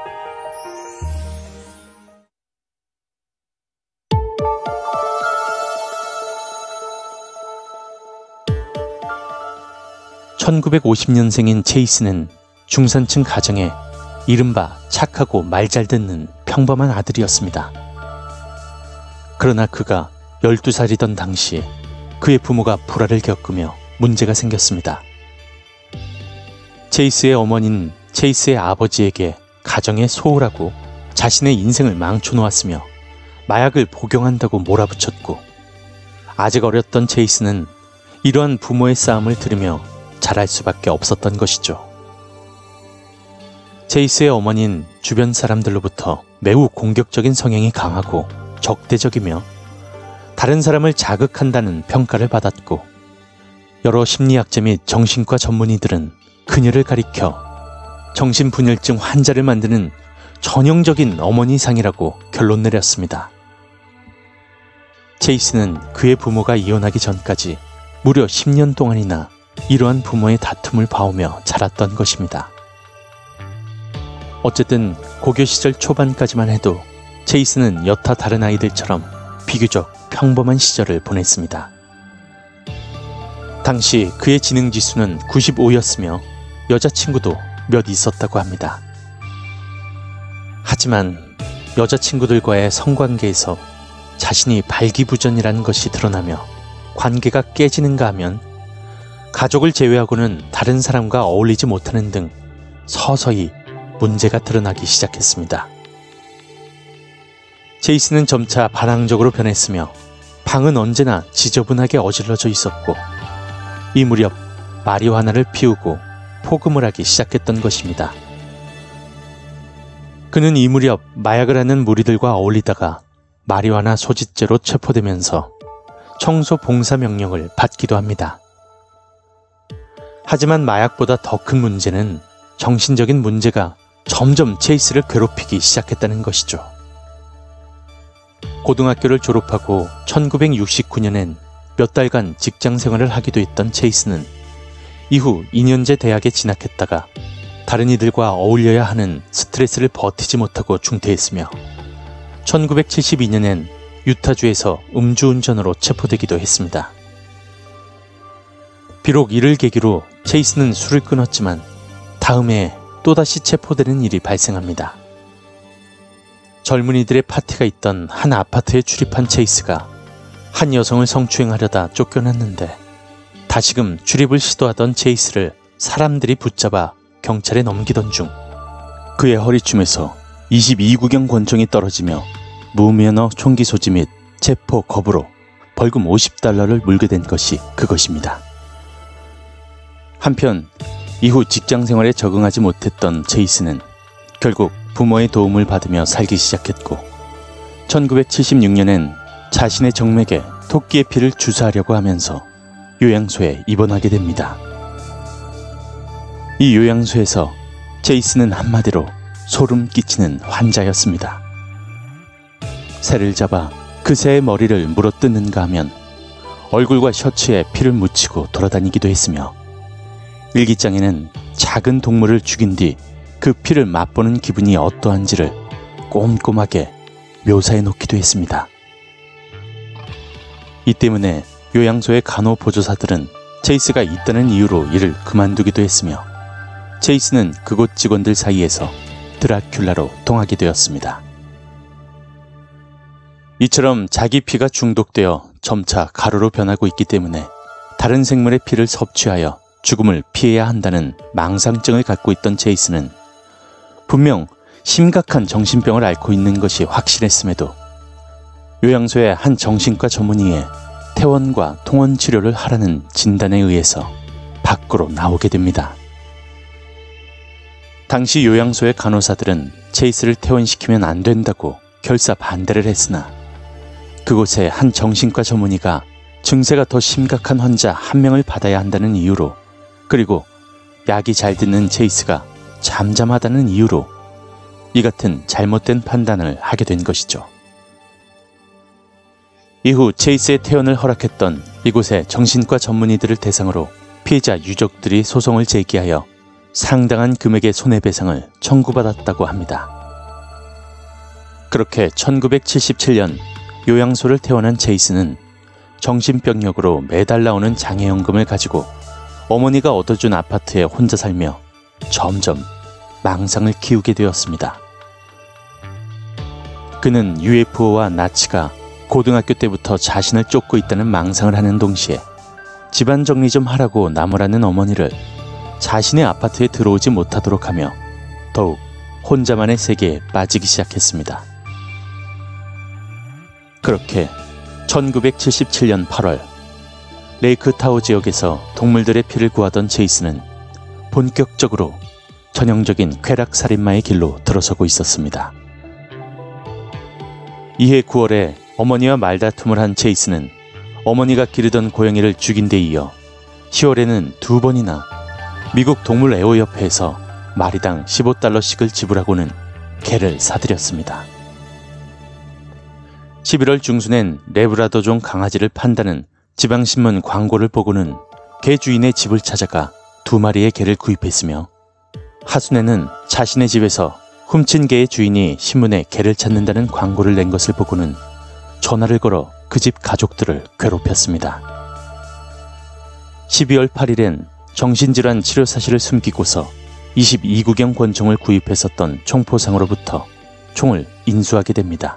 (1950년생인) 체이스는 중산층 가정에 이른바 착하고 말 잘 듣는 평범한 아들이었습니다. 그러나 그가 12살이던 당시 그의 부모가 불화를 겪으며 문제가 생겼습니다. 체이스의 어머니는 체이스의 아버지에게 가정에 소홀하고 자신의 인생을 망쳐놓았으며 마약을 복용한다고 몰아붙였고, 아직 어렸던 체이스는 이러한 부모의 싸움을 들으며 자랄 수밖에 없었던 것이죠. 체이스의 어머니는 주변 사람들로부터 매우 공격적인 성향이 강하고 적대적이며 다른 사람을 자극한다는 평가를 받았고, 여러 심리학자 및 정신과 전문의들은 그녀를 가리켜 정신분열증 환자를 만드는 전형적인 어머니상이라고 결론 내렸습니다. 체이스는 그의 부모가 이혼하기 전까지 무려 10년 동안이나 이러한 부모의 다툼을 봐오며 자랐던 것입니다. 어쨌든 고교 시절 초반까지만 해도 체이스는 여타 다른 아이들처럼 비교적 평범한 시절을 보냈습니다. 당시 그의 지능지수는 95였으며 여자친구도 몇 있었다고 합니다. 하지만 여자친구들과의 성관계에서 자신이 발기부전이라는 것이 드러나며 관계가 깨지는가 하면 가족을 제외하고는 다른 사람과 어울리지 못하는 등 서서히 문제가 드러나기 시작했습니다. 체이스는 점차 반항적으로 변했으며 방은 언제나 지저분하게 어질러져 있었고, 이 무렵 마리화나를 피우고 포금을 하기 시작했던 것입니다. 그는 이 무렵 마약을 하는 무리들과 어울리다가 마리화나 소지죄로 체포되면서 청소 봉사 명령을 받기도 합니다. 하지만 마약보다 더 큰 문제는 정신적인 문제가 점점 체이스를 괴롭히기 시작했다는 것이죠. 고등학교를 졸업하고 1969년엔 몇 달간 직장 생활을 하기도 했던 체이스는 이후 2년제 대학에 진학했다가 다른 이들과 어울려야 하는 스트레스를 버티지 못하고 중퇴했으며 1972년엔 유타주에서 음주운전으로 체포되기도 했습니다. 비록 이를 계기로 체이스는 술을 끊었지만 다음 해에 또다시 체포되는 일이 발생합니다. 젊은이들의 파티가 있던 한 아파트에 출입한 체이스가 한 여성을 성추행하려다 쫓겨났는데, 다시금 출입을 시도하던 체이스를 사람들이 붙잡아 경찰에 넘기던 중 그의 허리춤에서 22구경 권총이 떨어지며 무면허 총기 소지 및 체포 거부로 벌금 $50를 물게 된 것이 그것입니다. 한편 이후 직장 생활에 적응하지 못했던 체이스는 결국 부모의 도움을 받으며 살기 시작했고, 1976년엔 자신의 정맥에 토끼의 피를 주사하려고 하면서 요양소에 입원하게 됩니다. 이 요양소에서 제이슨은 한마디로 소름 끼치는 환자였습니다. 새를 잡아 그 새의 머리를 물어뜯는가 하면 얼굴과 셔츠에 피를 묻히고 돌아다니기도 했으며 일기장에는 작은 동물을 죽인 뒤 그 피를 맛보는 기분이 어떠한지를 꼼꼼하게 묘사해 놓기도 했습니다. 이 때문에 요양소의 간호보조사들은 체이스가 있다는 이유로 일을 그만두기도 했으며 체이스는 그곳 직원들 사이에서 드라큘라로 통하게 되었습니다. 이처럼 자기 피가 중독되어 점차 가루로 변하고 있기 때문에 다른 생물의 피를 섭취하여 죽음을 피해야 한다는 망상증을 갖고 있던 체이스는 분명 심각한 정신병을 앓고 있는 것이 확실했음에도 요양소의 한 정신과 전문의의 퇴원과 통원 치료를 하라는 진단에 의해서 밖으로 나오게 됩니다. 당시 요양소의 간호사들은 체이스를 퇴원시키면 안 된다고 결사 반대를 했으나 그곳의 한 정신과 전문의가 증세가 더 심각한 환자 한 명을 받아야 한다는 이유로, 그리고 약이 잘 듣는 체이스가 잠잠하다는 이유로 이 같은 잘못된 판단을 하게 된 것이죠. 이후 체이스의 퇴원을 허락했던 이곳의 정신과 전문의들을 대상으로 피해자 유족들이 소송을 제기하여 상당한 금액의 손해배상을 청구받았다고 합니다. 그렇게 1977년 요양소를 퇴원한 체이스는 정신병력으로 매달 나오는 장애연금을 가지고 어머니가 얻어준 아파트에 혼자 살며 점점 망상을 키우게 되었습니다. 그는 UFO와 나치가 고등학교 때부터 자신을 쫓고 있다는 망상을 하는 동시에 집안 정리 좀 하라고 나무라는 어머니를 자신의 아파트에 들어오지 못하도록 하며 더욱 혼자만의 세계에 빠지기 시작했습니다. 그렇게 1977년 8월 레이크타워 지역에서 동물들의 피를 구하던 체이스는 본격적으로 전형적인 쾌락살인마의 길로 들어서고 있었습니다. 이해 9월에 어머니와 말다툼을 한 체이스는 어머니가 기르던 고양이를 죽인 데 이어 10월에는 2번이나 미국 동물 애호협회에서 마리당 $15씩을 지불하고는 개를 사들였습니다. 11월 중순엔 레브라더종 강아지를 판다는 지방신문 광고를 보고는 개 주인의 집을 찾아가 2마리의 개를 구입했으며 하순에는 자신의 집에서 훔친 개의 주인이 신문에 개를 찾는다는 광고를 낸 것을 보고는 전화를 걸어 그 집 가족들을 괴롭혔습니다. 12월 8일엔 정신질환 치료 사실을 숨기고서 22구경 권총을 구입했었던 총포상으로부터 총을 인수하게 됩니다.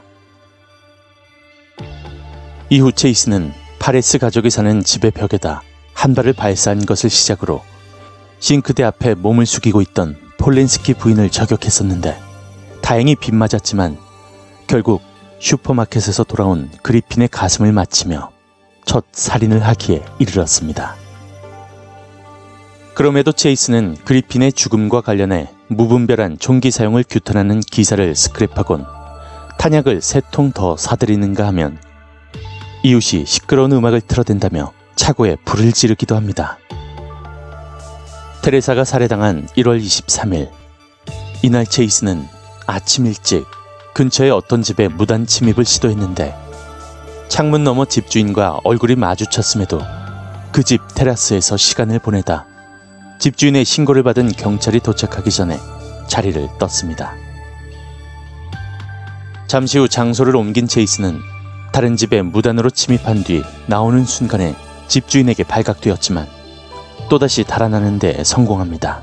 이후 체이스는 파레스 가족이 사는 집의 벽에다 한 발을 발사한 것을 시작으로 싱크대 앞에 몸을 숙이고 있던 폴렌스키 부인을 저격했었는데 다행히 빗맞았지만 결국 슈퍼마켓에서 돌아온 그리핀의 가슴을 맞히며 첫 살인을 하기에 이르렀습니다. 그럼에도 체이스는 그리핀의 죽음과 관련해 무분별한 총기 사용을 규탄하는 기사를 스크랩하곤 탄약을 3통 더 사들이는가 하면 이웃이 시끄러운 음악을 틀어댄다며 차고에 불을 지르기도 합니다. 테레사가 살해당한 1월 23일, 이날 체이스는 아침 일찍 근처의 어떤 집에 무단 침입을 시도했는데 창문 너머 집주인과 얼굴이 마주쳤음에도 그 집 테라스에서 시간을 보내다 집주인의 신고를 받은 경찰이 도착하기 전에 자리를 떴습니다. 잠시 후 장소를 옮긴 체이스는 다른 집에 무단으로 침입한 뒤 나오는 순간에 집주인에게 발각되었지만 또다시 달아나는 데 성공합니다.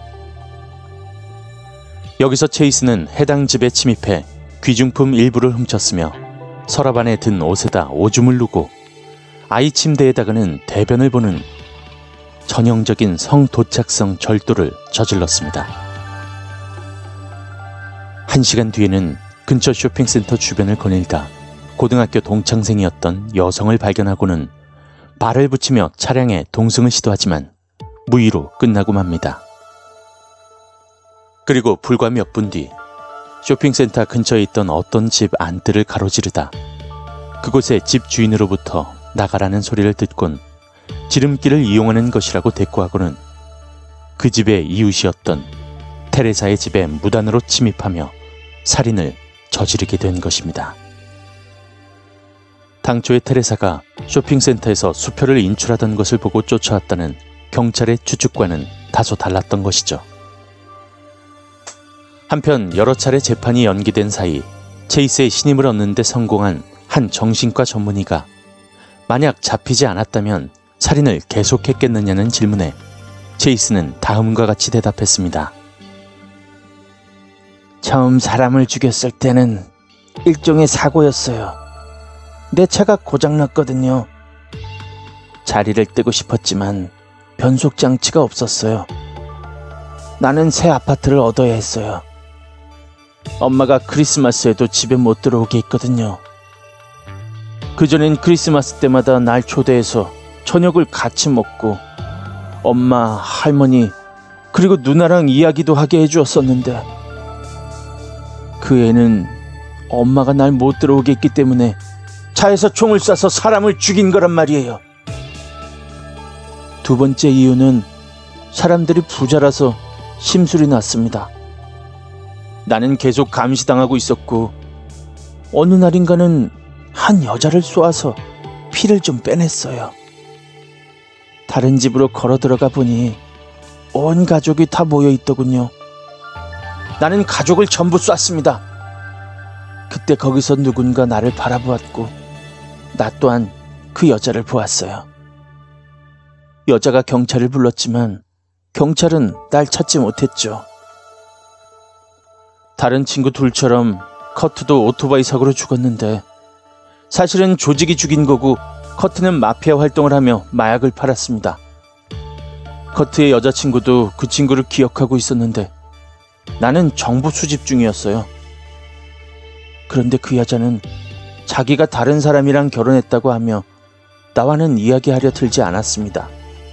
여기서 체이스는 해당 집에 침입해 귀중품 일부를 훔쳤으며 서랍 안에 든 옷에다 오줌을 누고 아이 침대에다가는 대변을 보는 전형적인 성도착성 절도를 저질렀습니다. 1시간 뒤에는 근처 쇼핑센터 주변을 거닐다 고등학교 동창생이었던 여성을 발견하고는 발을 붙이며 차량에 동승을 시도하지만 무의로 끝나고 맙니다. 그리고 불과 몇 분 뒤 쇼핑센터 근처에 있던 어떤 집 안뜰을 가로지르다 그곳의 집 주인으로부터 나가라는 소리를 듣곤 지름길을 이용하는 것이라고 대꾸하고는 그 집의 이웃이었던 테레사의 집에 무단으로 침입하며 살인을 저지르게 된 것입니다. 당초에 테레사가 쇼핑센터에서 수표를 인출하던 것을 보고 쫓아왔다는 경찰의 추측과는 다소 달랐던 것이죠. 한편 여러 차례 재판이 연기된 사이 체이스의 신임을 얻는 데 성공한 한 정신과 전문의가 만약 잡히지 않았다면 살인을 계속했겠느냐는 질문에 체이스는 다음과 같이 대답했습니다. 처음 사람을 죽였을 때는 일종의 사고였어요. 내 차가 고장났거든요. 자리를 뜨고 싶었지만 변속 장치가 없었어요. 나는 새 아파트를 얻어야 했어요. 엄마가 크리스마스에도 집에 못 들어오게 했거든요. 그전엔 크리스마스 때마다 날 초대해서 저녁을 같이 먹고 엄마, 할머니, 그리고 누나랑 이야기도 하게 해주었었는데 그 애는 엄마가 날 못 들어오게 했기 때문에 차에서 총을 쏴서 사람을 죽인 거란 말이에요. 두 번째 이유는 사람들이 부자라서 심술이 났습니다. 나는 계속 감시당하고 있었고 어느 날인가는 한 여자를 쏘아서 피를 좀 빼냈어요. 다른 집으로 걸어 들어가 보니 온 가족이 다 모여 있더군요. 나는 가족을 전부 쐈습니다. 그때 거기서 누군가 나를 바라보았고 나 또한 그 여자를 보았어요. 여자가 경찰을 불렀지만 경찰은 날 찾지 못했죠. 다른 친구 둘처럼 커트도 오토바이 사고로 죽었는데 사실은 조직이 죽인 거고 커트는 마피아 활동을 하며 마약을 팔았습니다. 커트의 여자친구도 그 친구를 기억하고 있었는데 나는 정보 수집 중이었어요. 그런데 그 여자는 자기가 다른 사람이랑 결혼했다고 하며 나와는 이야기하려 들지 않았습니다.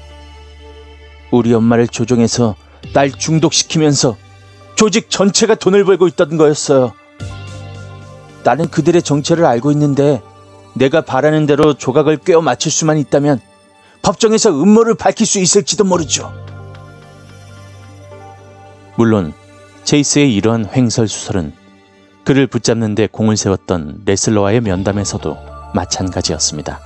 우리 엄마를 조종해서 날 중독시키면서 조직 전체가 돈을 벌고 있던 거였어요. 나는 그들의 정체를 알고 있는데 내가 바라는 대로 조각을 꿰어 맞출 수만 있다면 법정에서 음모를 밝힐 수 있을지도 모르죠. 물론 체이스의 이러한 횡설수설은 그를 붙잡는 데 공을 세웠던 레슬러와의 면담에서도 마찬가지였습니다.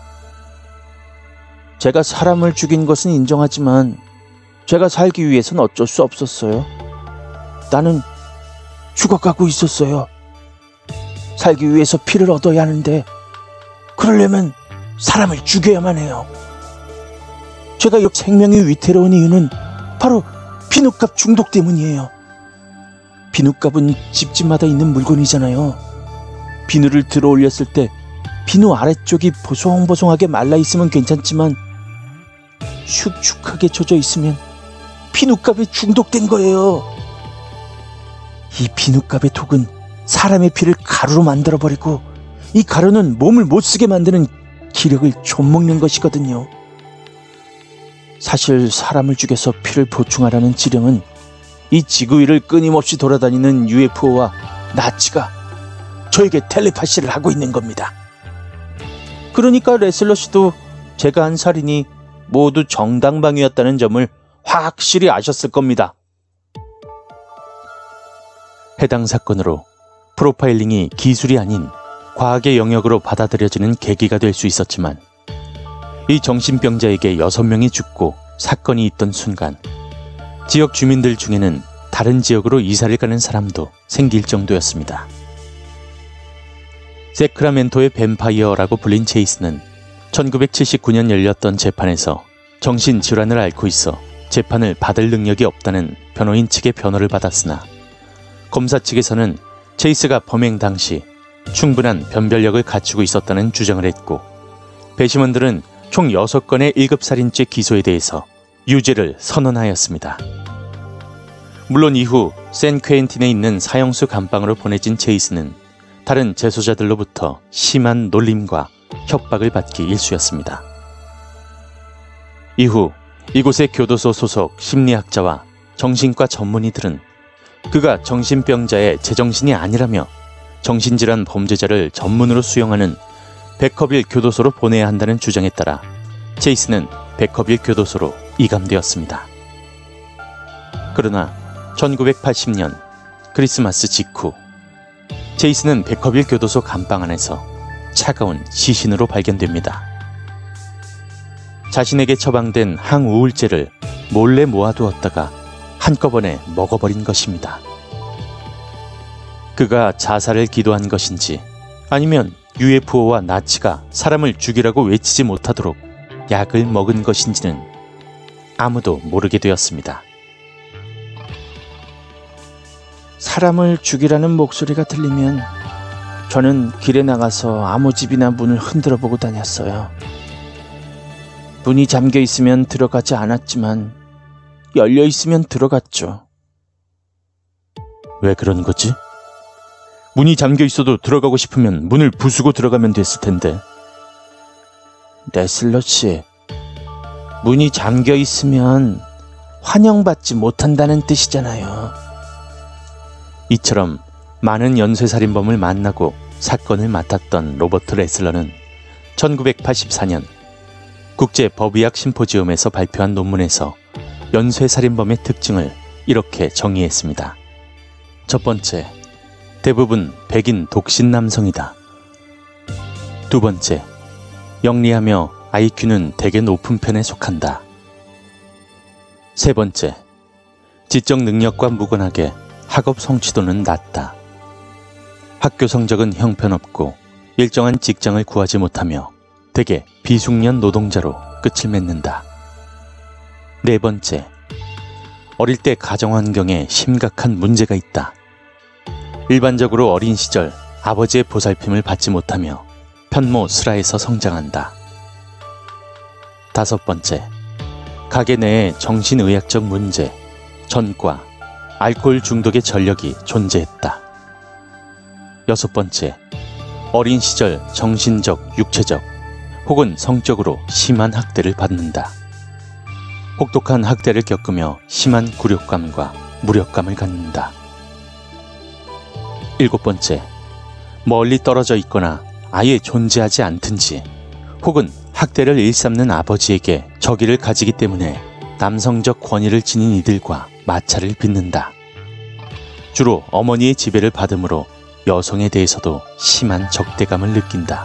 제가 사람을 죽인 것은 인정하지만 제가 살기 위해선 어쩔 수 없었어요. 나는 죽어가고 있었어요. 살기 위해서 피를 얻어야 하는데 그러려면 사람을 죽여야만 해요. 제가 생명이 위태로운 이유는 바로 비누값 중독 때문이에요. 비누값은 집집마다 있는 물건이잖아요. 비누를 들어 올렸을 때 비누 아래쪽이 보송보송하게 말라있으면 괜찮지만 축축하게 젖어 있으면 비누값에 중독된 거예요. 이 비누값의 독은 사람의 피를 가루로 만들어버리고 이 가루는 몸을 못쓰게 만드는 기력을 좀먹는 것이거든요. 사실 사람을 죽여서 피를 보충하라는 지령은 이 지구 위를 끊임없이 돌아다니는 UFO와 나치가 저에게 텔레파시를 하고 있는 겁니다. 그러니까 레슬러 씨도 제가 한 살인이 모두 정당방위였다는 점을 확실히 아셨을 겁니다. 해당 사건으로 프로파일링이 기술이 아닌 과학의 영역으로 받아들여지는 계기가 될 수 있었지만 이 정신병자에게 6명이 죽고 사건이 있던 순간 지역 주민들 중에는 다른 지역으로 이사를 가는 사람도 생길 정도였습니다. 세크라멘토의 뱀파이어라고 불린 체이스는 1979년 열렸던 재판에서 정신질환을 앓고 있어 재판을 받을 능력이 없다는 변호인 측의 변호를 받았으나 검사 측에서는 체이스가 범행 당시 충분한 변별력을 갖추고 있었다는 주장을 했고 배심원들은 총 6건의 1급 살인죄 기소에 대해서 유죄를 선언하였습니다. 물론 이후 샌퀘인틴에 있는 사형수 감방으로 보내진 체이스는 다른 재소자들로부터 심한 놀림과 협박을 받기 일쑤였습니다. 이후 이곳의 교도소 소속 심리학자와 정신과 전문의들은 그가 정신병자의 제정신이 아니라며 정신질환 범죄자를 전문으로 수용하는 베커빌 교도소로 보내야 한다는 주장에 따라 체이스는 베커빌 교도소로 이감되었습니다. 그러나 1980년 크리스마스 직후 제이슨은 베커빌 교도소 감방 안에서 차가운 시신으로 발견됩니다. 자신에게 처방된 항우울제를 몰래 모아두었다가 한꺼번에 먹어버린 것입니다. 그가 자살을 기도한 것인지 아니면 UFO와 나치가 사람을 죽이라고 외치지 못하도록 약을 먹은 것인지는 아무도 모르게 되었습니다. 사람을 죽이라는 목소리가 들리면 저는 길에 나가서 아무 집이나 문을 흔들어 보고 다녔어요. 문이 잠겨 있으면 들어가지 않았지만 열려 있으면 들어갔죠. 왜 그런 거지? 문이 잠겨 있어도 들어가고 싶으면 문을 부수고 들어가면 됐을 텐데. 네슬러 씨, 문이 잠겨 있으면 환영받지 못한다는 뜻이잖아요. 이처럼 많은 연쇄살인범을 만나고 사건을 맡았던 로버트 레슬러는 1984년 국제법의학 심포지엄에서 발표한 논문에서 연쇄살인범의 특징을 이렇게 정의했습니다. 첫 번째, 대부분 백인 독신 남성이다. 두 번째, 영리하며 IQ는 대개 높은 편에 속한다. 세 번째, 지적 능력과 무관하게 학업 성취도는 낮다. 학교 성적은 형편없고 일정한 직장을 구하지 못하며 대개 비숙련 노동자로 끝을 맺는다. 네 번째, 어릴 때 가정환경에 심각한 문제가 있다. 일반적으로 어린 시절 아버지의 보살핌을 받지 못하며 편모스라에서 성장한다. 다섯 번째, 가게 내에 정신의학적 문제, 전과, 알코올 중독의 전력이 존재했다. 여섯 번째, 어린 시절 정신적, 육체적 혹은 성적으로 심한 학대를 받는다. 혹독한 학대를 겪으며 심한 굴욕감과 무력감을 갖는다. 일곱 번째, 멀리 떨어져 있거나 아예 존재하지 않든지 혹은 학대를 일삼는 아버지에게 적의를 가지기 때문에 남성적 권위를 지닌 이들과 마찰을 빚는다. 주로 어머니의 지배를 받으므로 여성에 대해서도 심한 적대감을 느낀다.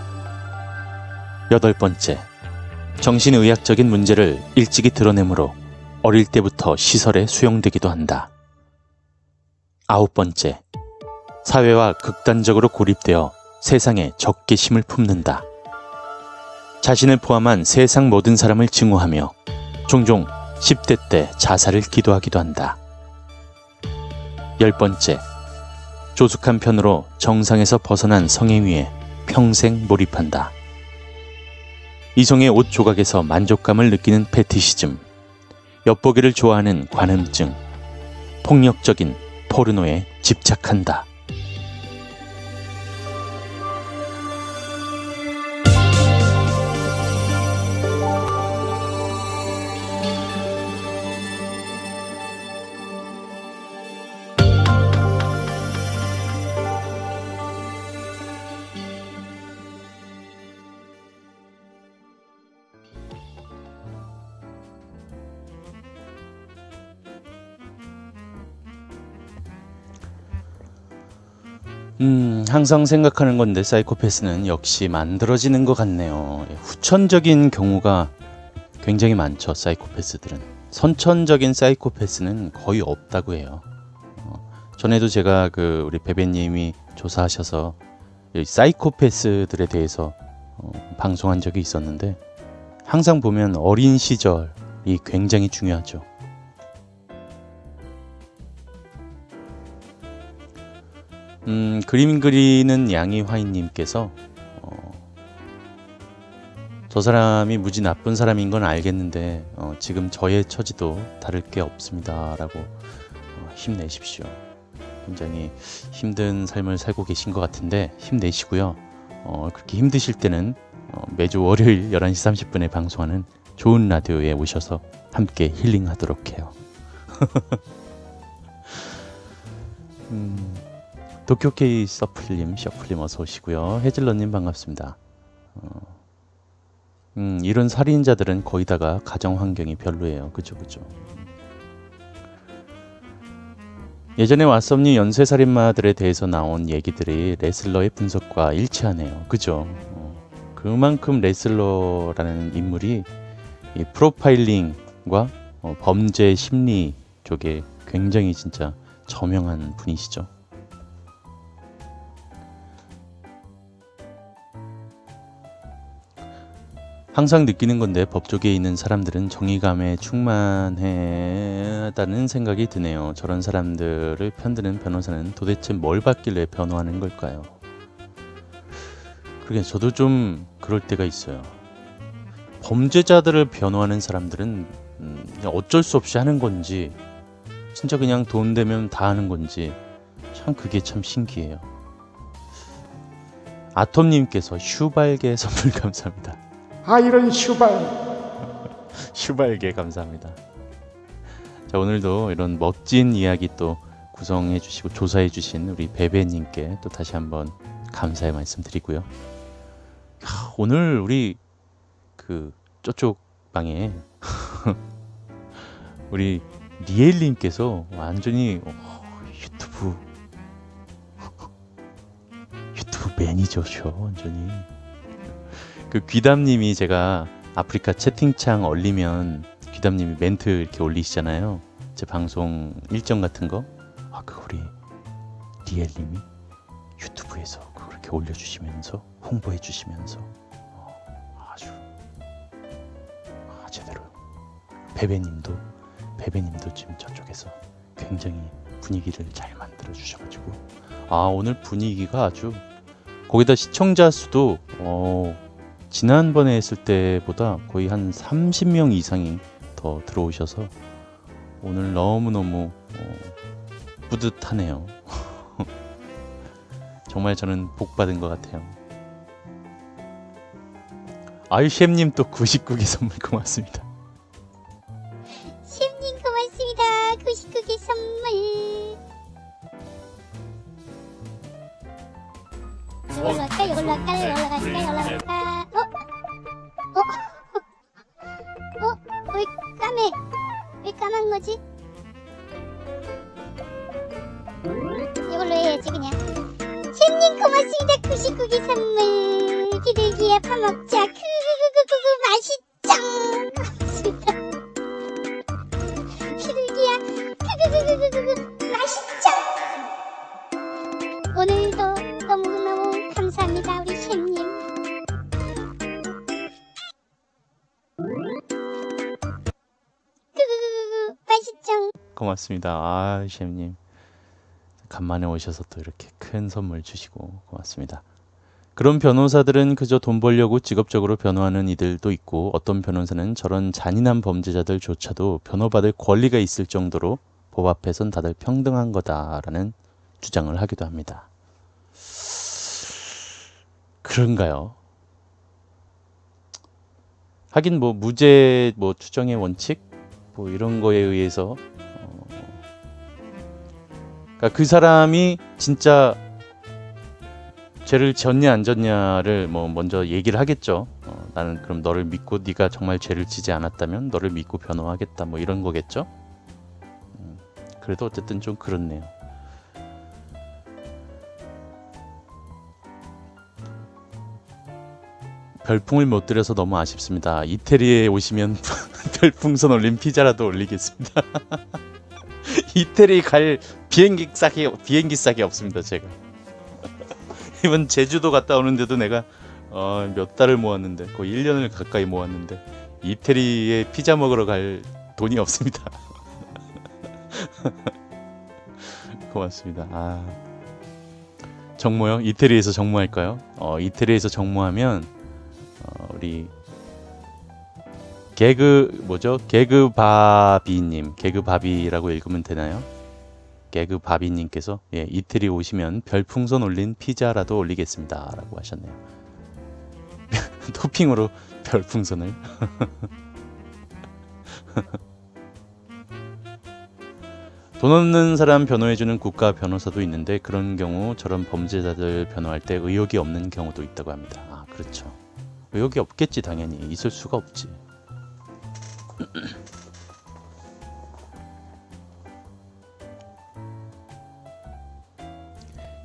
여덟 번째, 정신의학적인 문제를 일찍이 드러내므로 어릴 때부터 시설에 수용되기도 한다. 아홉 번째, 사회와 극단적으로 고립되어 세상에 적개심을 품는다. 자신을 포함한 세상 모든 사람을 증오하며 종종 10대 때 자살을 기도하기도 한다. 열 번째, 조숙한 편으로 정상에서 벗어난 성행위에 평생 몰입한다. 이성의 옷 조각에서 만족감을 느끼는 패티시즘, 엿보기를 좋아하는 관음증, 폭력적인 포르노에 집착한다. 항상 생각하는 건데 사이코패스는 역시 만들어지는 것 같네요. 후천적인 경우가 굉장히 많죠. 사이코패스들은. 선천적인 사이코패스는 거의 없다고 해요. 전에도 제가 우리 베베님이 조사하셔서 사이코패스들에 대해서 방송한 적이 있었는데 항상 보면 어린 시절이 굉장히 중요하죠. 그림 그리는 양이화이님께서 저 사람이 무지 나쁜 사람인 건 알겠는데 지금 저의 처지도 다를 게 없습니다 라고 힘내십시오. 굉장히 힘든 삶을 살고 계신 것 같은데 힘내시고요. 그렇게 힘드실 때는 매주 월요일 11시 30분에 방송하는 좋은 라디오에 오셔서 함께 힐링하도록 해요. 도쿄케이 셔플님 어서 오시고요. 해즐러님 반갑습니다. 이런 살인자들은 거의 다가 가정 환경이 별로예요. 그죠. 예전에 왓썸니 연쇄살인마들에 대해서 나온 얘기들이 레슬러의 분석과 일치하네요. 그죠? 그만큼 레슬러라는 인물이 이 프로파일링과 범죄 심리 쪽에 굉장히 진짜 저명한 분이시죠. 항상 느끼는 건데 법조계에 있는 사람들은 정의감에 충만하다는 생각이 드네요. 저런 사람들을 편드는 변호사는 도대체 뭘 받길래 변호하는 걸까요? 그러게 저도 좀 그럴 때가 있어요. 범죄자들을 변호하는 사람들은 그냥 어쩔 수 없이 하는 건지 진짜 그냥 돈 되면 다 하는 건지 참 그게 참 신기해요. 아톰님께서 슈발개 선물 감사합니다. 아 이런 슈발. 슈발개 감사합니다. 자, 오늘도 이런 멋진 이야기 또 구성해 주시고 조사해 주신 우리 베베님께 또 다시 한번 감사의 말씀 드리고요. 오늘 우리 그 저쪽 방에 우리 리엘님께서 완전히 유튜브 매니저셔 완전히. 그 귀담님이 제가 아프리카 채팅창 얼리면 귀담님이 멘트 이렇게 올리시잖아요. 제 방송 일정 같은 거. 그거 우리 리엘님이 유튜브에서 그렇게 올려주시면서 홍보해주시면서 아주 제대로. 베베님도 지금 저쪽에서 굉장히 분위기를 잘 만들어 주셔가지고 오늘 분위기가 아주, 거기다 시청자 수도 지난번에 했을 때보다 거의 한 30명 이상이 더 들어오셔서 오늘 너무너무 뿌듯하네요. 정말 저는 복 받은 것 같아요. 아유 셰프님 또 99개 선물 고맙습니다. 셰프님 고맙습니다. 99개 선물. 이걸로 할까? 이걸로 할까? 이걸로 갈까? 왜 까매? 왜 까만 거지? 이걸로 해야지 그냥. 셰프님 고맙습니다. 99개 선물. 비둘기야 밥 먹자. 맛있죠? 고맙습니다. 비둘기야 맛있죠? 오늘도 너무너무 감사합니다. 우리 셰프님. 맛있죠? 고맙습니다. 셰프님 간만에 오셔서 또 이렇게 큰 선물 주시고 고맙습니다. 그런 변호사들은 그저 돈 벌려고 직업적으로 변호하는 이들도 있고, 어떤 변호사는 저런 잔인한 범죄자들조차도 변호받을 권리가 있을 정도로 법 앞에선 다들 평등한 거다라는 주장을 하기도 합니다. 그런가요? 하긴 뭐 무죄 추정의 원칙 이런 거에 의해서 그러니까 그 사람이 진짜 죄를 졌냐 안 졌냐를 먼저 얘기를 하겠죠. 나는 그럼 너를 믿고 네가 정말 죄를 지지 않았다면 너를 믿고 변호하겠다 이런 거겠죠. 그래도 어쨌든 좀 그렇네요. 별풍을 못 드려서 너무 아쉽습니다. 이태리에 오시면 별풍선 올린 피자라도 올리겠습니다. 이태리 갈 비행기 싸게 없습니다. 제가 이번 제주도 갔다 오는데도 내가 몇 달을 모았는데 거의 1년을 가까이 모았는데 이태리에 피자 먹으러 갈 돈이 없습니다. 고맙습니다. 정모요? 이태리에서 정모할까요? 이태리에서 정모하면 우리 개그바비라고 읽으면 되나요? 개그바비님께서 이태리 오시면 별풍선 올린 피자라도 올리겠습니다 라고 하셨네요. 토핑으로 별풍선을. 돈 없는 사람 변호해주는 국가 변호사도 있는데 그런 경우 저런 범죄자들 변호할 때 의욕이 없는 경우도 있다고 합니다. 그렇죠. 의욕이 없겠지. 당연히 있을 수가 없지.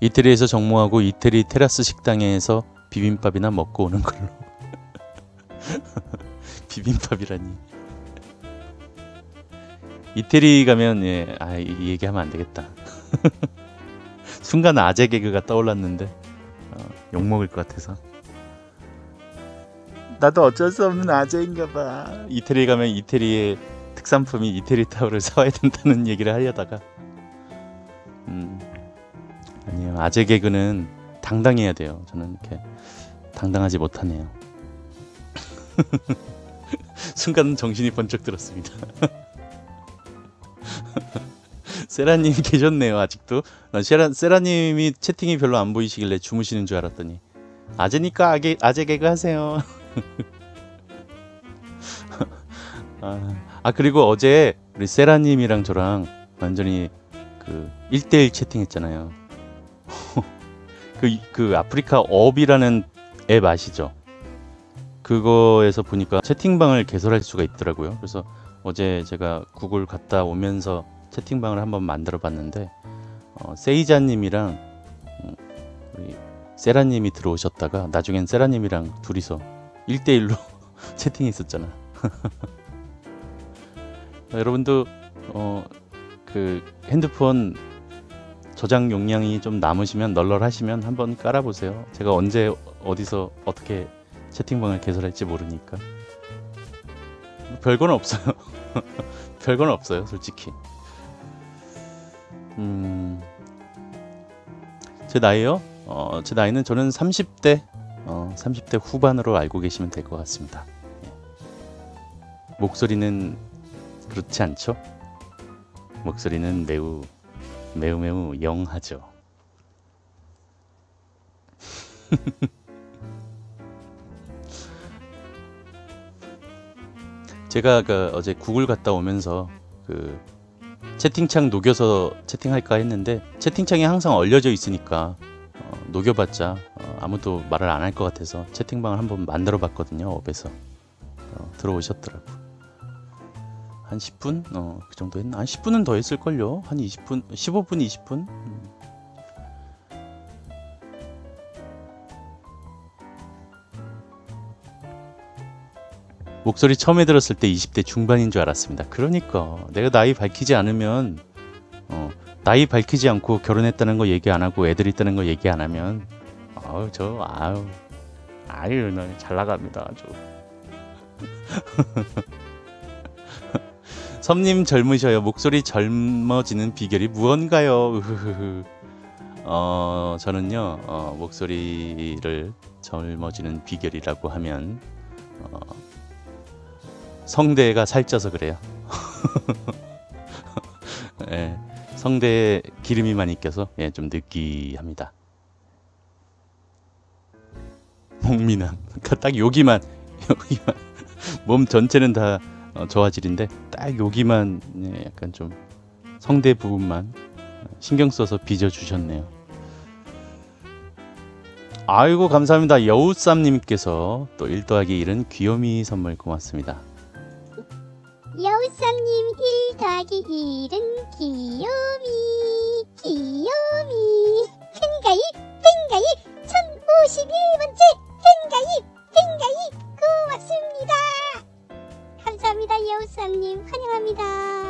이태리에서 정모하고 이태리 테라스 식당에서 비빔밥이나 먹고 오는 걸로. 비빔밥이라니. 이태리 가면 이 얘기하면 안 되겠다. 순간 아재 개그가 떠올랐는데 욕 먹을 것 같아서. 나도 어쩔 수 없는 아재인가 봐. 이태리 가면 이태리의 특산품이 이태리 타올을 사와야 된다는 얘기를 하려다가 아니에요. 아재 개그는 당당해야 돼요. 저는 이렇게 당당하지 못하네요. 순간 정신이 번쩍 들었습니다. 세라님 계셨네요. 아직도. 난 세라님이 채팅이 별로 안 보이시길래 주무시는 줄 알았더니 아재니까 아재 개그 하세요. 그리고 어제 우리 세라님이랑 저랑 완전히 그 1대1 채팅했잖아요. 그 아프리카 업이라는 앱 아시죠? 그거에서 보니까 채팅방을 개설할 수가 있더라고요. 그래서 어제 제가 구글 갔다 오면서 채팅방을 한번 만들어 봤는데 세이자님이랑 우리 세라님이 들어오셨다가 나중엔 세라님이랑 둘이서 1대1로 채팅했었잖아. 여러분도 그 핸드폰 저장 용량이 좀 남으시면 널널하시면 한번 깔아보세요. 제가 언제 어디서 어떻게 채팅방을 개설할지 모르니까. 별건 없어요. 별건 없어요, 솔직히. 제 나이요? 제 나이는 저는 30대 30대 후반으로 알고 계시면 될 것 같습니다. 목소리는 그렇지 않죠? 목소리는 매우 영하죠. 제가 어제 구글 갔다 오면서 그 채팅창 녹여서 채팅할까 했는데 채팅창이 항상 얼려져 있으니까 녹여봤자 아무도 말을 안 할 것 같아서 채팅방을 한번 만들어 봤거든요. 업에서 들어오셨더라고. 한 10분? 그 정도 했나? 한 10분은 더 했을걸요? 한 20분? 15분? 20분? 목소리 처음에 들었을 때 20대 중반인 줄 알았습니다. 그러니까 내가 나이 밝히지 않으면 나이 밝히지 않고 결혼했다는 거 얘기 안 하고 애들 있다는 거 얘기 안 하면 나 잘 나갑니다. 아주. 섬님 젊으셔요. 목소리 젊어지는 비결이 무언가요? 저는요 목소리를 젊어지는 비결이라고 하면 성대가 살쪄서 그래요. 예, 성대에 기름이 많이 껴서 좀 느끼합니다. 목미남. 딱 여기만 몸 전체는 다 저화질인데 딱 여기만 약간 좀 성대 부분만 신경 써서 빚어주셨네요. 아이고 감사합니다. 여우쌈님께서 또 1 더하기 1은 귀요미 선물 고맙습니다. 여우쌈님 1 더하기 1은 귀요미 팬가입 1051번째 팬가입 고맙습니다. 감사합니다. 여우쌈님 환영합니다.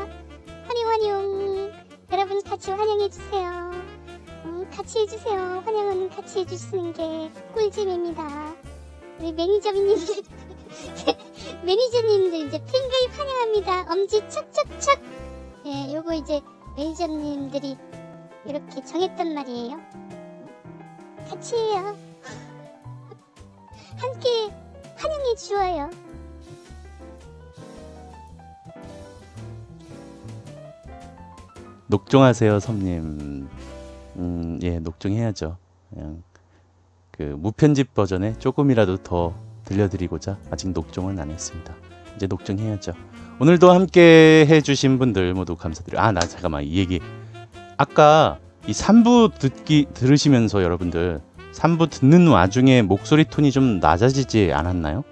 환영. 여러분 같이 환영해주세요. 같이 해주세요. 환영은 같이 해주시는 게 꿀잼입니다. 우리 매니저님들 이제 팬가입 환영합니다. 엄지 척척척. 예, 요거 이제 매니저님들이 이렇게 정했단 말이에요. 같이 해요. 함께 환영해 주어요. 녹종하세요, 섬님. 예, 녹종해야죠. 그냥 그 무편집 버전에 조금이라도 더 들려드리고자 아직 녹종은 안 했습니다. 이제 녹종해야죠. 오늘도 함께 해주신 분들 모두 감사드려요. 잠깐만 이 얘기. 아까 이 3부 들으시면서 여러분들 3부 듣는 와중에 목소리 톤이 좀 낮아지지 않았나요?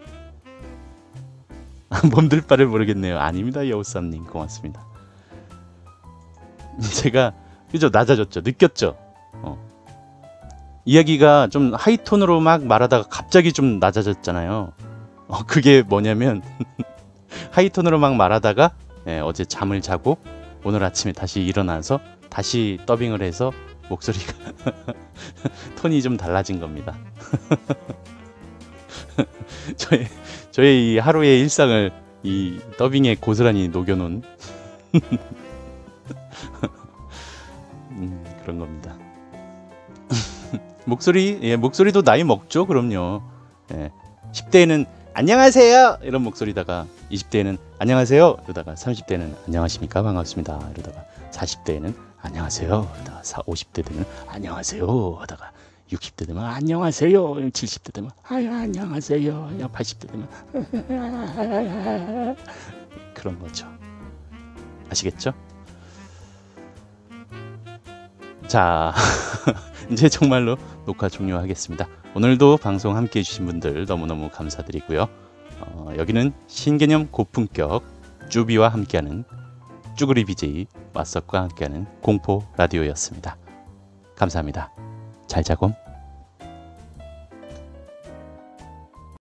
몸들 바를 모르겠네요. 아닙니다, 여우쌈님 고맙습니다. 제가 그죠? 낮아졌죠? 느꼈죠? 이야기가 좀 하이톤으로 막 말하다가 갑자기 좀 낮아졌잖아요. 그게 뭐냐면 하이톤으로 막 말하다가 어제 잠을 자고 오늘 아침에 다시 일어나서 다시 더빙을 해서 목소리가 톤이 좀 달라진 겁니다. 저의 이 하루의 일상을 이 더빙에 고스란히 녹여놓은 그런 겁니다. 목소리도 나이 먹죠. 그럼요. 10대에는 안녕하세요 이런 목소리다가 20대에는 안녕하세요 이러다가 30대는 안녕하십니까 반갑습니다 이러다가 40대에는 안녕하세요 이러다가 50대 되면 안녕하세요 하다가 60대 되면 안녕하세요 70대 되면 안녕하세요 80대 되면 그런 거죠. 아시겠죠? 자 이제 정말로 녹화 종료하겠습니다. 오늘도 방송 함께 해주신 분들 너무너무 감사드리고요. 여기는 신개념 고품격 쭈비와 함께하는 쭈그리 BJ 왓썹과 함께하는 공포 라디오였습니다. 감사합니다. 잘 자곰.